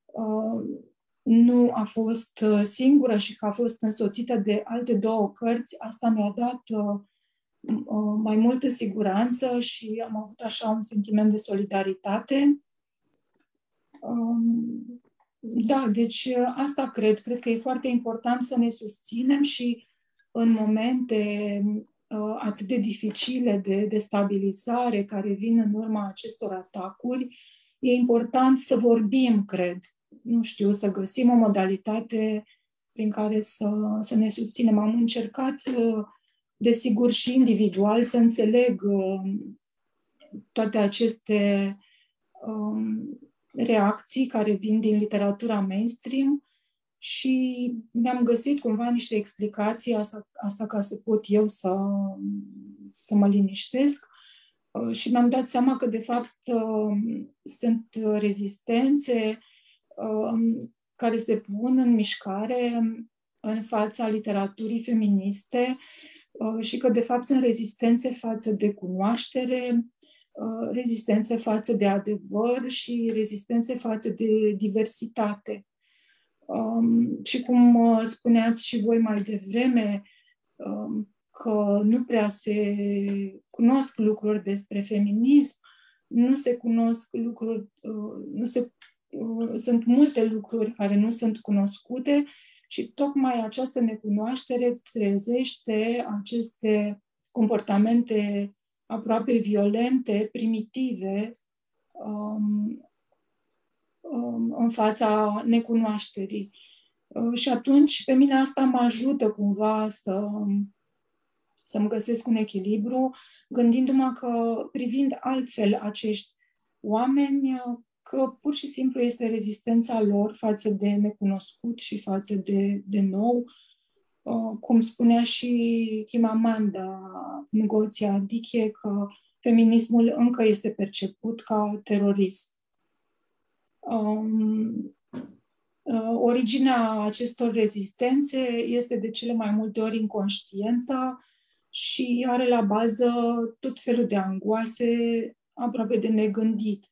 nu a fost singură și că a fost însoțită de alte 2 cărți. Asta mi-a dat mai multă siguranță și am avut așa un sentiment de solidaritate. Da, deci asta cred că e foarte important să ne susținem și în momente atât de dificile de destabilizare care vin în urma acestor atacuri, e important să vorbim, cred. Nu știu, să găsim o modalitate prin care să ne susținem. Am încercat, desigur, și individual să înțeleg toate aceste reacții care vin din literatura mainstream și mi-am găsit cumva niște explicații, asta ca să pot eu să mă liniștesc, și mi-am dat seama că de fapt sunt rezistențe care se pun în mișcare în fața literaturii feministe și că, de fapt, sunt rezistențe față de cunoaștere, rezistențe față de adevăr și rezistențe față de diversitate. Și cum spuneați și voi mai devreme, că nu prea se cunosc lucruri despre feminism, nu se cunosc lucruri, sunt multe lucruri care nu sunt cunoscute și tocmai această necunoaștere trezește aceste comportamente aproape violente, primitive, în fața necunoașterii. Și atunci, pe mine asta mă ajută cumva să-mi găsesc un echilibru, gândindu-mă că, privind altfel acești oameni, că pur și simplu este rezistența lor față de necunoscut și față de nou, cum spunea și Chimamanda Ngozi Adichie, că feminismul încă este perceput ca terorist. Originea acestor rezistențe este de cele mai multe ori inconștientă și are la bază tot felul de angoase aproape de negândit.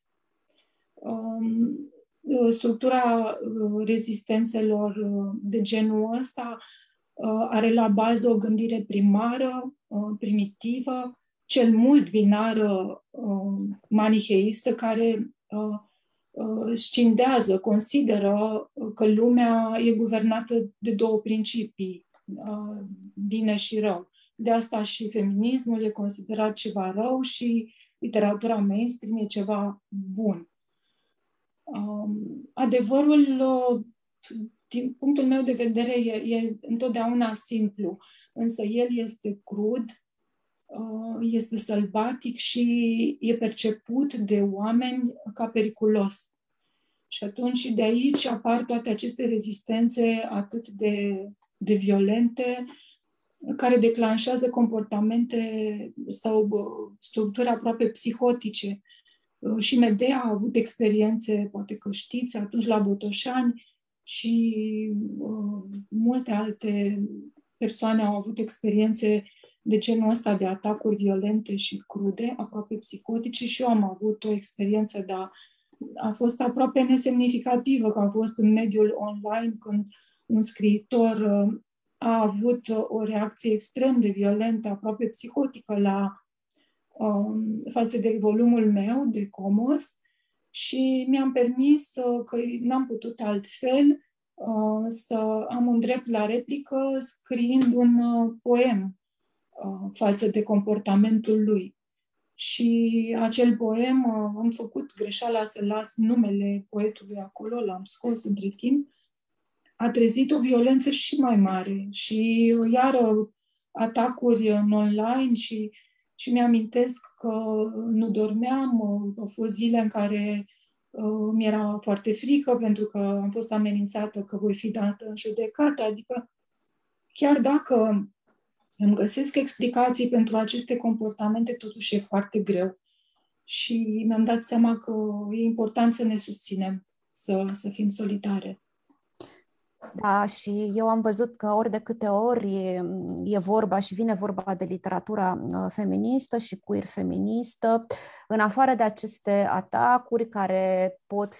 Structura rezistențelor de genul ăsta are la bază o gândire primară, primitivă, cel mult binară, manicheistă, care scindează, consideră că lumea e guvernată de două principii, bine și rău. De asta și feminismul e considerat ceva rău și literatura mainstream e ceva bun. Adevărul, din punctul meu de vedere, e întotdeauna simplu, însă el este crud, este sălbatic și e perceput de oameni ca periculos. Și atunci de aici apar toate aceste rezistențe atât de violente, care declanșează comportamente sau structuri aproape psihotice. Și Medea a avut experiențe, poate că știți, atunci la Botoșani, și multe alte persoane au avut experiențe de genul ăsta de atacuri violente și crude, aproape psihotice, și eu am avut o experiență, dar a fost aproape nesemnificativă, că a fost în mediul online când un scriitor a avut o reacție extrem de violentă, aproape psihotică față de volumul meu de Comos și mi-am permis, că n-am putut altfel, să am un drept la replică scriind un poem față de comportamentul lui. Și acel poem, am făcut greșeala să las numele poetului acolo, l-am scos între timp, a trezit o violență și mai mare și iară atacuri în online și mi-amintesc că nu dormeam, au fost zile în care mi-era foarte frică pentru că am fost amenințată că voi fi dată în judecată, adică chiar dacă îmi găsesc explicații pentru aceste comportamente, totuși e foarte greu. Și mi-am dat seama că e important să ne susținem, să fim solidare. Da, și eu am văzut că ori de câte ori e vorba și vine vorba de literatura feministă și queer feministă, în afară de aceste atacuri care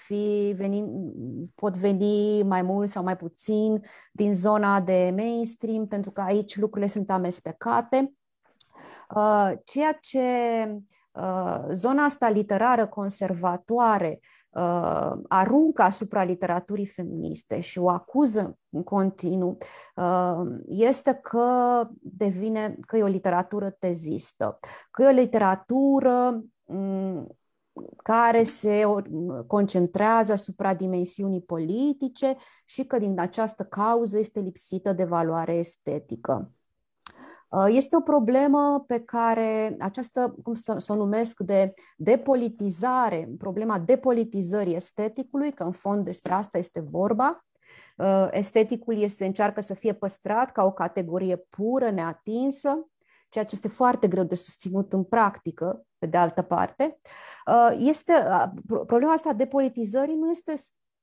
pot veni mai mult sau mai puțin din zona de mainstream, pentru că aici lucrurile sunt amestecate, ceea ce zona asta literară conservatoare aruncă asupra literaturii feministe și o acuză în continuu, este că e o literatură tezistă, că e o literatură care se concentrează asupra dimensiunii politice și că din această cauză este lipsită de valoare estetică. Este o problemă pe care această, cum să o numesc, de depolitizare, problema depolitizării esteticului, că în fond despre asta este vorba. Esteticul încearcă să fie păstrat ca o categorie pură, neatinsă, ceea ce este foarte greu de susținut în practică, pe de altă parte. Problema asta a depolitizării nu este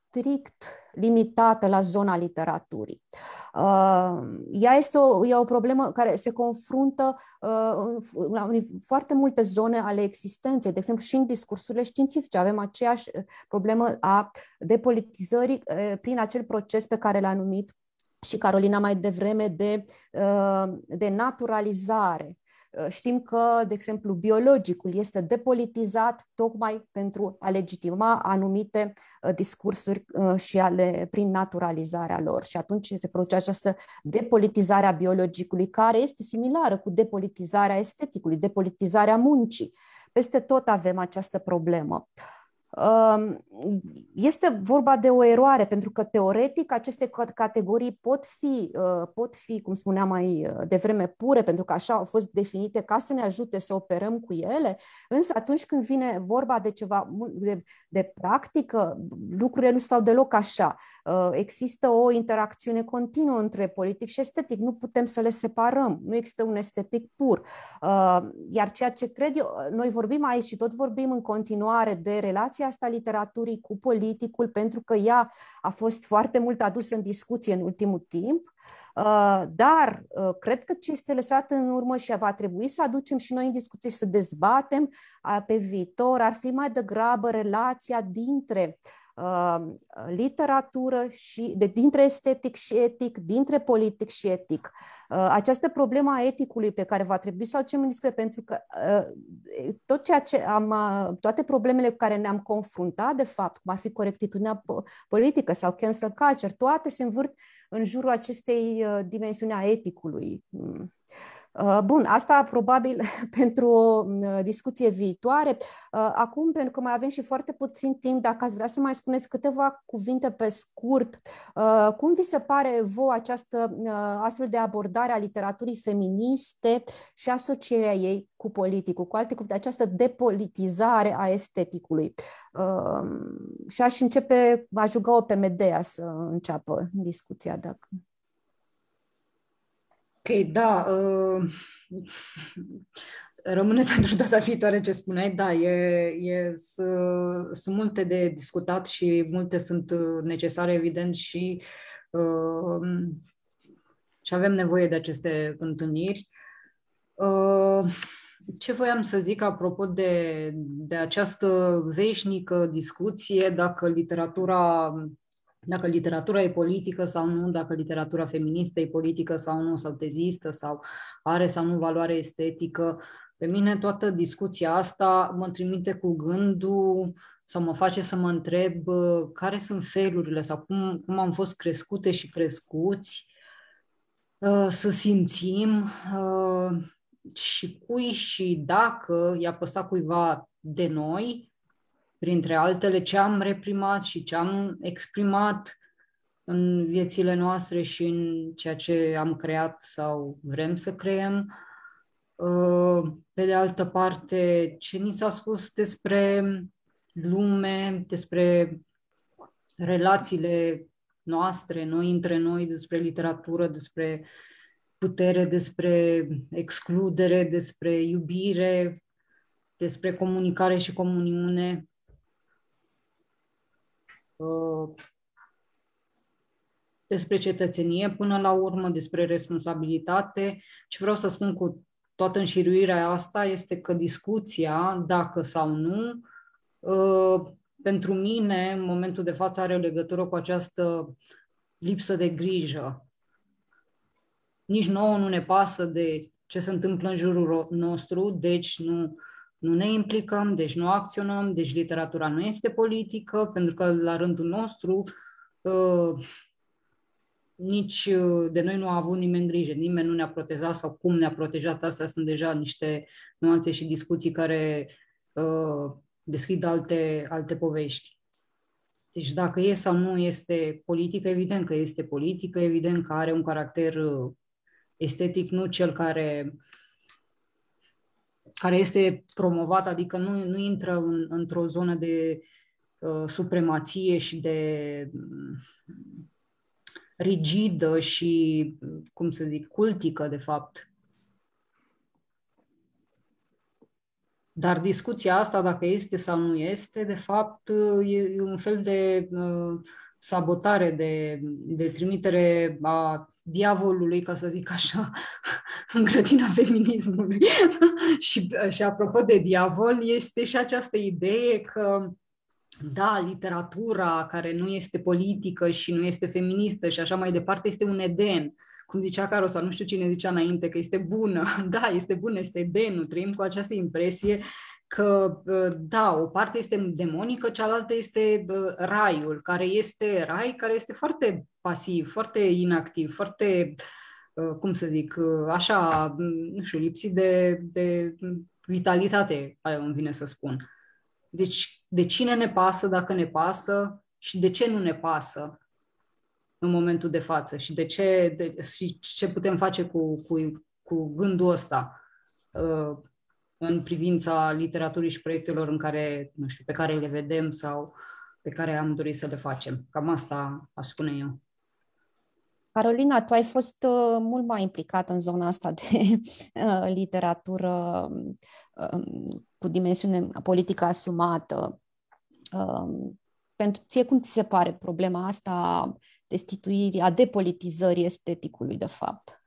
strict limitată la zona literaturii. Ea e o problemă care se confruntă în foarte multe zone ale existenței. De exemplu, și în discursurile științifice avem aceeași problemă a depolitizării prin acel proces pe care l-a numit și Carolina mai devreme de naturalizare. Știm că, de exemplu, biologicul este depolitizat tocmai pentru a legitima anumite discursuri și prin naturalizarea lor. Și atunci se produce această depolitizare a biologicului, care este similară cu depolitizarea esteticului, depolitizarea muncii. Peste tot avem această problemă. Este vorba de o eroare, pentru că teoretic aceste categorii pot fi, cum spuneam mai devreme, pure, pentru că așa au fost definite ca să ne ajute să operăm cu ele, însă atunci când vine vorba de ceva de practică, lucrurile nu stau deloc așa. Există o interacțiune continuă între politic și estetic, nu putem să le separăm, nu există un estetic pur. Iar ceea ce cred eu, noi vorbim aici și tot vorbim în continuare de relația asta literaturii cu politicul, pentru că ea a fost foarte mult adusă în discuție în ultimul timp, dar cred că ce este lăsat în urmă și va trebui să aducem și noi în discuție și să dezbatem pe viitor ar fi mai degrabă relația dintre literatură și dintre estetic și etic, dintre politic și etic. Această problemă a eticului pe care va trebui să o aducem în discuție, pentru că toate problemele cu care ne-am confruntat, de fapt, cum ar fi corectitudinea politică sau cancel culture, toate se învârt în jurul acestei dimensiuni a eticului. Bun, asta probabil pentru o discuție viitoare. Acum, pentru că mai avem și foarte puțin timp, dacă ați vrea să mai spuneți câteva cuvinte pe scurt, cum vi se pare vouă această astfel de abordare a literaturii feministe și asocierea ei cu politicul, cu alte cuvinte, această depolitizare a esteticului? Și aș ruga-o pe Medea să înceapă discuția, dacă... Ok, da. Rămâne pentru data viitoare ce spuneai. Da, sunt multe de discutat și multe sunt necesare, evident, și avem nevoie de aceste întâlniri. Ce voiam să zic apropo de această veșnică discuție dacă literatura e politică sau nu, dacă literatura feministă e politică sau nu, sau tezistă, sau are sau nu valoare estetică. Pe mine toată discuția asta mă trimite cu gândul sau mă face să mă întreb care sunt felurile sau cum am fost crescute și crescuți să simțim și cui și dacă i-a păsat cuiva de noi, printre altele, ce am reprimat și ce am exprimat în viețile noastre și în ceea ce am creat sau vrem să creăm. Pe de altă parte, ce ni s-a spus despre lume, despre relațiile noastre, noi între noi, despre literatură, despre putere, despre excludere, despre iubire, despre comunicare și comuniune. Despre cetățenie până la urmă, despre responsabilitate. Ce vreau să spun cu toată înșiruirea asta este că discuția, dacă sau nu, pentru mine, în momentul de față, are o legătură cu această lipsă de grijă. Nici nouă nu ne pasă de ce se întâmplă în jurul nostru, deci nu ne implicăm, deci nu acționăm, deci literatura nu este politică, pentru că la rândul nostru nici de noi nu a avut nimeni grijă, nimeni nu ne-a protejat sau cum ne-a protejat. Astea sunt deja niște nuanțe și discuții care deschid alte povești. Deci dacă e sau nu este politică, evident că este politică, evident că are un caracter estetic, nu cel care este promovat, adică nu intră într-o zonă de supremație și de rigidă și, cum să zic, cultică, de fapt. Dar discuția asta, dacă este sau nu este, de fapt, e un fel de sabotare, de trimitere a diavolului, ca să zic așa, în grădina feminismului. Și apropo de diavol, este și această idee că da, literatura care nu este politică și nu este feministă și așa mai departe este un eden. Cum zicea Caro, sau nu știu cine zicea înainte, că este bună. Da, este bună, este edenul. Trăim cu această impresie că, da, o parte este demonică, cealaltă este raiul, care este rai, care este foarte pasiv, foarte inactiv, foarte, cum să zic, așa, nu știu, lipsit de vitalitate, aia îmi vine să spun. Deci, de cine ne pasă dacă ne pasă și de ce nu ne pasă în momentul de față și și ce putem face cu gândul ăsta în privința literaturii și proiectelor în care, nu știu, pe care le vedem sau pe care am dorit să le facem. Cam asta aș spune eu. Carolina, tu ai fost mult mai implicată în zona asta de literatură cu dimensiune politică asumată. Pentru ție, cum ți se pare problema asta a destituirii, a depolitizării esteticului, de fapt?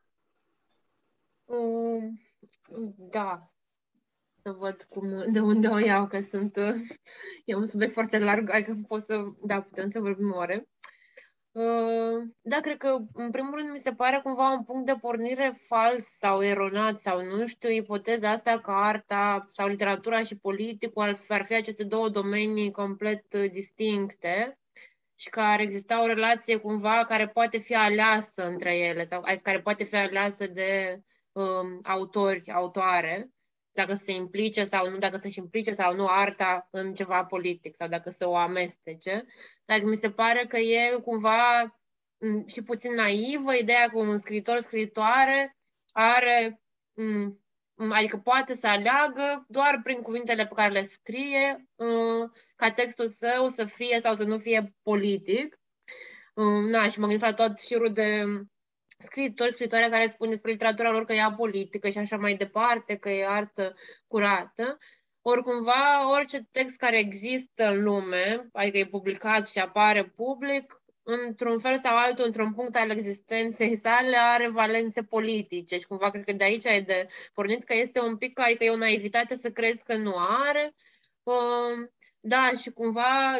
Da. Să văd de unde o iau, că e un subiect foarte larg, adică putem să vorbim ore. Da, cred că, în primul rând, mi se pare cumva un punct de pornire fals sau eronat sau nu știu, ipoteza asta că arta sau literatura și politicul ar fi aceste două domenii complet distincte și că ar exista o relație cumva care poate fi aleasă între ele sau care poate fi aleasă de autori, autoare, dacă se implice sau nu, dacă se-și implice sau nu arta în ceva politic sau dacă se o amestece. Dar mi se pare că e cumva și puțin naivă ideea că un scriitoare are, adică poate să aleagă doar prin cuvintele pe care le scrie ca textul său să fie sau să nu fie politic. Și mă gândesc la tot șirul de scriitoare care spun despre literatura lor că e apolitică și așa mai departe, că e artă curată. Ori cumva orice text care există în lume, adică e publicat și apare public, într-un fel sau altul, într-un punct al existenței sale, are valențe politice și cumva cred că de aici e de pornit că este un pic, adică e o naivitate să crezi că nu are. Da, și cumva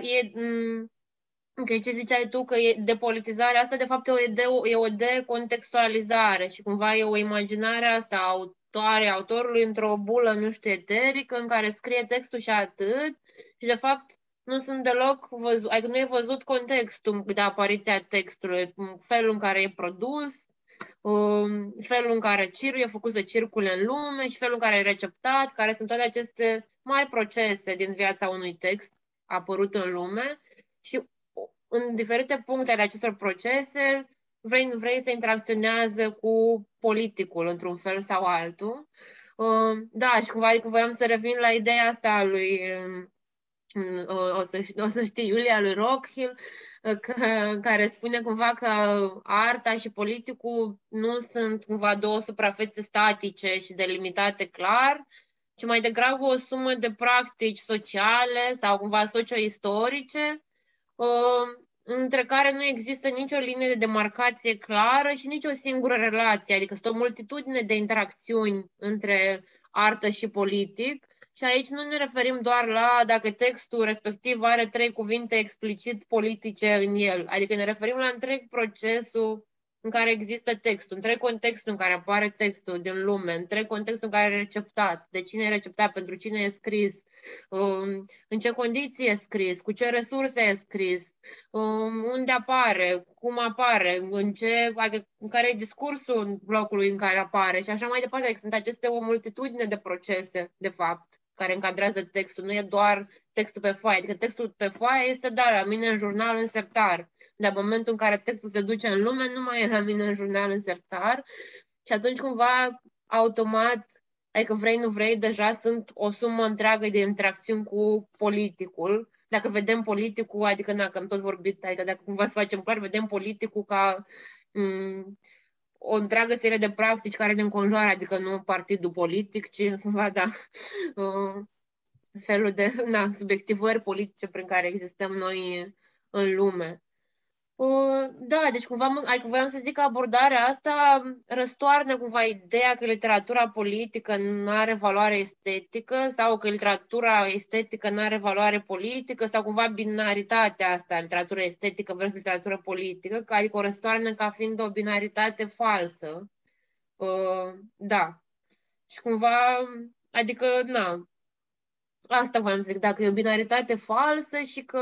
e ce ziceai tu, că depolitizarea asta de fapt e o decontextualizare și cumva e o imaginare asta autorului într-o bulă, nu știu, eterică, în care scrie textul și atât și de fapt nu sunt deloc văzut, adică nu e văzut contextul de apariția textului, felul în care e produs, felul în care e făcut să circule în lume și felul în care e receptat, care sunt toate aceste mari procese din viața unui text apărut în lume și în diferite puncte ale acestor procese vrei să interacționează cu politicul într-un fel sau altul. Da, și cumva adică voiam să revin la ideea asta a lui o să știi, Iulia, lui Rockhill, care spune cumva că arta și politicul nu sunt cumva două suprafețe statice și delimitate clar, ci mai degrabă o sumă de practici sociale sau cumva socio-istorice, între care nu există nicio linie de demarcație clară și nicio singură relație, adică sunt o multitudine de interacțiuni între artă și politic. Și aici nu ne referim doar la dacă textul respectiv are 3 cuvinte explicit politice în el, adică ne referim la întreg procesul în care există textul, întreg contextul în care apare textul din lume, întreg contextul în care e receptat, de cine e receptat, pentru cine e scris, în ce condiții e scris, cu ce resurse e scris, unde apare, cum apare, în care e discursul locului în care apare și așa mai departe. Adică sunt aceste o multitudine de procese, de fapt, care încadrează textul. Nu e doar textul pe foaie. Adică textul pe foaie este, da, la mine în jurnal, în sertar. Dar în momentul în care textul se duce în lume, nu mai e la mine în jurnal, în sertar. Și atunci, cumva, automat, adică vrei, nu vrei, deja sunt o sumă întreagă de interacțiuni cu politicul. Dacă vedem politicul, adică dacă am tot vorbit, adică dacă cumva să facem clar, vedem politicul ca o întreagă serie de practici care ne înconjoară, adică nu partidul politic, ci cumva, da, felul de subiectivări politice prin care existăm noi în lume. Da, deci cumva voiam să zic că abordarea asta răstoarnă cumva ideea că literatura politică nu are valoare estetică sau că literatura estetică nu are valoare politică sau cumva binaritatea asta, literatură estetică versus literatură politică, adică o răstoarnă ca fiind o binaritate falsă. Da. Și cumva, adică, asta voiam să zic, dacă e o binaritate falsă și că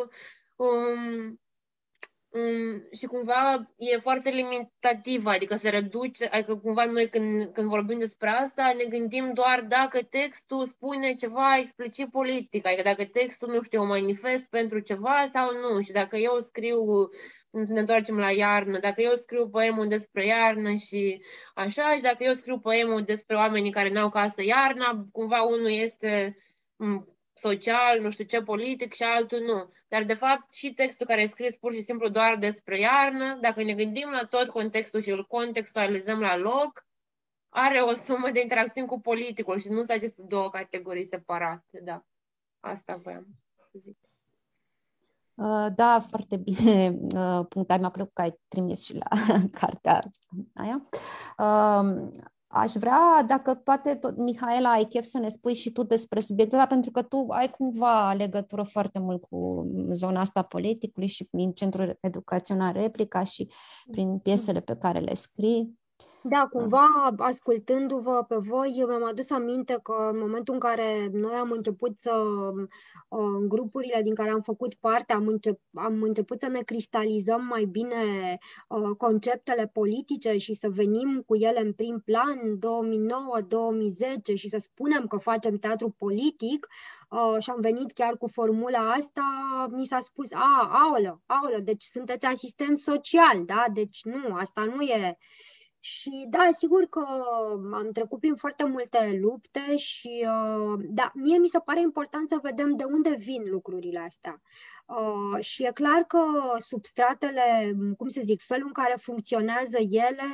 și cumva e foarte limitativă, adică se reduce, adică cumva noi când vorbim despre asta ne gândim doar dacă textul spune ceva explicit politic, adică dacă textul, nu știu, o manifest pentru ceva sau nu, și dacă eu scriu, să ne întoarcem la iarnă, dacă eu scriu poemul despre iarnă și așa, și dacă eu scriu poemul despre oamenii care n-au casă iarna, cumva unul este social, nu știu ce, politic și altul nu. Dar, de fapt, și textul care e scris pur și simplu doar despre iarnă, dacă ne gândim la tot contextul și îl contextualizăm la loc, are o sumă de interacțiuni cu politicul și nu sunt aceste două categorii separate. Da, asta voiam să zic. Da, foarte bine punctat. Mi-a plăcut că ai trimis și la cartea aia. Aș vrea, dacă poate, Mihaela, ai chef să ne spui și tu despre subiectul ăsta, pentru că tu ai cumva legătură foarte mult cu zona asta politicului și prin Centrul Educațional Replica și prin piesele pe care le scrii. Da, cumva, ascultându-vă pe voi, mi-am adus aminte că în momentul în care noi am început în grupurile din care am făcut parte, am început să ne cristalizăm mai bine conceptele politice și să venim cu ele în prim plan 2009-2010 și să spunem că facem teatru politic, și am venit chiar cu formula asta, mi s-a spus, aoleu, deci sunteți asistent social, da? Deci nu, asta nu e... Și da, sigur că am trecut prin foarte multe lupte și da, mie mi se pare important să vedem de unde vin lucrurile astea. Și e clar că substratele, cum să zic, felul în care funcționează ele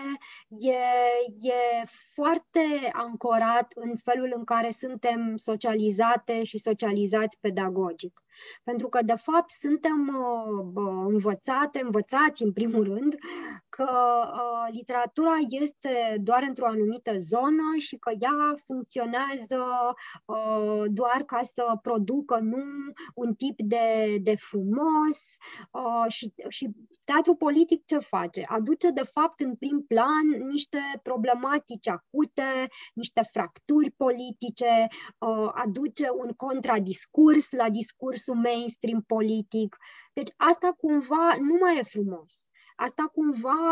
e foarte ancorat în felul în care suntem socializate și socializați pedagogic. Pentru că, de fapt, suntem învățați, în primul rând, că literatura este doar într-o anumită zonă și că ea funcționează doar ca să producă un tip de frumos și teatrul politic ce face? Aduce, de fapt, în prim plan niște problematici acute, niște fracturi politice, aduce un contradiscurs la discursul mainstream politic. Deci asta cumva nu mai e frumos. Asta cumva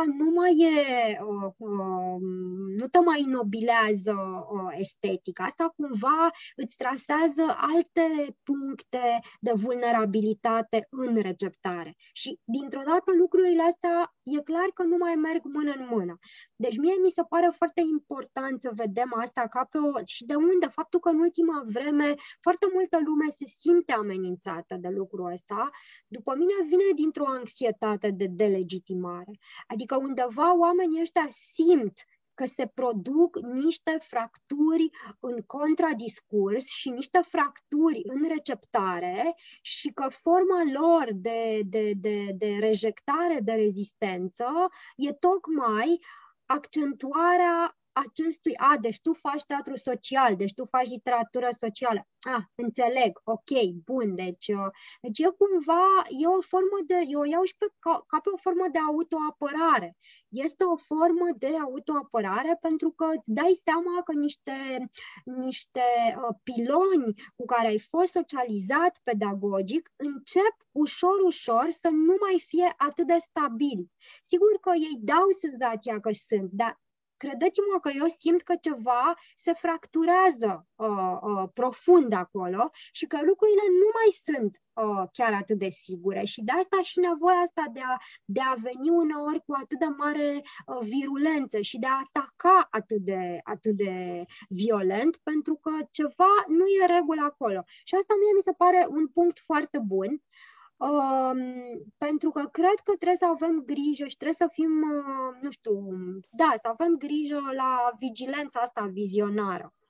nu te mai nobilează estetic. Asta cumva îți trasează alte puncte de vulnerabilitate în receptare. Și dintr-o dată lucrurile astea e clar că nu mai merg mână în mână. Deci mie mi se pare foarte important să vedem asta și de unde faptul că în ultima vreme foarte multă lume se simte amenințată de lucrul ăsta, după mine vine dintr-o anxietate de delegitimare. Adică undeva oamenii ăștia simt că se produc niște fracturi în contradiscurs și niște fracturi în receptare și că forma lor de rejectare, de rezistență e tocmai accentuarea acestui, deci tu faci teatru social, deci tu faci literatură socială. Înțeleg, ok, bun, deci e cumva, e o formă eu o iau și ca pe o formă de autoapărare. Este o formă de autoapărare pentru că îți dai seama că niște piloni cu care ai fost socializat pedagogic încep ușor să nu mai fie atât de stabili. Sigur că ei dau senzația că sunt, dar credeți-mă că eu simt că ceva se fracturează profund acolo și că lucrurile nu mai sunt chiar atât de sigure și de asta și nevoia asta de a veni uneori cu atât de mare virulență și de a ataca atât de violent, pentru că ceva nu e regulă acolo. Și asta mie mi se pare un punct foarte bun. Pentru că cred că trebuie să avem grijă și trebuie să fim, să avem grijă la vigilența asta vizionară.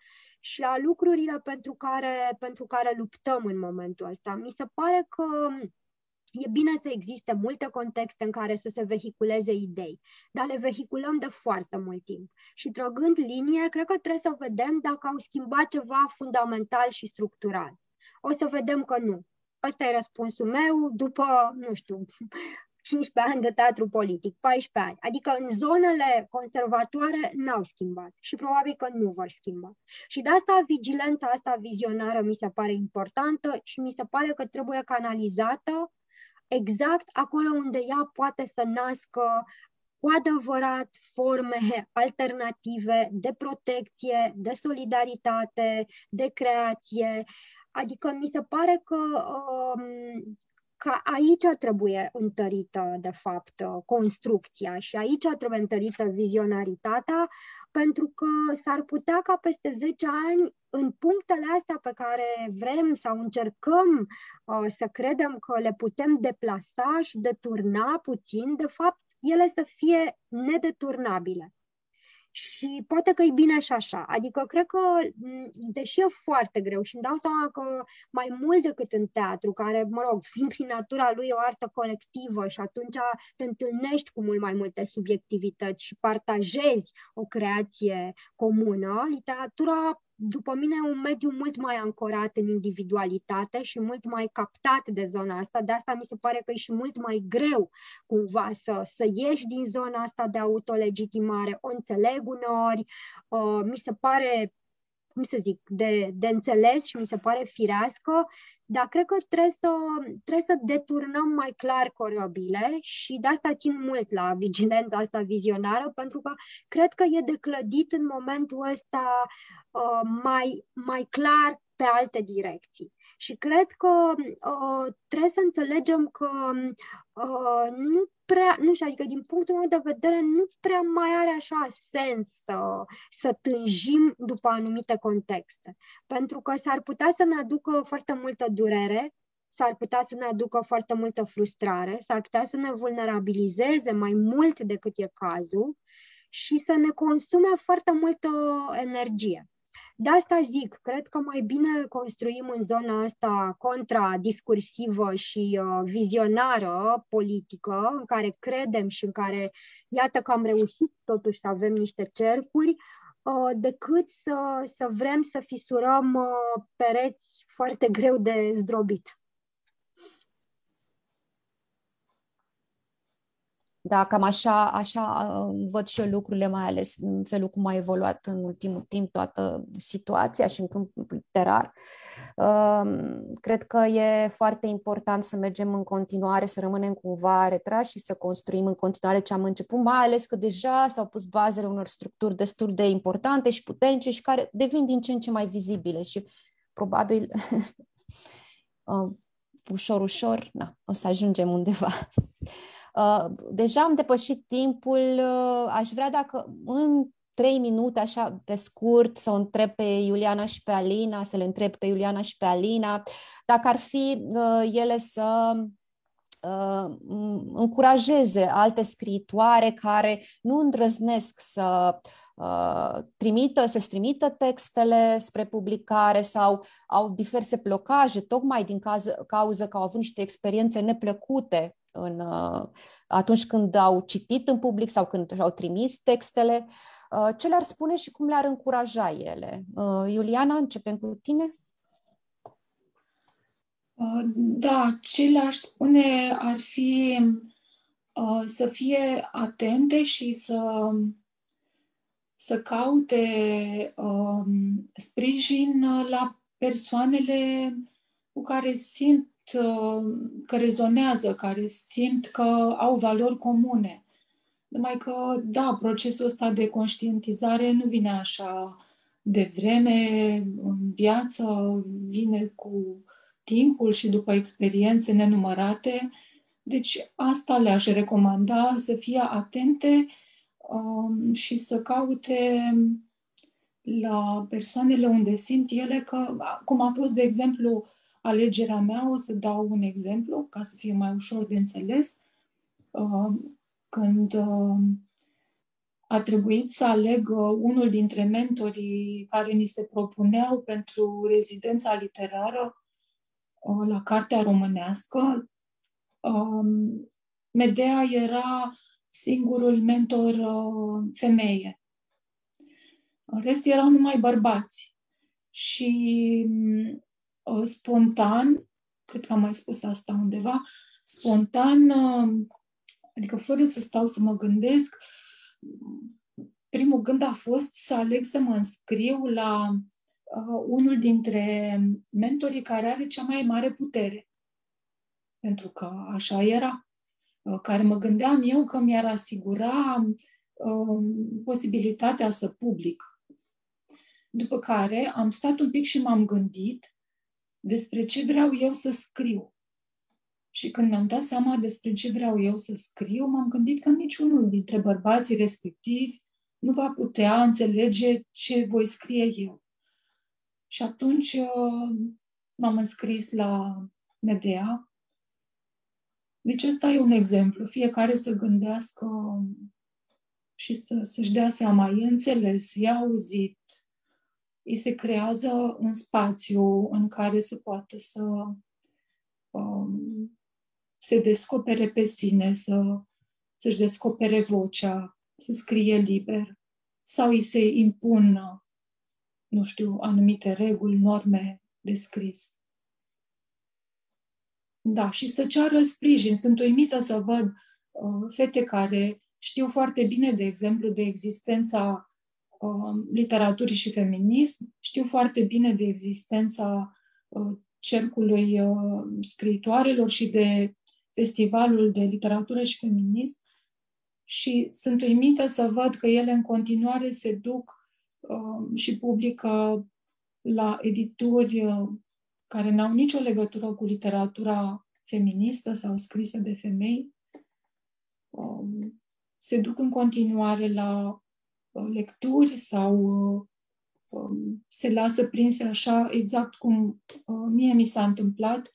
și la lucrurile pentru care luptăm în momentul ăsta. Mi se pare că e bine să existe multe contexte în care să se vehiculeze idei, dar le vehiculăm de foarte mult timp. Și trăgând linie, cred că trebuie să vedem dacă au schimbat ceva fundamental și structural. O să vedem că nu. Ăsta e răspunsul meu după, 15 ani de teatru politic, 14 ani. Adică în zonele conservatoare n-au schimbat și probabil că nu vor schimba. Și de asta vigilența asta vizionară mi se pare importantă și mi se pare că trebuie canalizată exact acolo unde ea poate să nască cu adevărat forme alternative de protecție, de solidaritate, de creație. Adică mi se pare că aici trebuie întărită, de fapt, construcția și aici trebuie întărită vizionaritatea, pentru că s-ar putea ca peste 10 ani, în punctele astea pe care vrem sau încercăm să credem că le putem deplasa și deturna puțin, de fapt, ele să fie nedeturnabile. Și poate că e bine și așa. Adică cred că, deși e foarte greu și îmi dau seama că mai mult decât în teatru, care, fiind prin natura lui o artă colectivă și atunci te întâlnești cu mult mai multe subiectivități și partajezi o creație comună, literatura, după mine, e un mediu mult mai ancorat în individualitate și mult mai captat de zona asta. De asta mi se pare că e și mult mai greu cumva să ieși din zona asta de autolegitimare. O înțeleg uneori, mi se pare, cum să zic, de înțeles și mi se pare firească, dar cred că trebuie să deturnăm mai clar coreobile și de asta țin mult la vigilența asta vizionară, pentru că cred că e de clădit în momentul ăsta mai clar pe alte direcții. Și cred că trebuie să înțelegem că adică din punctul meu de vedere nu prea mai are așa sens să tânjim după anumite contexte. Pentru că s-ar putea să ne aducă foarte multă durere, s-ar putea să ne aducă foarte multă frustrare, s-ar putea să ne vulnerabilizeze mai mult decât e cazul și să ne consume foarte multă energie. De asta zic, cred că mai bine construim în zona asta contradiscursivă și vizionară politică, în care credem și în care, iată că am reușit totuși să avem niște cercuri, decât să vrem să fisurăm pereți foarte greu de zdrobit. Da, cam așa văd și eu lucrurile, mai ales în felul cum a evoluat în ultimul timp toată situația și în câmpul literar. Cred că e foarte important să mergem în continuare, să rămânem cumva retrași și să construim în continuare ce am început, mai ales că deja s-au pus bazele unor structuri destul de importante și puternice și care devin din ce în ce mai vizibile și probabil ușor, o să ajungem undeva. Deja am depășit timpul, aș vrea dacă în 3 minute, așa pe scurt, să o întreb pe Iuliana și pe Alina, să le întreb pe Iuliana și pe Alina, dacă ar fi ele să încurajeze alte scriitoare care nu îndrăznesc să-și trimită textele spre publicare sau au diverse blocaje, tocmai din cauză că au avut niște experiențe neplăcute atunci când au citit în public sau când au trimis textele, ce le-ar spune și cum le-ar încuraja ele? Iuliana, începem cu tine? Da, ce le-aș spune ar fi să fie atente și să caute sprijin la persoanele cu care simt că rezonează, care simt că au valori comune. Numai că, da, procesul ăsta de conștientizare nu vine așa de vreme în viață, vine cu timpul și după experiențe nenumărate. Deci asta le-aș recomanda, să fie atente și să caute la persoanele unde simt ele că, cum a fost, de exemplu, alegerea mea, o să dau un exemplu ca să fie mai ușor de înțeles. Când a trebuit să aleg unul dintre mentorii care ni se propuneau pentru rezidența literară la Cartea Românească. Medea era singurul mentor femeie. În rest erau numai bărbați. Și spontan, cred că am mai spus asta undeva, spontan, adică fără să stau să mă gândesc, primul gând a fost să aleg să mă înscriu la unul dintre mentorii care are cea mai mare putere. Pentru că așa era. Care mă gândeam eu că mi-ar asigura posibilitatea să public. După care am stat un pic și m-am gândit despre ce vreau eu să scriu. Și când mi-am dat seama despre ce vreau eu să scriu, m-am gândit că niciunul dintre bărbații respectivi nu va putea înțelege ce voi scrie eu. Și atunci m-am înscris la Medea. Deci ăsta e un exemplu. Fiecare să gândească și să-și dea seama, e înțeles, e auzit, îi se creează un spațiu în care să poată să se descopere pe sine, să-și descopere vocea, să scrie liber, sau îi se impun, nu știu, anumite reguli, norme de scris. Da, și să ceară sprijin. Sunt uimită să văd fete care știu foarte bine, de exemplu, de existența literaturii și feminism, știu foarte bine de existența cercului scriitoarelor și de festivalul de literatură și feminism și sunt uimită să văd că ele în continuare se duc și publică la edituri care n-au nicio legătură cu literatura feministă sau scrisă de femei. Se duc în continuare la lecturi sau se lasă prinse așa, exact cum mie mi s-a întâmplat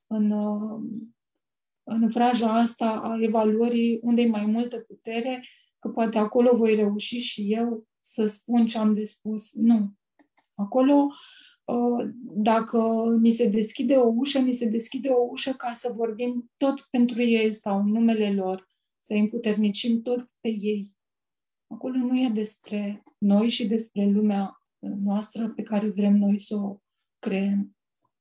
în vraja asta a evaluării unde e mai multă putere, că poate acolo voi reuși și eu să spun ce am de spus. Nu. Acolo, dacă ni se deschide o ușă, ni se deschide o ușă ca să vorbim tot pentru ei sau în numele lor, să îi împuternicim tot pe ei. Acolo nu e despre noi și despre lumea noastră pe care vrem noi să o creăm.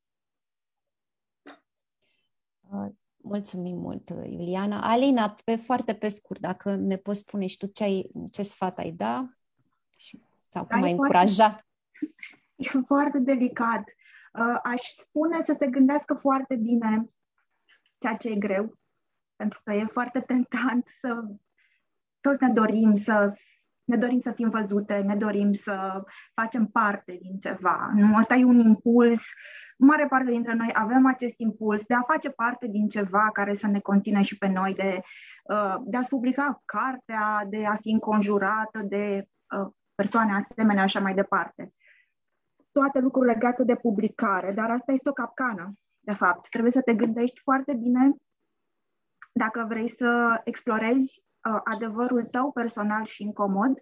Mulțumim mult, Iuliana. Alina, foarte pe scurt, dacă ne poți spune și tu ce sfat ai da sau cum ai încuraja? E foarte delicat. Aș spune să se gândească foarte bine ceea ce e greu, pentru că e foarte tentant să toți ne dorim să fim văzute, ne dorim să facem parte din ceva. Nu, ăsta e un impuls. Mare parte dintre noi avem acest impuls de a face parte din ceva care să ne conțină și pe noi, de a-ți publica cartea, de a fi înconjurată de persoane asemenea, așa mai departe. Toate lucruri legate de publicare, dar asta este o capcană, de fapt. Trebuie să te gândești foarte bine dacă vrei să explorezi adevărul tău personal și incomod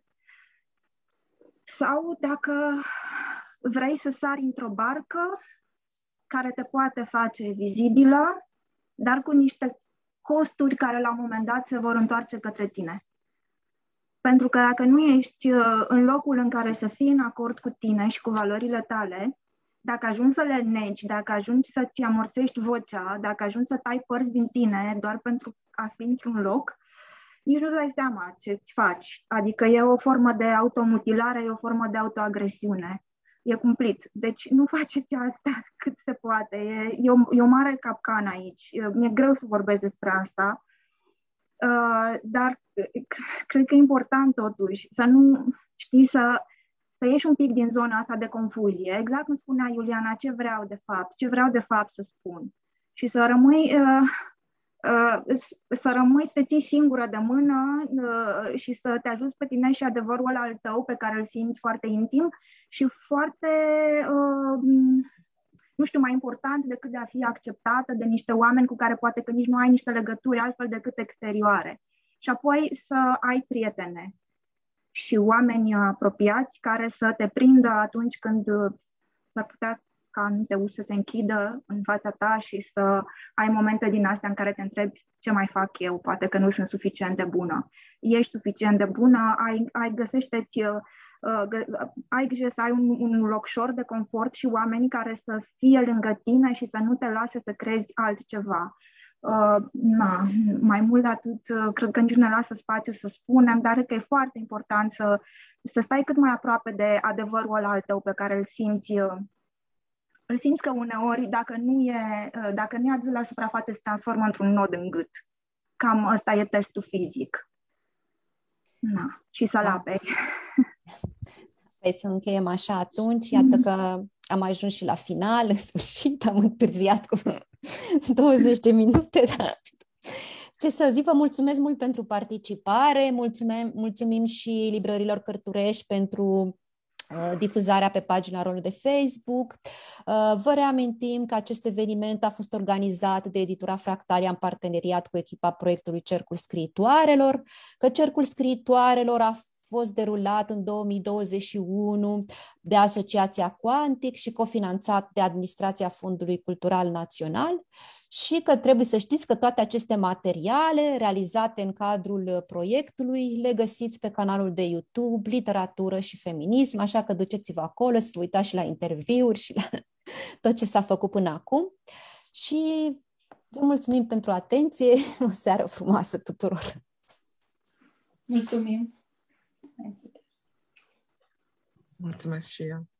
sau dacă vrei să sari într-o barcă care te poate face vizibilă, dar cu niște costuri care la un moment dat se vor întoarce către tine. Pentru că dacă nu ești în locul în care să fii în acord cu tine și cu valorile tale, dacă ajungi să le negi, dacă ajungi să-ți amorțești vocea, dacă ajungi să tai părți din tine doar pentru a fi într-un loc, nici nu-ți dai seama ce-ți faci. Adică e o formă de automutilare, e o formă de autoagresiune. E cumplit. Deci nu faceți asta cât se poate. E o mare capcană aici. Mi-e greu să vorbesc despre asta, dar cred că e important totuși să nu știi să ieși un pic din zona asta de confuzie. Exact cum spunea Iuliana, ce vreau de fapt să spun. Și să rămâi să ții singură de mână și să te ajuți pe tine și adevărul al tău pe care îl simți foarte intim și foarte, nu știu, mai important decât de a fi acceptată de niște oameni cu care poate că nici nu ai niște legături altfel decât exterioare. Și apoi să ai prietene. și oameni apropiați care să te prindă atunci când s-ar putea ca anumite uși să se închidă în fața ta și să ai momente din astea în care te întrebi ce mai fac eu, poate că nu sunt suficient de bună. Ești suficient de bună, ai grijă să ai un locșor de confort și oameni care să fie lângă tine și să nu te lase să crezi altceva. Mai mult de atât, cred că nici nu ne lasă spațiu să spunem, dar că e foarte important să stai cât mai aproape de adevărul al tău pe care îl simți că uneori, dacă nu e adus la suprafață, se transformă într-un nod în gât. Cam ăsta e testul fizic. Și să-l aperi. Păi să încheiem așa atunci. Iată că am ajuns și la final, în sfârșit, am întârziat cu 20 de minute. Dar... Ce să zic, vă mulțumesc mult pentru participare, mulțumim și librărilor Cărturești pentru difuzarea pe pagina lor de Facebook. Vă reamintim că acest eveniment a fost organizat de Editura Fractalia în parteneriat cu echipa proiectului Cercul Scriitoarelor, că Cercul Scriitoarelor a fost derulat în 2021 de Asociația Quantic și cofinanțat de Administrația Fondului Cultural Național și că trebuie să știți că toate aceste materiale realizate în cadrul proiectului le găsiți pe canalul de YouTube Literatură și Feminism, așa că duceți-vă acolo să vă uitați și la interviuri și la tot ce s-a făcut până acum și vă mulțumim pentru atenție, o seară frumoasă tuturor! Mulțumim! Mulțumesc și eu!